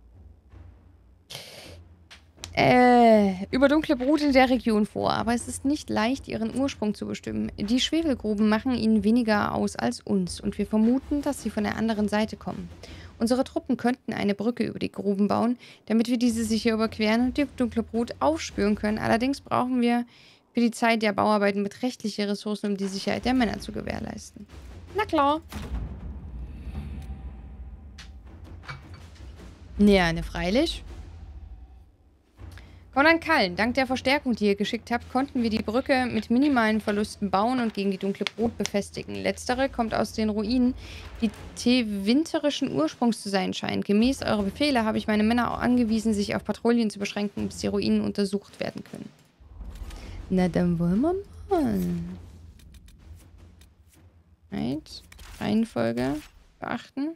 Äh, über dunkle Brut in der Region vor, aber es ist nicht leicht, ihren Ursprung zu bestimmen. Die Schwefelgruben machen ihnen weniger aus als uns und wir vermuten, dass sie von der anderen Seite kommen. Unsere Truppen könnten eine Brücke über die Gruben bauen, damit wir diese sicher überqueren und die dunkle Brut aufspüren können. Allerdings brauchen wir für die Zeit der Bauarbeiten beträchtliche Ressourcen, um die Sicherheit der Männer zu gewährleisten. Na klar. Ja, ne, freilich. Conan Cullen, dank der Verstärkung, die ihr geschickt habt, konnten wir die Brücke mit minimalen Verlusten bauen und gegen die dunkle Brut befestigen. Letztere kommt aus den Ruinen, die tewinterischen Ursprungs zu sein scheinen. Gemäß eurer Befehle habe ich meine Männer auch angewiesen, sich auf Patrouillen zu beschränken, bis die Ruinen untersucht werden können. Na, dann wollen wir mal. Right. Reihenfolge beachten.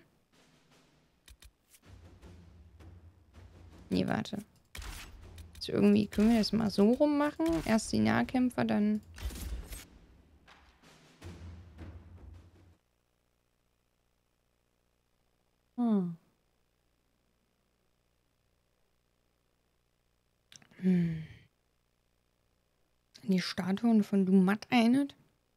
Nee, warte. Also irgendwie können wir das mal so rum machen. Erst die Nahkämpfer, dann... Hm. Hm. Die Statuen von Dumat erinnert?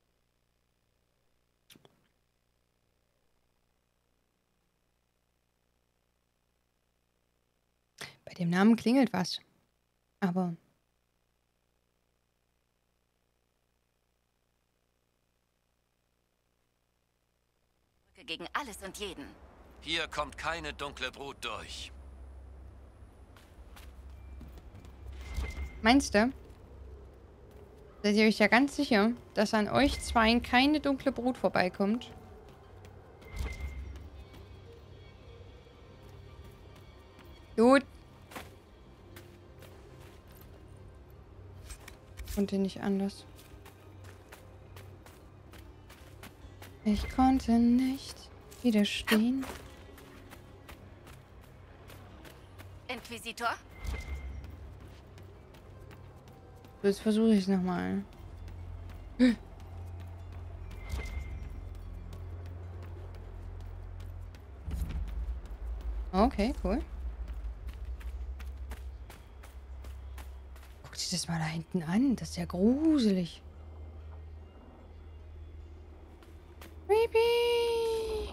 Bei dem Namen klingelt was. Aber... Gegen alles und jeden. Hier kommt keine dunkle Brut durch. Meinst du? Seid ihr euch ja ganz sicher, dass an euch zweien keine dunkle Brut vorbeikommt? Gut. Konnte nicht anders. Ich konnte nicht widerstehen. Inquisitor? Jetzt versuche ich es nochmal. Okay, cool. Guck dir das mal da hinten an. Das ist ja gruselig. Creepy.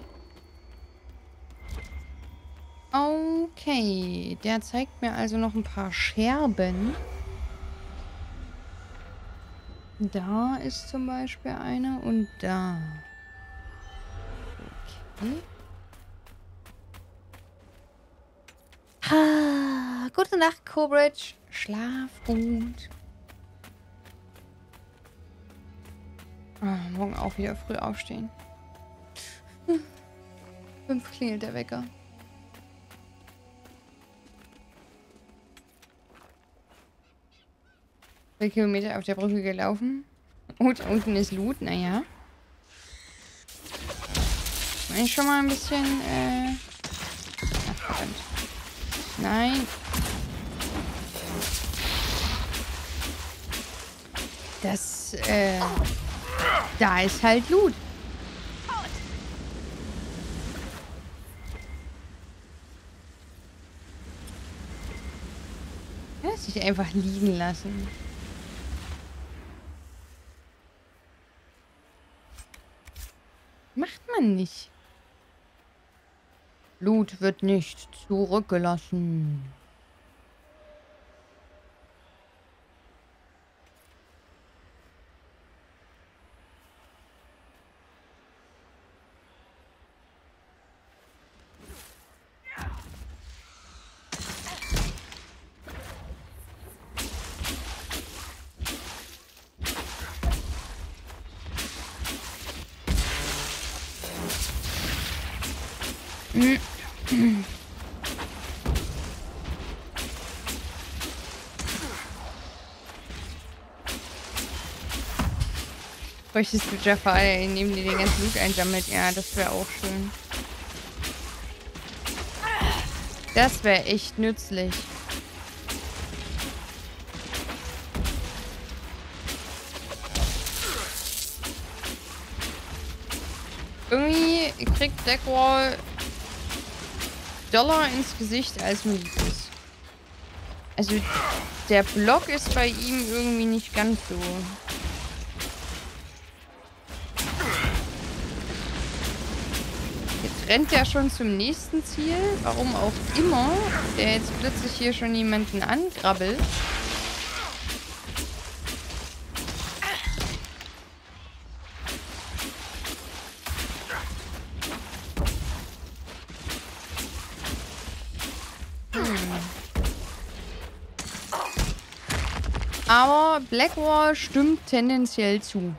Okay, der zeigt mir also noch ein paar Scherben. Da ist zum Beispiel eine und da. Okay. Ah, gute Nacht, Cobridge. Schlaf gut. Ah, morgen auch wieder früh aufstehen. Hm. Fünf klingelt der Wecker. Zwei Kilometer auf der Brücke gelaufen. Und unten ist Loot, naja. Bin ich schon mal ein bisschen, äh... Ach, verdammt. Nein. Das, äh... Da ist halt Loot. Lass dich einfach liegen lassen. Macht man nicht. Loot wird nicht zurückgelassen. Bräuchtest du Jafar, der neben dir den ganzen Loot einsammelt? Ja, das wäre auch schön. Das wäre echt nützlich. Irgendwie kriegt Blackwall Dollar ins Gesicht als Miliz. Also der Block ist bei ihm irgendwie nicht ganz so. Jetzt rennt er schon zum nächsten Ziel. Warum auch immer. Der jetzt plötzlich hier schon jemanden angrabbelt. Aber Blackwall stimmt tendenziell zu.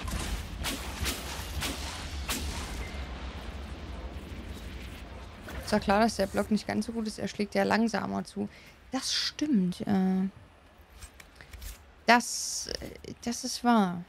Ist ja klar, dass der Block nicht ganz so gut ist. Er schlägt ja langsamer zu. Das stimmt. Äh, das, das ist wahr.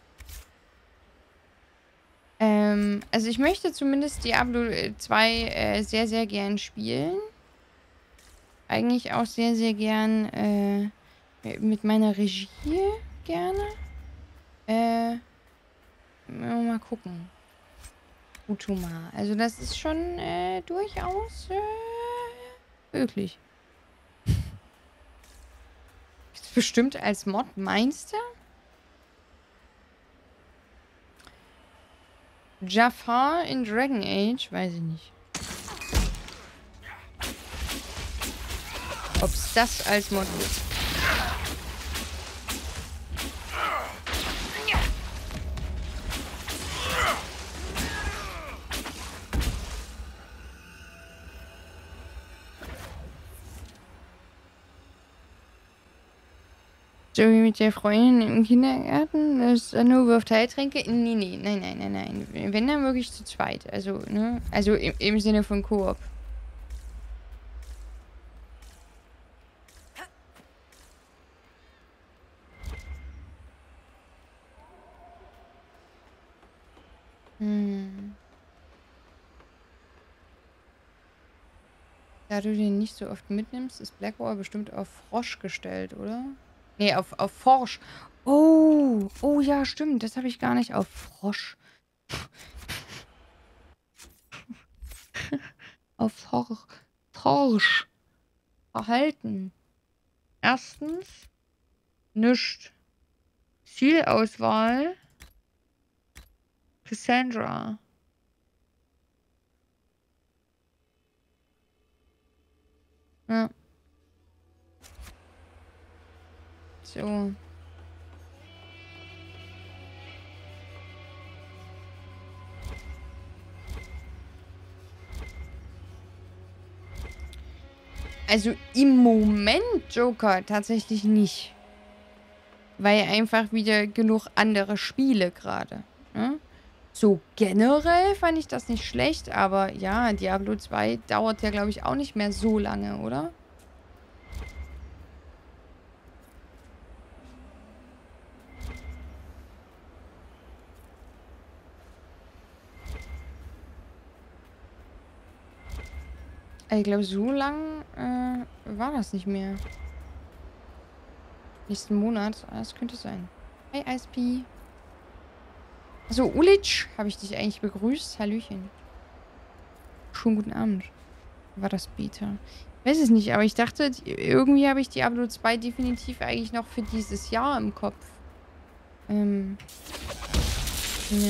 Ähm, also ich möchte zumindest Diablo zwei äh, sehr, sehr gern spielen. Eigentlich auch sehr, sehr gern äh, mit meiner Regie gerne. Äh, mal gucken. Utuma. Also das ist schon äh, durchaus äh, möglich. Ist bestimmt als Mod, meinst du? Jafar in Dragon Age? Weiß ich nicht. Ob es das als Mod ist. So wie mit der Freundin im Kindergarten, das nur wirft Heiltränke. Nee, nee, nein, nein, nein, nein. Wenn dann wirklich zu zweit. Also, ne? Also im, im Sinne von Koop. Hm. Da du den nicht so oft mitnimmst, ist Blackwall bestimmt auf Frosch gestellt, oder? Nee, auf, auf Forsch. Oh, oh ja, stimmt. Das habe ich gar nicht auf Frosch. auf Forsch. Forsch. Verhalten. Erstens. Nischt. Zielauswahl. Cassandra. Ja. So. Also im Moment Joker tatsächlich nicht. Weil einfach wieder genug andere Spiele gerade. Ne? So generell fand ich das nicht schlecht, aber ja, Diablo zwei dauert ja, glaube ich, auch nicht mehr so lange, oder? Ich glaube, so lang äh, war das nicht mehr. Nächsten Monat. Das könnte sein. Hi, I S P. Also, Ulic, habe ich dich eigentlich begrüßt? Hallöchen. Schönen guten Abend. War das Beta? Ich weiß es nicht, aber ich dachte, irgendwie habe ich Diablo zwei definitiv eigentlich noch für dieses Jahr im Kopf. Ähm. Ja.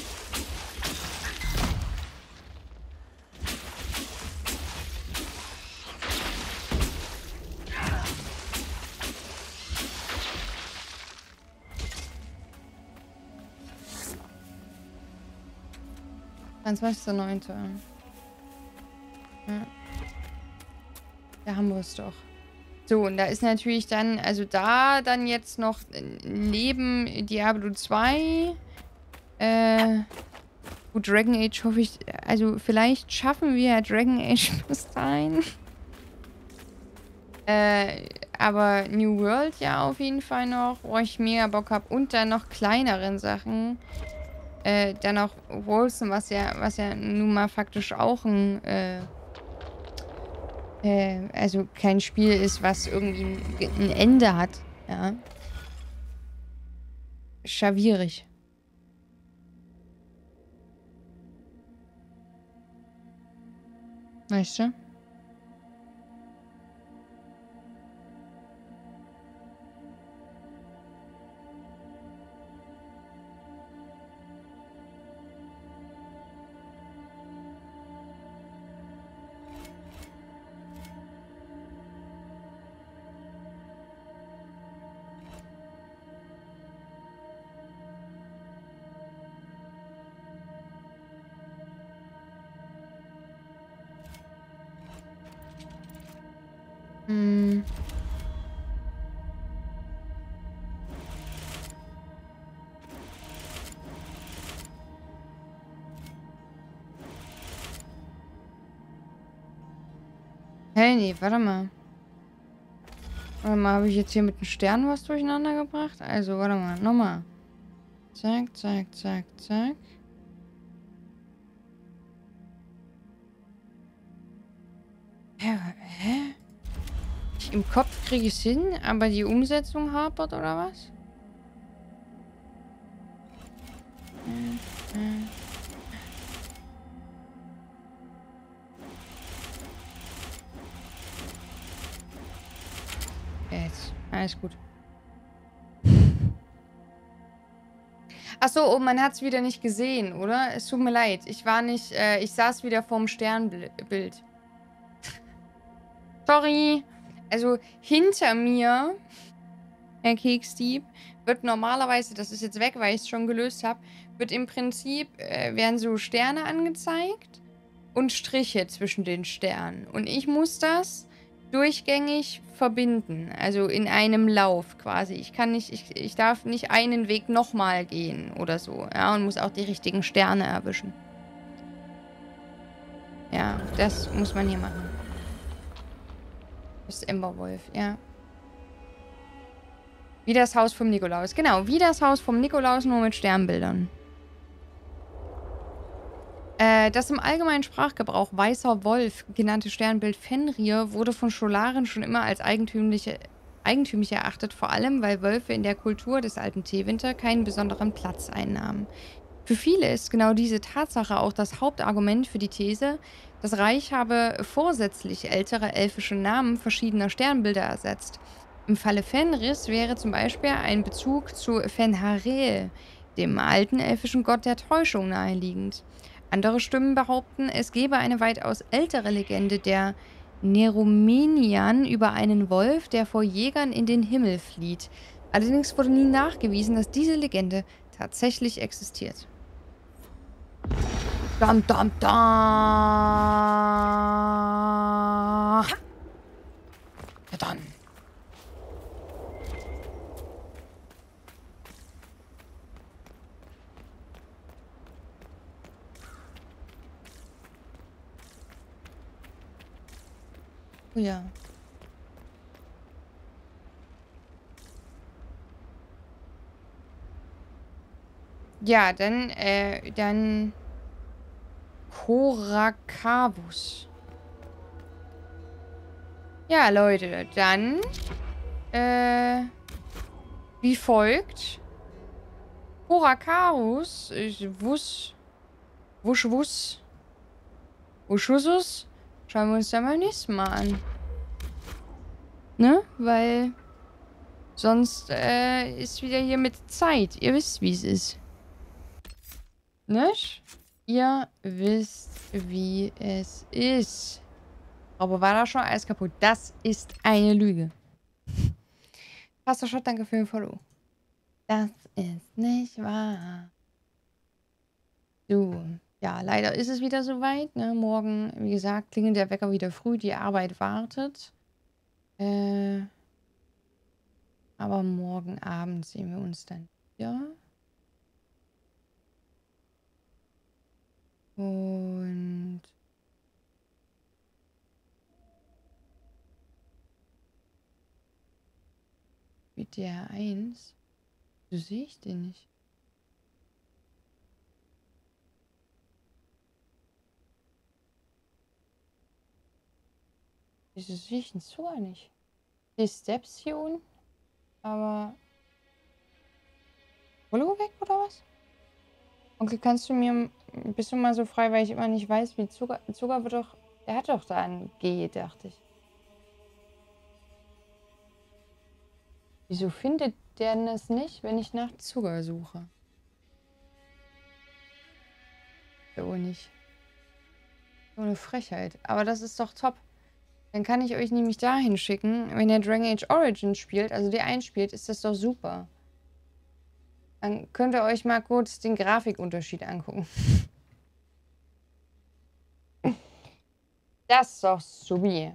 zwanzigster neunter Ja. Da haben wir es doch. So, und da ist natürlich dann, also da dann jetzt noch neben Diablo zwei, äh, gut, Dragon Age hoffe ich, also vielleicht schaffen wir Dragon Age bis dahin. äh, aber New World ja auf jeden Fall noch, wo ich mega Bock habe. Und dann noch kleineren Sachen. Äh, dann noch Wolfen, was ja, was ja nun mal faktisch auch ein, äh, äh, also kein Spiel ist, was irgendwie ein, ein Ende hat, ja. Schwierig. Weißt du? Hm. Hey, nee, warte mal. Warte mal, habe ich jetzt hier mit den Sternen was durcheinander gebracht? Also, warte mal, nochmal. Zack, zack, zack, zack. Hä? Hä? Im Kopf kriege ich es hin, aber die Umsetzung hapert, oder was? Jetzt. Alles gut. Achso, oh, man hat es wieder nicht gesehen, oder? Es tut mir leid. Ich war nicht, äh, ich saß wieder vorm Sternbild. Sorry. Also hinter mir, Herr Keksdieb, wird normalerweise, das ist jetzt weg, weil ich es schon gelöst habe, wird im Prinzip, äh, werden so Sterne angezeigt und Striche zwischen den Sternen. Und ich muss das durchgängig verbinden. Also in einem Lauf quasi. Ich kann nicht, ich, ich darf nicht einen Weg nochmal gehen oder so. Ja, und muss auch die richtigen Sterne erwischen. Ja, das muss man hier machen. Das ist Emberwolf, ja. Wie das Haus vom Nikolaus. Genau, wie das Haus vom Nikolaus, nur mit Sternbildern. Äh, das im allgemeinen Sprachgebrauch Weißer Wolf genannte Sternbild Fenrir wurde von Scholaren schon immer als eigentümliche, eigentümlich erachtet, vor allem, weil Wölfe in der Kultur des alten Teewinter keinen besonderen Platz einnahmen. Für viele ist genau diese Tatsache auch das Hauptargument für die These, das Reich habe vorsätzlich ältere elfische Namen verschiedener Sternbilder ersetzt. Im Falle Fenris wäre zum Beispiel ein Bezug zu Fenharel, dem alten elfischen Gott der Täuschung, naheliegend. Andere Stimmen behaupten, es gebe eine weitaus ältere Legende der Neromenian über einen Wolf, der vor Jägern in den Himmel flieht. Allerdings wurde nie nachgewiesen, dass diese Legende tatsächlich existiert. Dam, dam, dam. Ja dann. Oh ja. Ja, dann, äh, dann Korakavus. Ja, Leute, dann, äh, wie folgt. Korakavus, ich wuss, wusch, wuss, wuschussus. Schauen wir uns dann beim nächsten Mal an. Ne? Weil sonst äh, ist wieder hier mit Zeit. Ihr wisst, wie es ist. Nicht? Ihr wisst, wie es ist. Aber war da schon alles kaputt? Das ist eine Lüge. Pastor Schott, danke für den Follow. Das ist nicht wahr. So. Ja, leider ist es wieder soweit. Ne? Morgen, wie gesagt, klingelt der Wecker wieder früh. Die Arbeit wartet. Äh, aber morgen Abend sehen wir uns dann wieder. Und mit der eins. So sehe ich den nicht. Wieso sehe ich den Zucker nicht? Die Steps hier unten, aber Follow weg oder was? Onkel, kannst du mir, bist du mal so frei, weil ich immer nicht weiß, wie Zucker, Zucker wird doch, der hat doch da ein G, dachte ich. Wieso findet der denn das nicht, wenn ich nach Zucker suche? So nicht. So eine Frechheit. Aber das ist doch top. Dann kann ich euch nämlich dahin schicken, wenn ihr Dragon Age Origins spielt, also die einspielt, ist das doch super. Dann könnt ihr euch mal kurz den Grafikunterschied angucken. Das ist doch subi.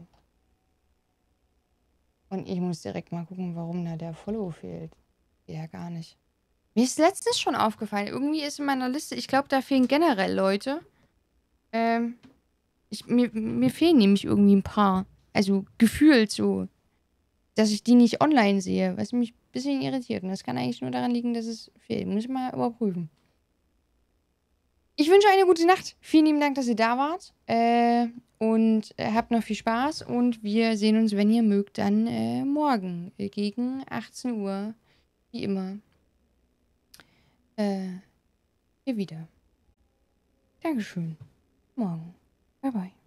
Und ich muss direkt mal gucken, warum da der Follow fehlt. Ja, gar nicht. Mir ist letztens schon aufgefallen. Irgendwie ist in meiner Liste, ich glaube, da fehlen generell Leute. Ähm, ich, mir, mir fehlen nämlich irgendwie ein paar. Also gefühlt so, dass ich die nicht online sehe, was mich ein bisschen irritiert. Und das kann eigentlich nur daran liegen, dass es fehlt. Muss ich mal überprüfen. Ich wünsche eine gute Nacht. Vielen lieben Dank, dass ihr da wart. Äh, und äh, habt noch viel Spaß. Und wir sehen uns, wenn ihr mögt, dann äh, morgen äh, gegen achtzehn Uhr. Wie immer. Äh, hier wieder. Dankeschön. Morgen. Bye, bye.